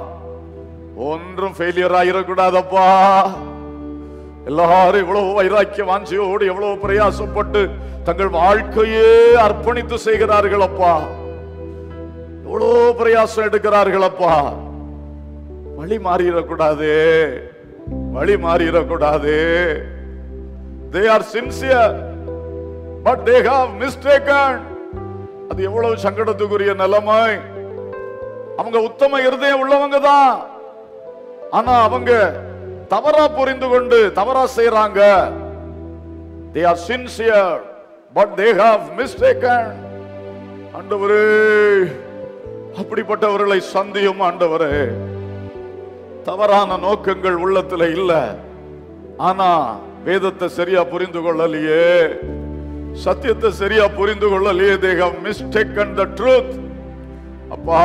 ஒன்றும் ஃபெயிலியர் ஆயிடக்கூடாதப்பா. எல்லாரும் எவ்வளவு வைராக்கிய வாஞ்சியோடு எவ்வளவு பிரயாசப்பட்டு தங்கள் வாழ்க்கையே அர்ப்பணித்து செய்கிறார்கள் அப்பா. எவ்வளவு பிரயாசம் எடுக்கிறார்கள் அப்பா. வழி மாறிடக்கூடாது, வழி மாறிடக்கூடாது. They are sincere but they have mistaken. அது எவ்வளவு சங்கடத்துக்குரிய நிலைமை. அவங்க உத்தம இருதயம் உள்ளவங்க தான், ஆனா அவங்க தவறா புரிந்து கொண்டு தவறா செய்றாங்க. They are sincere but they have mistaken. ஆண்டவரே, அப்படிப்பட்டவர்களை சந்தியும் ஆண்டவரே. தவறான நோக்கங்கள் உள்ளத்துல இல்ல, ஆனா வேதத்தை சரியா புரிந்து கொள்ளலையே, சத்தியத்தை சரியா புரிந்து கொள்ளலையே. They have mistaken the truth. அப்பா,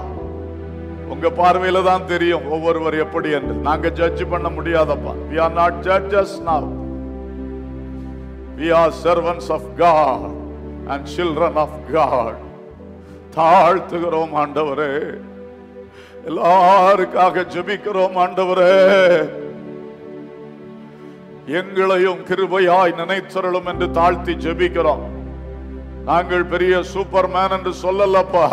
உங்க பார்வையில தான் தெரியும் ஒவ்வொருவர் எப்படி என்று. நாங்க ஜட்ஜ் பண்ண முடியாதப்பா. We are not judges now. We are servants of God and children of God. தாழ்த்துகிறோம் ஆண்டவரே, எல்லாருக்காக ஜெபிக்கிறோம் ஆண்டவரே. எங்களையும் கிருபையாய் நினைத்தருளும் என்று தாழ்த்தி ஜெபிக்கிறோம். நாங்கள் பெரிய சூப்பர்மேன் என்று சொல்லலப்பா.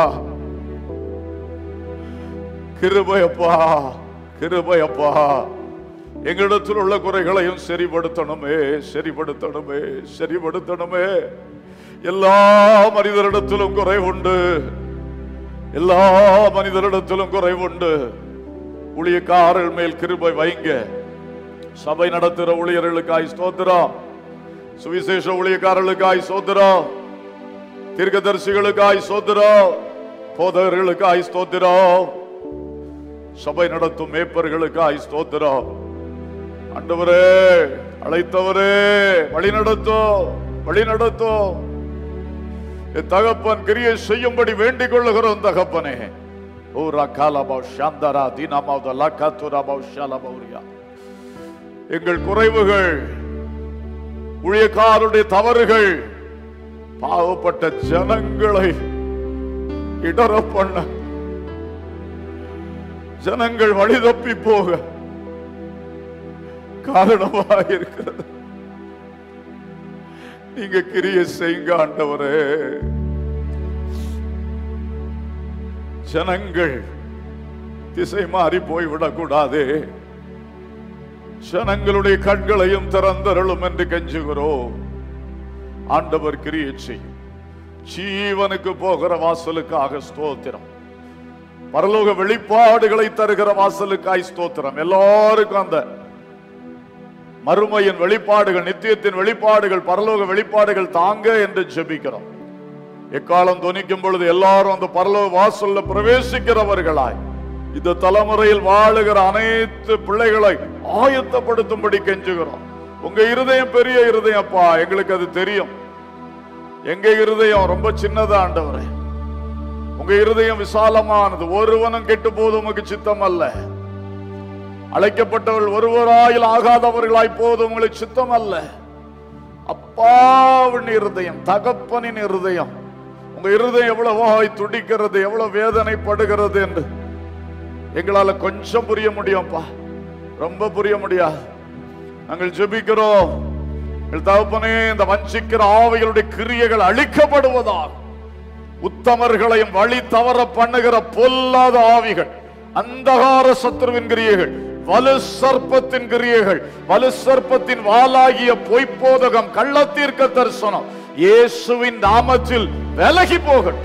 கிருபையப்பா, கிருபையப்பா. எங்களிடத்தில் உள்ள குறைகளையும் சரிபடுத்தணுமே, சரிபடுத்தணுமே, சரிபடுத்தணுமே. எல்லா மனிதரிடத்திலும் குறை உண்டு, எல்லா மனிதரிடத்திலும் குறை உண்டு. ஊழியக்காரர்கள் மேல் கிருபை வைங்க. சபை நடத்துகிற ஊழியர்களுக்காய் ஸ்தோத்திரம், சுவிசேஷ ஊழியக்காரர்களுக்காய் ஸ்தோத்திரம், தீர்க்கதரிசிகளுக்காய் ஸ்தோத்திரம், போதகர்களுக்காய் ஸ்தோத்திரம், சபை நடத்தும் மேய்ப்பர்களுக்காய் ஸ்தோத்திரம். ஆண்டவரே, அழைத்தவரே, வழி நடத்தும், வழி நடத்தும். தகப்பன் கிரியை செய்யும்படி வேண்டிக் கொள்ளுகிறோம் தகப்பனே. எங்கள் குறைவுகள், ஊழியக்காரருடைய தவறுகள் பாவப்பட்ட ஜனங்களை இடர பண்ண ஜனங்கள் வழி தப்பி போக காரணமாக இருக்கிறது. நீங்க கிரியை செய்யுங்க ஆண்டவரே. ஜனங்கள் திசை மாறி போய்விடக்கூடாதே. ஜனங்களுடைய கண்களையும் திறந்தருளும் என்று கெஞ்சுகிறோம். ஆண்டவர் கிரியை செய்யும். ஜீவனுக்கு போகிற வாசலுக்காக ஸ்தோத்திரம். பரலோக வெளிப்பாடுகளை தருகிற வாசலுக்காய் ஸ்தோத்திரம். எல்லாருக்கும் அந்த மறுமையின் வெளிப்பாடுகள், நித்தியத்தின் வெளிப்பாடுகள், பரலோக வெளிப்பாடுகள் தாங்க என்று ஜெபிக்கிறோம். எக்காலம் துணிக்கும் பொழுது எல்லாரும் அந்த பரலோக வாசல்ல பிரவேசிக்கிறவர்களாய் இந்த தலைமுறையில் வாழுகிற அனைத்து பிள்ளைகளை ஆயத்தப்படுத்தும்படி கெஞ்சுகிறோம். உங்க இருதயம் பெரிய இருதயம்ப்பா, எங்களுக்கு அது தெரியும். எங்க இருதயம் ரொம்ப சின்னதா ஆண்டவரே, உங்க இருதயம் விசாலமானது. ஒருவனும் கெட்டு போது உமக்கு சித்தம் அல்ல. அழைக்கப்பட்டவர்கள் ஒருவராயில் ஆகாதவர்களாய் போது உங்களுக்கு சித்தம் அல்ல. அப்பாவின் இருதயம், தகப்பனின் இருதயம், உங்க இருதயம் எவ்வளவு துடிக்கிறது, எவ்வளவு வேதனைப்படுகிறது என்று எங்களால கொஞ்சம் புரிய முடியும்ப்பா, ரொம்ப புரிய முடியாது. நாங்கள் ஜெபிக்கிறோம். எங்கள் தகப்பனே, இந்த வஞ்சிக்கிற ஆவிகளுடைய கிரியைகள் அழிக்கப்படுவதால், உத்தமர்களையும் வழி தவற பண்ணுகிற பொல்லாத ஆவிகள், அந்தகார சத்துருவின் கிரியைகள், வலு சர்ப்பத்தின் கிரியைகள், வலு சர்ப்பத்தின் வாளாகிய பொய்ப்போதகம், கள்ளத்தீர்க்க தரிசனம் இயேசுவின் நாமத்தில் விலகி போகட்டும்.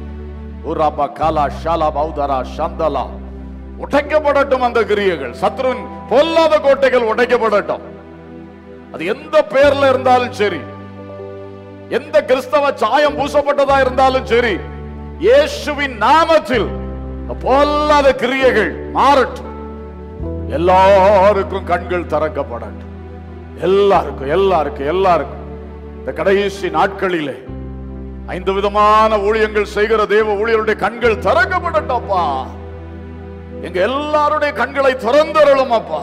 உடைக்கப்படட்டும் அந்த கிரியைகள். சத்ருவின் பொல்லாத கோட்டைகள் உடைக்கப்படட்டும். அது எந்த பேர்ல இருந்தாலும் சரி, எந்த கிறிஸ்தவ சாயம் பூசப்பட்டதா இருந்தாலும் சரி, இயேசுவின் நாமத்தில் பொல்லாத கிரியைகள் மாறட்டும். எல்லாருக்கும் கண்கள் திறக்கப்படட்டும். எல்லாருக்கும் எல்லாருக்கும் எல்லாருக்கும் இந்த கடைசி நாட்களிலே 5 விதமான ஊழியங்கள் செய்கிற தேவ ஊழியருடைய கண்கள் திறக்கப்படட்டப்பா. எங்க எல்லாருடைய கண்களை திறந்தருளும் அப்பா.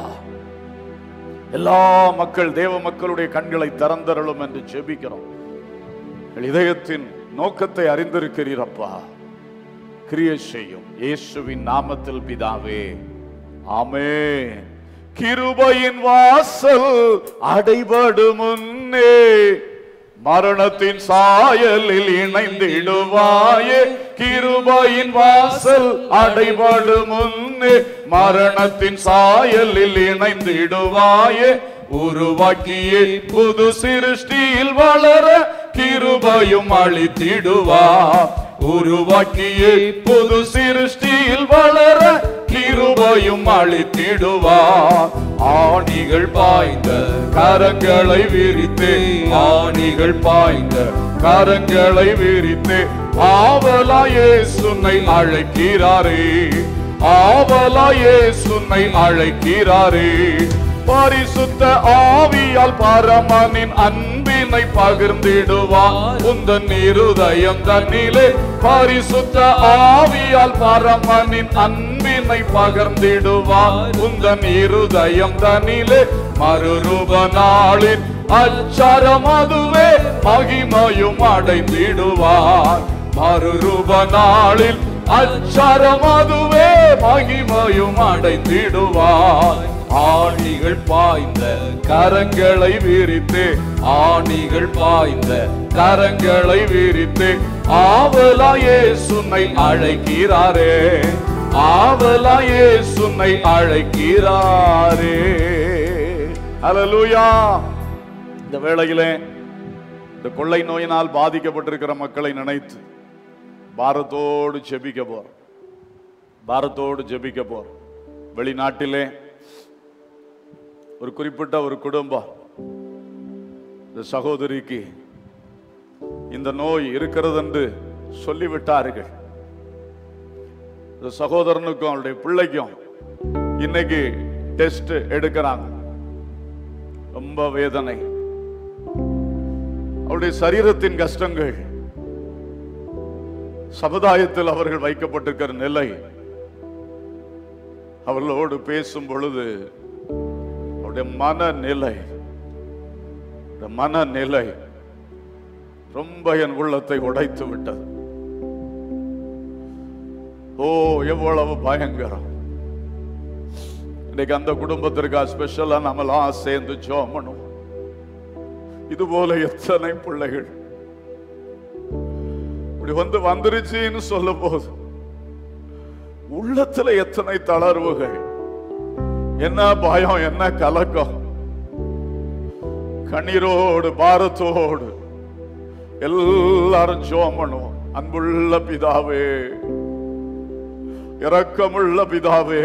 எல்லா மக்கள், தேவ மக்களுடைய கண்களை திறந்தருளும் என்று ஜெபிக்கிறோம். இதயத்தின் நோக்கத்தை அறிந்திருக்கிறீரப்பா. கிரியை செய்யும் இயேசுவின் நாமத்தில் பிதாவே, ஆமென். கிருபையின் வாசல் அடைபடும் முன்னே மரணத்தின் சாயலில் இணைந்திடுவாயே. கிருபையின் வாசல் அடைபடும் முன்னே மரணத்தின் சாயலில் இணைந்திடுவாயே. உருவாக்கியே புது சிருஷ்டியில் வளர கிருபையும் அளித்திடுவார். உருவாக்கியே புது சிருஷ்டியில் வளர கிருபையும் அளித்திடுவார். ஆணிகள் பாய்ந்த கரங்களை விரித்தே, ஆணிகள் பாய்ந்த கரங்களை விரித்தே ஆவலாயே சுன்னை அழைக்கிறாரே, ஆவலாயே சுன்னை அழைக்கிறாரே. பரிசுத்த ஆவியால் பரமனின் அன்பினை பகிர்ந்திடுவார் உந்தன் இருதயம் தன்னிலே. பரிசுத்த ஆவியால் பரமனின் அன்பினை பகிர்ந்திடுவார் உந்தன் இருதயம் தன்னிலே. மறுரூப நாளின் அச்சாரம் அதுவே மகிமையும் அடைந்திடுவார். மறுரூப நாளில் அச்சாரம் அதுவே மகிமையும் அடைந்திடுவார். ஆணிகள் பாய்ந்த கரங்களை விரித்து, ஆணிகள் பாய்ந்த கரங்களை விரித்து ஆவலாயே சுன்னை அழைக்கிறாரே, ஆவலாயே சுன்னை அழைக்கிறாரே. அல்லேலூயா. இந்த வேளையிலே இந்த கொள்ளை நோயினால் பாதிக்கப்பட்டிருக்கிற மக்களை நினைத்து பாரத்தோடு ஜெபிக்க போறோம். பாரத்தோடு ஜெபிக்க போறோம். வெளிநாட்டிலே ஒரு குறிப்பிட்ட ஒரு குடும்பம், இந்த சகோதரிக்கு இந்த நோய் இருக்கிறது என்று சொல்லிவிட்டார்கள். இந்த சகோதரனுக்கும் அவருடைய பிள்ளைக்கும் இன்னைக்கு டெஸ்ட் எடுக்கிறாங்க. ரொம்ப வேதனை. அவருடைய சரீரத்தின் கஷ்டங்கள், சமுதாயத்தில் அவர்கள் வைக்கப்பட்டிருக்கிற நிலை, அவர்களோடு பேசும் பொழுது மனநிலை, மனநிலை ரொம்ப என் உள்ளத்தை உடைத்து விட்டது. ஓ, எவ்வளவு பயங்கரம், இன்னைக்கு அந்த குடும்பத்திற்கா ஸ்பெஷலா நம்மளாம் சேர்ந்து ஜெபம் பண்ணுவோம். இது போல எத்தனை பிள்ளைகள் இப்படி வந்துருச்சுன்னு சொல்ல போது உள்ளத்துல எத்தனை தளர்வுகள், என்ன பயம், என்ன கலக்கம், கண்ணீரோடு பாரத்தோடு எல்லாரும் ஜெபம் பண்ணுவோம். அன்புள்ள பிதாவே, இரக்கமுள்ள பிதாவே,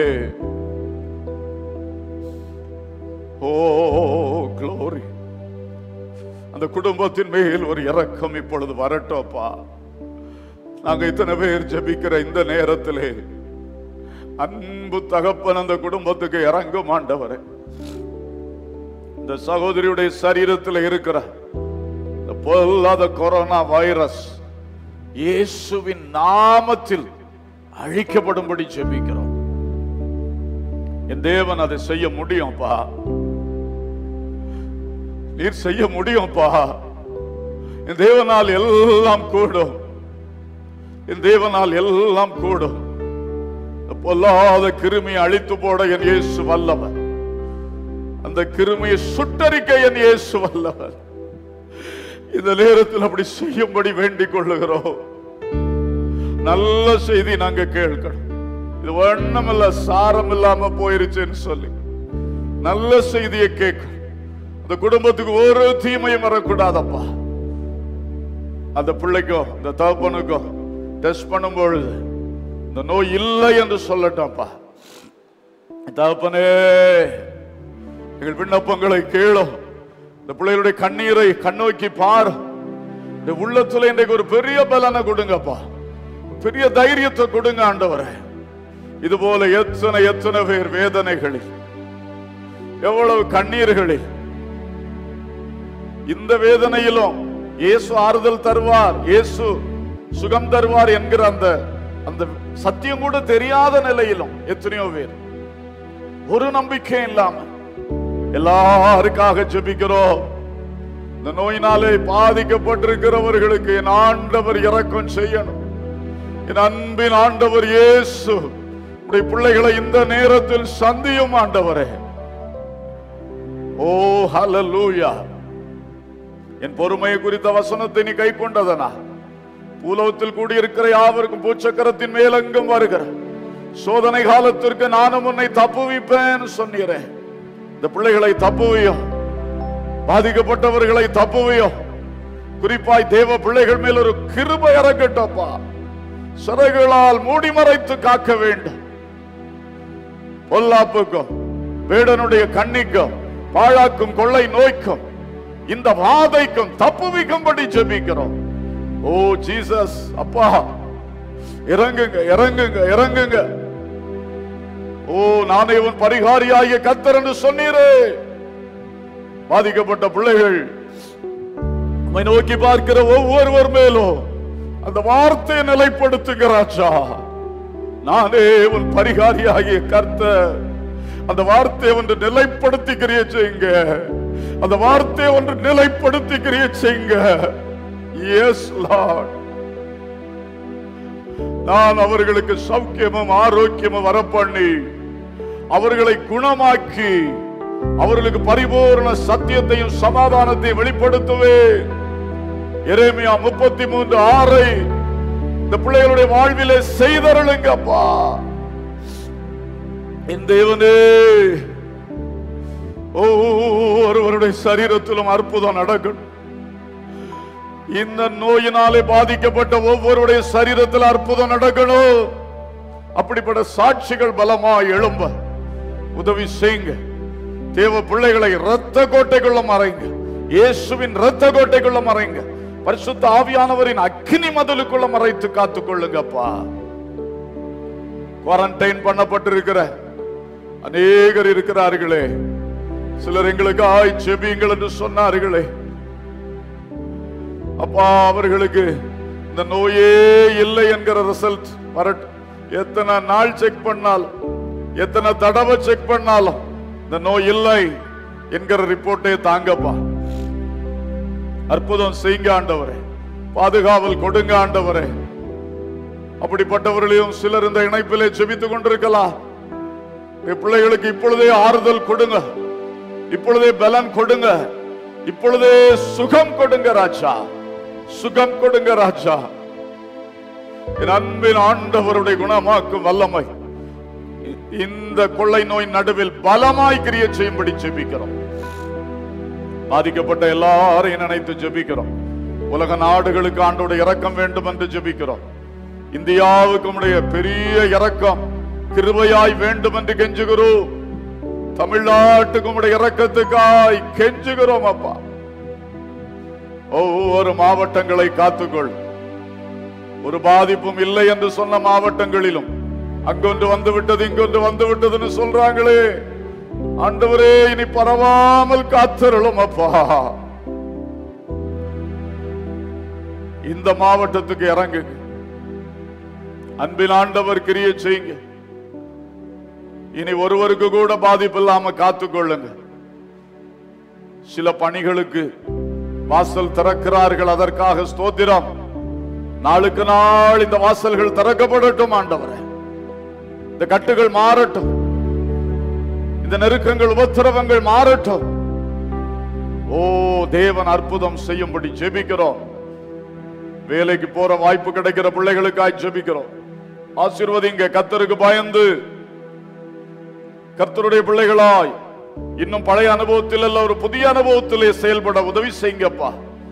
ஓ க்ளோரி, அந்த குடும்பத்தின் மேல் ஒரு இரக்கம் இப்பொழுது வரட்டோப்பா. நாங்க இத்தனை பேர் ஜெபிக்கிற இந்த நேரத்திலே அன்பு தகப்பன் அந்த குடும்பத்துக்கு இறங்கும் ஆண்டவரே. இந்த சகோதரியுடைய சரீரத்தில் இருக்கிற இந்த பொல்லாத கொரோனா வைரஸ் இயேசுவின் நாமத்தில் அழிக்கப்படும்படி ஜெபிக்கிறோம். என் தேவன் அதை செய்ய முடியும்பா, நீர் செய்ய முடியும்பா. என் தேவனால் எல்லாம் கூடும், என் தேவனால் எல்லாம் கூடும். பொல்லாத கிருமியை அழித்து போட என் இயேசு வல்லவர், அந்த கிருமியை சுட்டரிக்க என் இயேசு வல்லவர். இந்த நேரத்தில் அப்படி செய்யும்படி வேண்டிக் கொள்ளுகிறோம். நல்ல செய்தி நாங்க கேட்கணும். இது ஒண்ணும் இல்ல, சாரம் இல்லாம போயிருச்சுன்னு சொல்லி நல்ல செய்தியை கேட்கணும். அந்த குடும்பத்துக்கு ஒரு தீமையும் வரக்கூடாதப்பா. அந்த பிள்ளைக்கும் இந்த தகப்பனுக்கும் டெஸ்ட் பண்ணும் பொழுது இந்த நோய் இல்லை என்று சொல்லட்டப்பா. தகப்பனே, எங்கள் விண்ணப்பங்களை கேளும். இந்த பிள்ளைகளுடைய கண்ணீரை கண்ணோக்கி பாரு. இந்த உள்ளத்துல இன்றைக்கு ஒரு பெரிய பலனை கொடுங்கப்பா, பெரிய தைரியத்தை கொடுங்க ஆண்டவரே. இது போல எத்தனை எத்தனை பேர் வேதனைகளில், எவ்வளவு கண்ணீர்களில், இந்த வேதனையிலும் இயேசு ஆறுதல் தருவார், இயேசு சுகம் தருவார் என்கிற அந்த சத்தியம் கூட தெரியாத நிலையிலும் எத்தனையோ பேர் ஒரு நம்பிக்கை இல்லாம எல்லாருக்காக ஜெபிக்கிறோம். இந்த நோயினாலே பாதிக்கப்பட்டிருக்கிறவர்களுக்கு என் ஆண்டவர் இரக்கம் செய்யணும். என் அன்பின் ஆண்டவர் இயேசு உடைய பிள்ளைகளை இந்த நேரத்தில் சந்தியும் ஆண்டவரே. ஓ ஹல்லேலூயா. என் பொறுமையை குறித்த வசனத்தை நீ கை கொண்டதனா பூலோகத்தில் கூடியிருக்கிற யாவருக்கும் பூச்சக்கரத்தின் மேலெங்கும் வருகிற சோதனை காலத்திற்கு நானும் உன்னை தப்புவிப்பேன் சொன்னீரே. இந்த பிள்ளைகளை தப்புவியும், பாதிக்கப்பட்டவர்களை தப்புவியும். குறிப்பாய் தேவ பிள்ளைகள் மேல் ஒரு கிருபை இறங்கட்டப்பா. சிறைகளால் மூடி மறைத்து காக்க வேண்டும். பொல்லாப்புக்கும் வேடனுடைய கண்ணிக்கும் பாழாக்கும் கொள்ளை நோய்க்கும் இந்த வாதைக்கும் தப்புவிக்கும்படி ஜெபிக்கிறோம். ஓ ஜீசஸ், அப்பா இறங்குங்க, இறங்குங்க, இறங்குங்க. ஓ நானே உன் பரிகாரியாகிய கர்த்தர் என்று சொன்னீரே. பாதிக்கப்பட்ட பிள்ளைகள் உம்மை நோக்கி பார்க்கிற ஒவ்வொருவர் மேலும் அந்த வார்த்தையை நிலைப்படுத்துகிறாச்சா. நானே உன் பரிகாரியாகிய கர்த்தர். அந்த வார்த்தையை ஒன்று நிலைப்படுத்திக்கிறிய செய்யுங்க, அந்த வார்த்தையை ஒன்று நிலைப்படுத்திக்கிறிய செய்யுங்க. எஸ் லார்ட், நான் அவர்களுக்கு சௌக்கியமும் ஆரோக்கியமும் வரப்பண்ணி அவர்களை குணமாக்கி அவர்களுக்கு பரிபூர்ண சத்தியத்தையும் சமாதானத்தையும் வெளிப்படுத்துவேன். எரேமியா 33:6 இந்த பிள்ளைகளுடைய வாழ்விலே செய்தருளுங்கப்பா. என் தேவனே, ஒவ்வொருவருடைய சரீரத்திலும் அற்புதம் நடக்கணும். இந்த நோயினாலே பாதிக்கப்பட்ட ஒவ்வொருடைய சரீரத்தில் அற்புதம் நடக்கணும். அப்படிப்பட்ட சாட்சிகள் பலமாய் எழும்ப உதவி செய்யுங்க. தேவ பிள்ளைகளை இரத்த கோட்டைக்குள்ள மறைங்க, இயேசுவின் இரத்த கோட்டைக்குள்ள மறைங்க, பரிசுத்த ஆவியானவரின் அக்கினி மதிலுக்குள்ள மறைத்து காத்துக் கொள்ளுங்கப்பா. குவாரண்டைன் பண்ணப்பட்டிருக்கிற அநேகர் இருக்கிறார்களே, சிலர் எங்களுக்கு ஜெபியுங்கள் என்று சொன்னார்களே அப்பா, அவர்களுக்கு இந்த நோயே இல்லை என்கிற ரிசல்ட் வரட்டும். எத்தனை நாள் செக் பண்ணாலும், எத்தனை தடவை செக் பண்ணாலும் இந்த நோய் இல்லை என்கிற ரிப்போர்ட்டே தாங்கப்பா. அற்புதம் செய்யுங்க ஆண்டவரே, பாதுகாவல் கொடுங்க ஆண்டவரே. அப்படிப்பட்டவர்களையும் சிலர் இந்த இணைப்பிலே ஜெபித்துக் கொண்டிருக்கலாம். பிள்ளைகளுக்கு இப்பொழுதே ஆறுதல் கொடுங்க, இப்பொழுதே பலன் கொடுங்க, இப்பொழுதே சுகம் கொடுங்க ராஜா, சுகம் கொடுங்க ராஜா. என் அன்பின் ஆண்டவருடைய குணமாக்கும் வல்லமை இந்த கொள்ளை நோய் நடுவில் பலமாய் கிரியை செய்யும்படி ஜெபிக்கிறோம். பாதிக்கப்பட்ட எல்லாரையும் நினைத்து ஜெபிக்கிறோம். உலக நாடுகளுக்கு ஆண்டோட இரக்கம் வேண்டும் என்று ஜெபிக்கிறோம். இந்தியாவுக்கு உடைய பெரிய இரக்கம் கிருபையாய் வேண்டும் என்று கெஞ்சுகிறோம். தமிழ்நாட்டுக்கு உடைய இரக்கத்துக்காய் கெஞ்சுகிறோம் அப்பா. ஒவ்வொரு மாவட்டங்களை காத்துக்கொள். ஒரு பாதிப்பும் இல்லை என்று சொன்ன மாவட்டங்களிலும் அங்கொன்று வந்து விட்டது இங்கொன்று வந்து விட்டதுன்னு சொல்றாங்களே, ஆண்டவரே இனி பரவாமல் காத்தருளும் அப்பா. இந்த மாவட்டத்துக்கு இறங்கு, அன்பின் ஆண்டவர் கிரியை செய்யுங்க. இனி ஒருவருக்கு கூட பாதிப்பு இல்லாம காத்துக்கொள்ளுங்க. சில பணிகளுக்கு வாசல் திறக்கிறார்கள், அதற்காக ஸ்தோத்திரம். நாளுக்கு நாள் இந்த வாசல்கள் திறக்கப்படட்டும் ஆண்டவரே. இந்த கட்டுகள் மாறட்டும், இந்த நெருக்கங்கள் உபத்திரவங்கள் மாறட்டும். ஓ தேவன் அற்புதம் செய்யும்படி ஜெபிக்கிறோம். வேலைக்கு போற வாய்ப்பு கிடைக்கிற பிள்ளைகளுக்காய் ஜெபிக்கிறோம். ஆசீர்வதிங்க. கர்த்தருக்கு பயந்து கர்த்தருடைய பிள்ளைகளாய் இன்னும் பழைய அனுபவத்தில் அல்ல, ஒரு புதிய அனுபவத்திலே செயல்பட உதவி செய்யுங்கப்பா.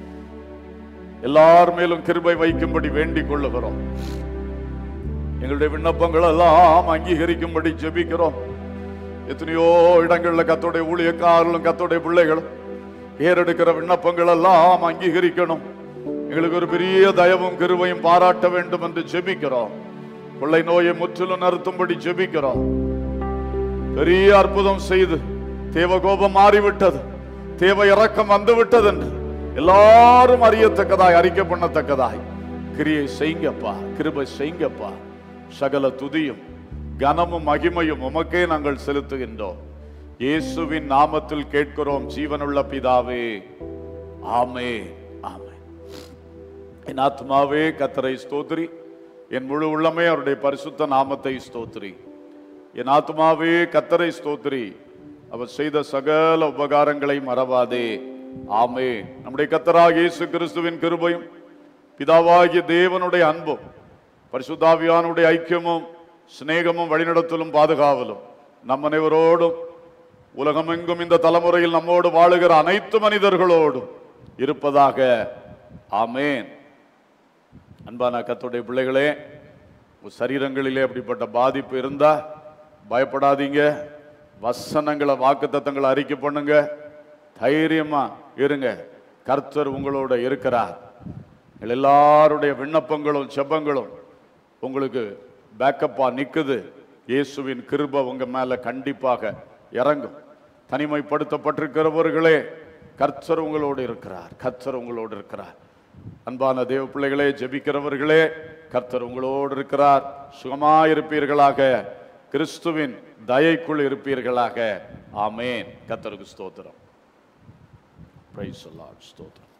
எல்லார் மேலும் கிருபை வைக்கும்படி வேண்டிக் கொள்ளுகிறோம். எங்களுடைய விண்ணப்பங்கள் எல்லாம் அங்கீகரிக்கும்படி ஜெபிக்கிறோம். எத்தனையோ இடங்கள்ல கர்த்தருடைய ஊழியக்காரர்களும் கர்த்தருடைய பிள்ளைகளும் ஏறெடுக்கிற விண்ணப்பங்கள் எல்லாம் அங்கீகரிக்கணும். எங்களுக்கு ஒரு பெரிய தயவும் கிருபையும் பாராட்ட வேண்டும் என்று ஜெபிக்கிறோம். கொள்ளை நோயை முற்றிலும் நிறுத்தும்படி ஜெபிக்கிறோம். பெரிய அற்புதம் செய்து தேவ கோபம் மாறிவிட்டது, தேவ இரக்கம் வந்து விட்டது என்று எல்லாரும் அறியத்தக்கதாய், அறிக்கை பண்ணத்தக்கதாய் கிரியை செய்யுங்கப்பா, கிருபை செய்யுங்கப்பா. சகல துதியும் கனமும் மகிமையும் உமக்கே நாங்கள் செலுத்துகின்றோம். இயேசுவின் நாமத்தில் கேட்கிறோம் ஜீவனுள்ள பிதாவே, ஆமென், ஆமென். என் ஆத்மாவே கர்த்தரை ஸ்தோத்திரி, என் முழு உள்ளமே அவருடைய பரிசுத்த நாமத்தை ஸ்தோத்திரி. என் ஆத்மாவே கர்த்தரை ஸ்தோத்திரி, அவர் செய்த சகல உபகாரங்களை மறவாதே. ஆமென். நம்முடைய கர்த்தராகிய இயேசு கிறிஸ்துவின் கிருபையும் பிதாவாகிய தேவனுடைய அன்பும் பரிசுத்தாவியானுடைய ஐக்கியமும் சிநேகமும் வழிநடத்தலும் பாதுகாவலும் நம் அனைவரோடும் உலகமெங்கும் இந்த தலைமுறையில் நம்மோடு வாழுகிற அனைத்து மனிதர்களோடும் இருப்பதாக. ஆமென். அன்பான கர்த்தருடைய பிள்ளைகளே, சரீரங்களிலே அப்படிப்பட்ட பாதிப்பு இருந்தா பயப்படாதீங்க. வசனங்களை வாக்குத்தத்தங்களை அறிக்கை பண்ணுங்க, தைரியமா இருங்க. கர்த்தர் உங்களோட இருக்கிறார். எல்லாருடைய விண்ணப்பங்களும் செபங்களும் உங்களுக்கு பேக்கப்பா நிக்குது. இயேசுவின் கிருபை உங்க மேல கண்டிப்பாக இறங்கும். தனிமைப்படுத்தப்பட்டிருக்கிறவர்களே, கர்த்தர் உங்களோடு இருக்கிறார், கர்த்தர் உங்களோடு இருக்கிறார். அன்பான தேவ பிள்ளைகளே, ஜெபிக்கிறவர்களே, கர்த்தர் உங்களோடு இருக்கிறார். சுகமாயிருப்பீர்களாக, கிறிஸ்துவின் தயைக்குள் இருப்பீர்களாக. ஆமென். கர்த்தருக்கு ஸ்தோத்திரம். Praise the Lord. ஸ்தோத்திரம்.